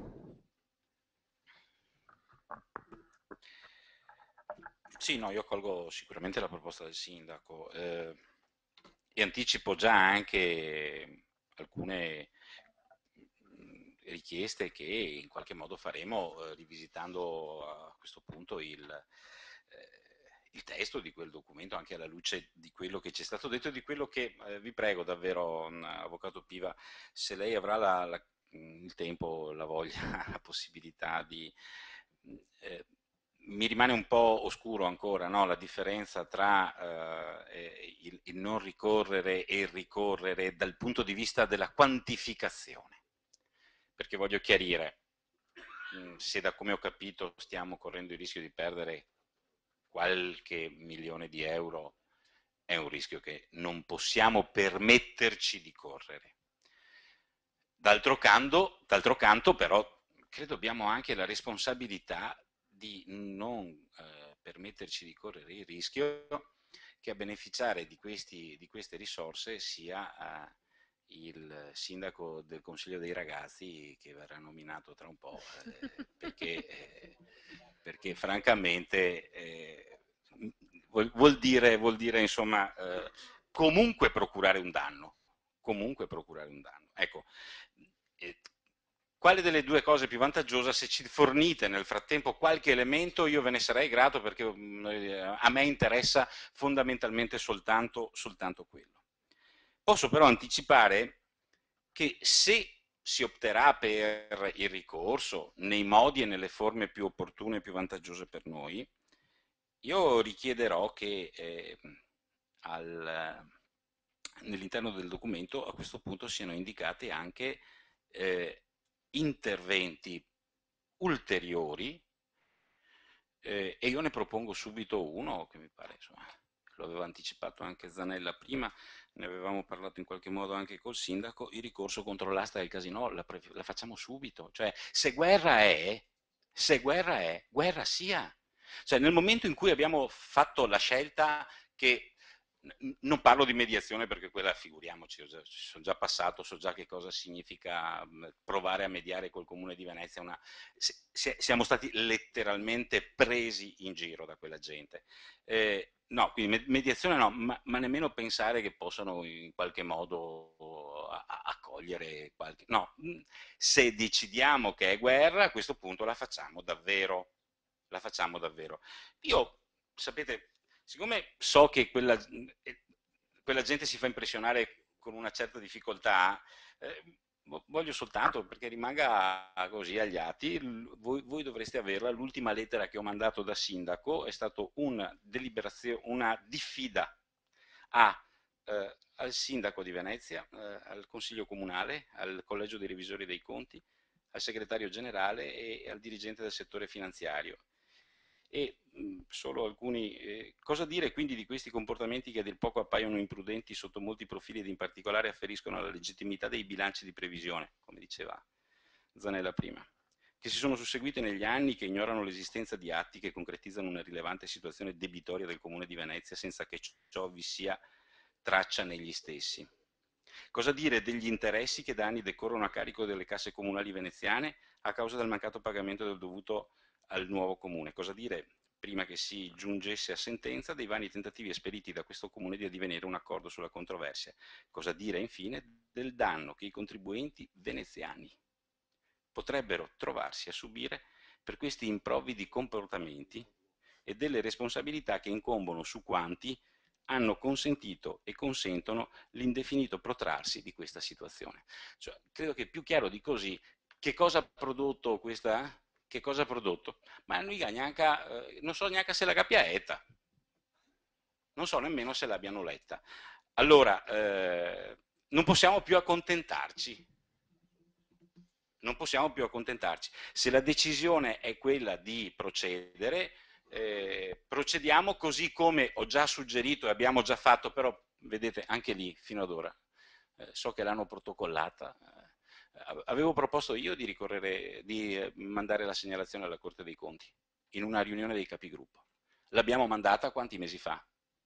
Sì, no, io colgo sicuramente la proposta del sindaco eh, e anticipo già anche alcune richieste che in qualche modo faremo eh, rivisitando a questo punto il, eh, il testo di quel documento, anche alla luce di quello che ci è stato detto e di quello che, eh, vi prego davvero, avvocato Piva, se lei avrà la, la, il tempo, la voglia, la possibilità di... Eh, mi rimane un po' oscuro ancora, no? La differenza tra eh, il, il non ricorrere e il ricorrere dal punto di vista della quantificazione. Perché voglio chiarire, se da come ho capito stiamo correndo il rischio di perdere qualche milione di euro, è un rischio che non possiamo permetterci di correre. D'altro canto, d'altro canto però, credo abbiamo anche la responsabilità di non eh, permetterci di correre il rischio che a beneficiare di, questi, di queste risorse sia eh, il sindaco del Consiglio dei Ragazzi che verrà nominato tra un po', eh, perché, eh, perché francamente eh, vuol, vuol, dire, vuol dire insomma eh, comunque procurare un danno, comunque procurare un danno. Ecco, eh, quale delle due cose è più vantaggiosa? Se ci fornite nel frattempo qualche elemento io ve ne sarei grato perché a me interessa fondamentalmente soltanto, soltanto quello. Posso però anticipare che se si opterà per il ricorso nei modi e nelle forme più opportune e più vantaggiose per noi, io richiederò che eh, nell'interno del documento a questo punto siano indicati anche eh, interventi ulteriori eh, e io ne propongo subito uno che mi pare, insomma, lo aveva anticipato anche Zanella prima, ne avevamo parlato in qualche modo anche col sindaco, il ricorso contro l'asta del casino la, la facciamo subito, cioè se guerra è, se guerra è, guerra sia. Cioè nel momento in cui abbiamo fatto la scelta che, non parlo di mediazione perché quella figuriamoci, sono già passato, so già che cosa significa provare a mediare col Comune di Venezia, una, se, siamo stati letteralmente presi in giro da quella gente. Eh, no, quindi mediazione no, ma, ma nemmeno pensare che possano in qualche modo accogliere qualche... No, se decidiamo che è guerra, a questo punto la facciamo davvero, la facciamo davvero. Io, sapete, siccome so che quella, quella gente si fa impressionare con una certa difficoltà, eh, voglio soltanto, perché rimanga così agli atti, voi, voi dovreste averla, l'ultima lettera che ho mandato da sindaco è stata una deliberazione, una diffida a, eh, al sindaco di Venezia, eh, al consiglio comunale, al collegio dei revisori dei conti, al segretario generale e al dirigente del settore finanziario. E mh, solo alcuni, eh, cosa dire quindi di questi comportamenti che a dir poco appaiono imprudenti sotto molti profili ed in particolare afferiscono alla legittimità dei bilanci di previsione, come diceva Zanella prima, che si sono susseguite negli anni, che ignorano l'esistenza di atti che concretizzano una rilevante situazione debitoria del Comune di Venezia senza che ciò vi sia traccia negli stessi. Cosa dire degli interessi che da anni decorrono a carico delle casse comunali veneziane a causa del mancato pagamento del dovuto al nuovo comune? Cosa dire, prima che si giungesse a sentenza, dei vari tentativi esperiti da questo comune di addivenire un accordo sulla controversia? Cosa dire infine del danno che i contribuenti veneziani potrebbero trovarsi a subire per questi improvvidi comportamenti e delle responsabilità che incombono su quanti hanno consentito e consentono l'indefinito protrarsi di questa situazione. Cioè, credo che più chiaro di così, che cosa ha prodotto questa... Che cosa ha prodotto? Ma non, neanche, eh, non so neanche se la cappia etta, non so nemmeno se l'abbiano letta. Allora, eh, non possiamo più accontentarci, non possiamo più accontentarci. Se la decisione è quella di procedere, eh, procediamo così come ho già suggerito e abbiamo già fatto, però vedete anche lì fino ad ora, eh, so che l'hanno protocollata, eh, avevo proposto io di ricorrere, di mandare la segnalazione alla Corte dei Conti in una riunione dei capigruppo. L'abbiamo mandata quanti mesi fa?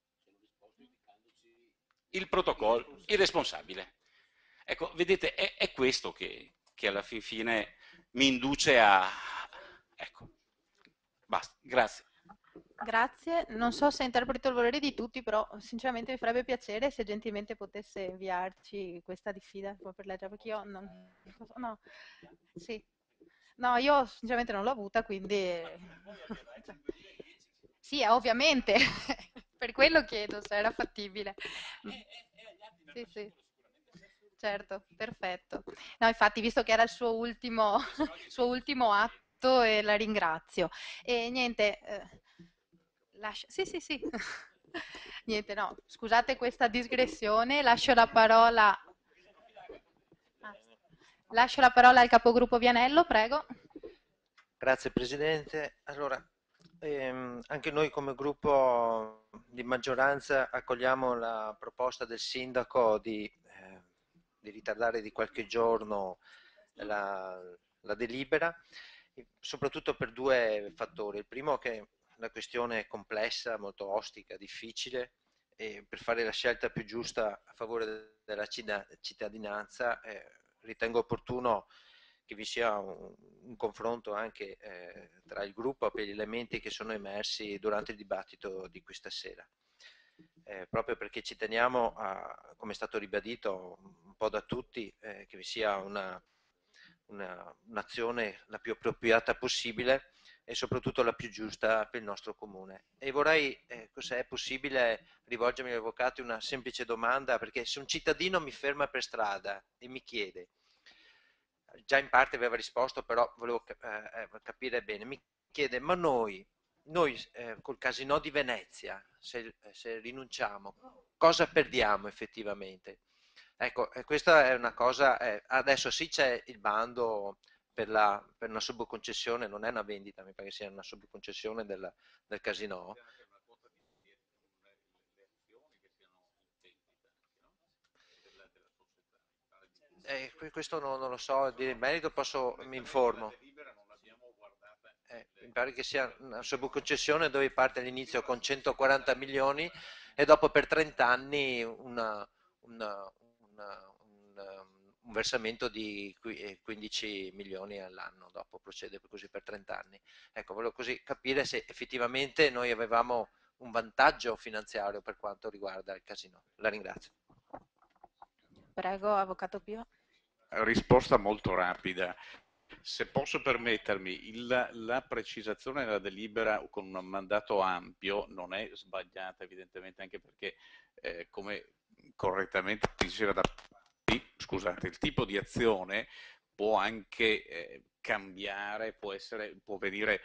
Il protocollo, il responsabile. Ecco, vedete, è, è questo che, che alla fin fine mi induce a... Ecco, basta, grazie. Grazie, non so se interpreto il volere di tutti, però sinceramente mi farebbe piacere se gentilmente potesse inviarci questa diffida per leggere, perché io non... No, sì. No, io sinceramente non l'ho avuta, quindi... Sì, ovviamente, per quello chiedo se era fattibile. Sì, sì. Certo, perfetto. No, infatti, visto che era il suo ultimo, suo ultimo atto, e la ringrazio. E niente, eh, lascio... Sì, sì, sì. Niente, no, scusate questa digressione, lascio la parola... Ah, lascio la parola al capogruppo Vianello, prego. Grazie Presidente. Allora, ehm, anche noi come gruppo di maggioranza accogliamo la proposta del Sindaco di, eh, di ritardare di qualche giorno la, la delibera, soprattutto per due fattori. Il primo, che la questione è complessa, molto ostica, difficile, e per fare la scelta più giusta a favore della cittadinanza eh, ritengo opportuno che vi sia un, un confronto anche eh, tra il gruppo per gli elementi che sono emersi durante il dibattito di questa sera. Eh, proprio perché ci teniamo, a, come è stato ribadito un po' da tutti, eh, che vi sia una, una, un'azione la più appropriata possibile e soprattutto la più giusta per il nostro comune. E vorrei, eh, se è possibile, rivolgermi agli avvocati una semplice domanda, perché se un cittadino mi ferma per strada e mi chiede: già in parte aveva risposto, però volevo eh, capire bene. Mi chiede, ma noi, noi eh, col Casinò di Venezia, se, se rinunciamo, cosa perdiamo effettivamente? Ecco, eh, questa è una cosa, eh, adesso sì c'è il bando per, la, per una subconcessione, non è una vendita, mi pare che sia una subconcessione del, del Casinò. Eh, questo non, non lo so, dire in merito posso, mi informo. Eh, mi pare che sia una subconcessione dove parte all'inizio con centoquaranta milioni e dopo per trenta anni una, una, una, una, un versamento di quindici milioni all'anno, dopo procede così per trenta anni. Ecco, volevo così capire se effettivamente noi avevamo un vantaggio finanziario per quanto riguarda il Casinò. La ringrazio. Prego, Avvocato Piva. Risposta molto rapida. Se posso permettermi, il, la precisazione della delibera con un mandato ampio non è sbagliata, evidentemente, anche perché, eh, come correttamente diceva da scusate, il tipo di azione può anche eh, cambiare, può, essere, può venire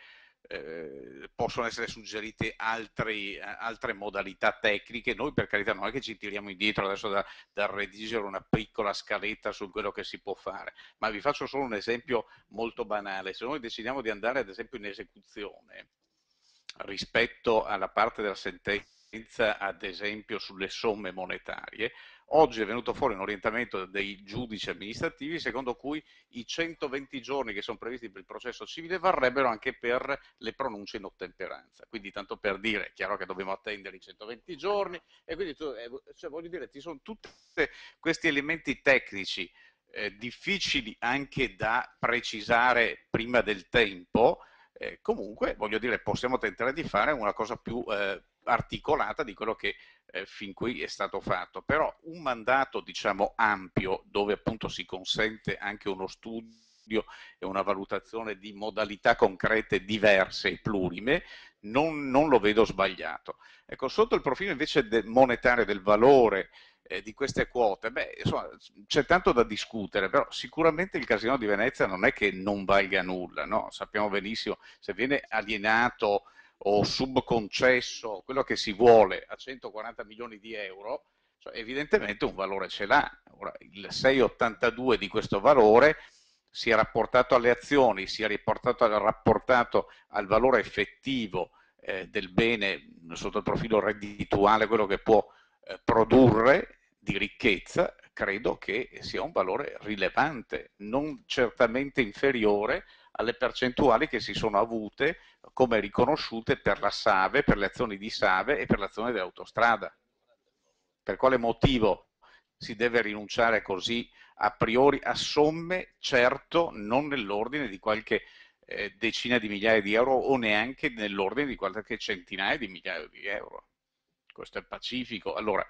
Eh, possono essere suggerite altri, altre modalità tecniche. Noi per carità non è che ci tiriamo indietro adesso da, da redigere una piccola scaletta su quello che si può fare, ma vi faccio solo un esempio molto banale. Se noi decidiamo di andare ad esempio in esecuzione rispetto alla parte della sentenza, ad esempio sulle somme monetarie, oggi è venuto fuori un orientamento dei giudici amministrativi secondo cui i centoventi giorni che sono previsti per il processo civile varrebbero anche per le pronunce in ottemperanza. Quindi, tanto per dire, è chiaro che dobbiamo attendere i centoventi giorni, e quindi cioè, voglio dire, ci sono tutti questi elementi tecnici eh, difficili anche da precisare prima del tempo. Eh, comunque, voglio dire, possiamo tentare di fare una cosa più eh, articolata di quello che eh, fin qui è stato fatto, però un mandato, diciamo, ampio, dove appunto si consente anche uno studio e una valutazione di modalità concrete diverse e plurime, non, non lo vedo sbagliato. Ecco, sotto il profilo invece de monetario del valore eh, di queste quote, beh, insomma, c'è tanto da discutere, però sicuramente il Casinò di Venezia non è che non valga nulla, no? Sappiamo benissimo, se viene alienato o subconcesso, quello che si vuole, a centoquaranta milioni di euro, cioè evidentemente un valore ce l'ha. Ora, il sei virgola ottantadue di questo valore sia rapportato alle azioni, sia rapportato, rapportato al valore effettivo eh, del bene sotto il profilo reddituale, quello che può eh, produrre di ricchezza, credo che sia un valore rilevante, non certamente inferiore alle percentuali che si sono avute come riconosciute per la SAVE, per le azioni di SAVE e per l'azione dell'autostrada. Per quale motivo si deve rinunciare così a priori a somme, certo non nell'ordine di qualche eh, decina di migliaia di euro o neanche nell'ordine di qualche centinaia di migliaia di euro? Questo è pacifico. Allora,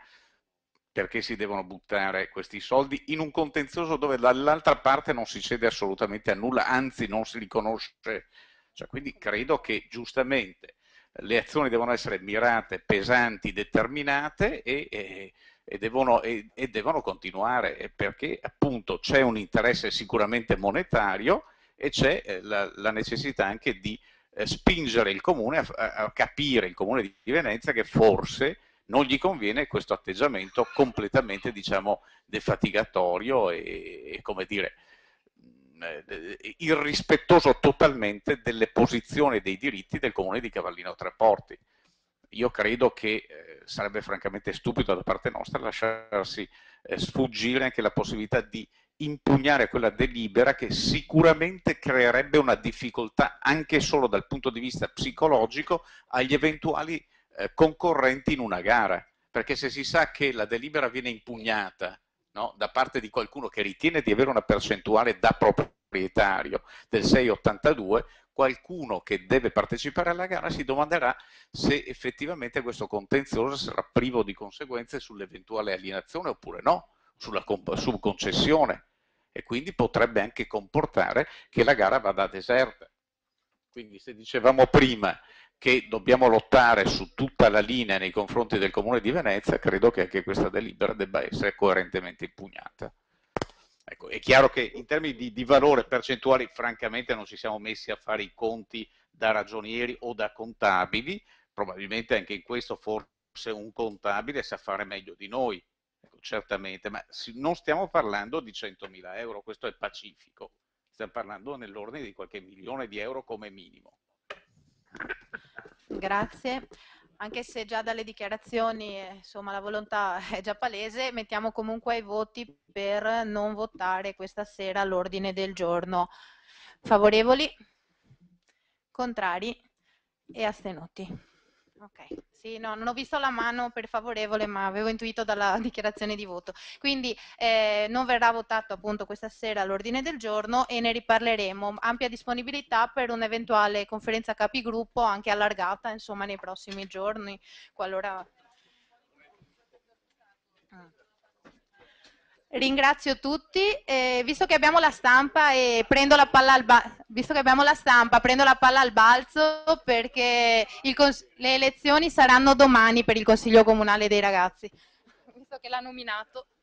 perché si devono buttare questi soldi in un contenzioso dove dall'altra parte non si cede assolutamente a nulla, anzi non si riconosce? Cioè, quindi credo che giustamente le azioni devono essere mirate, pesanti, determinate e, e, e, devono, e, e devono continuare, perché appunto c'è un interesse sicuramente monetario e c'è la, la necessità anche di eh, spingere il comune a, a capire, il comune di Venezia, che forse non gli conviene questo atteggiamento completamente, diciamo, defatigatorio e, e come dire, irrispettoso totalmente delle posizioni e dei diritti del comune di Cavallino Tre Porti. Io credo che eh, sarebbe francamente stupido da parte nostra lasciarsi eh, sfuggire anche la possibilità di impugnare quella delibera, che sicuramente creerebbe una difficoltà anche solo dal punto di vista psicologico agli eventuali eh, concorrenti in una gara, perché se si sa che la delibera viene impugnata, no, da parte di qualcuno che ritiene di avere una percentuale da proprietario del sei virgola ottantadue, qualcuno che deve partecipare alla gara si domanderà se effettivamente questo contenzioso sarà privo di conseguenze sull'eventuale alienazione oppure no, sulla subconcessione, e quindi potrebbe anche comportare che la gara vada deserta. Quindi se dicevamo prima che dobbiamo lottare su tutta la linea nei confronti del Comune di Venezia, credo che anche questa delibera debba essere coerentemente impugnata. Ecco, è chiaro che in termini di, di valore percentuali, francamente non ci siamo messi a fare i conti da ragionieri o da contabili, probabilmente anche in questo forse un contabile sa fare meglio di noi, ecco, certamente, ma non stiamo parlando di centomila euro, questo è pacifico, stiamo parlando nell'ordine di qualche milione di euro come minimo. Grazie. Anche se già dalle dichiarazioni, insomma, la volontà è già palese, mettiamo comunque ai voti per non votare questa sera l'ordine del giorno. Favorevoli? Contrari? E astenuti? Ok, sì, no, non ho visto la mano per favorevole, ma avevo intuito dalla dichiarazione di voto. Quindi eh, non verrà votato appunto questa sera l'ordine del giorno e ne riparleremo. Ampia disponibilità per un'eventuale conferenza capigruppo anche allargata, insomma, nei prossimi giorni, qualora... Ringrazio tutti, eh, visto che abbiamo la stampa e prendo la palla al balzo, visto che abbiamo la stampa, prendo la palla al balzo perché il le elezioni saranno domani per il Consiglio Comunale dei Ragazzi, visto che l'ha nominato.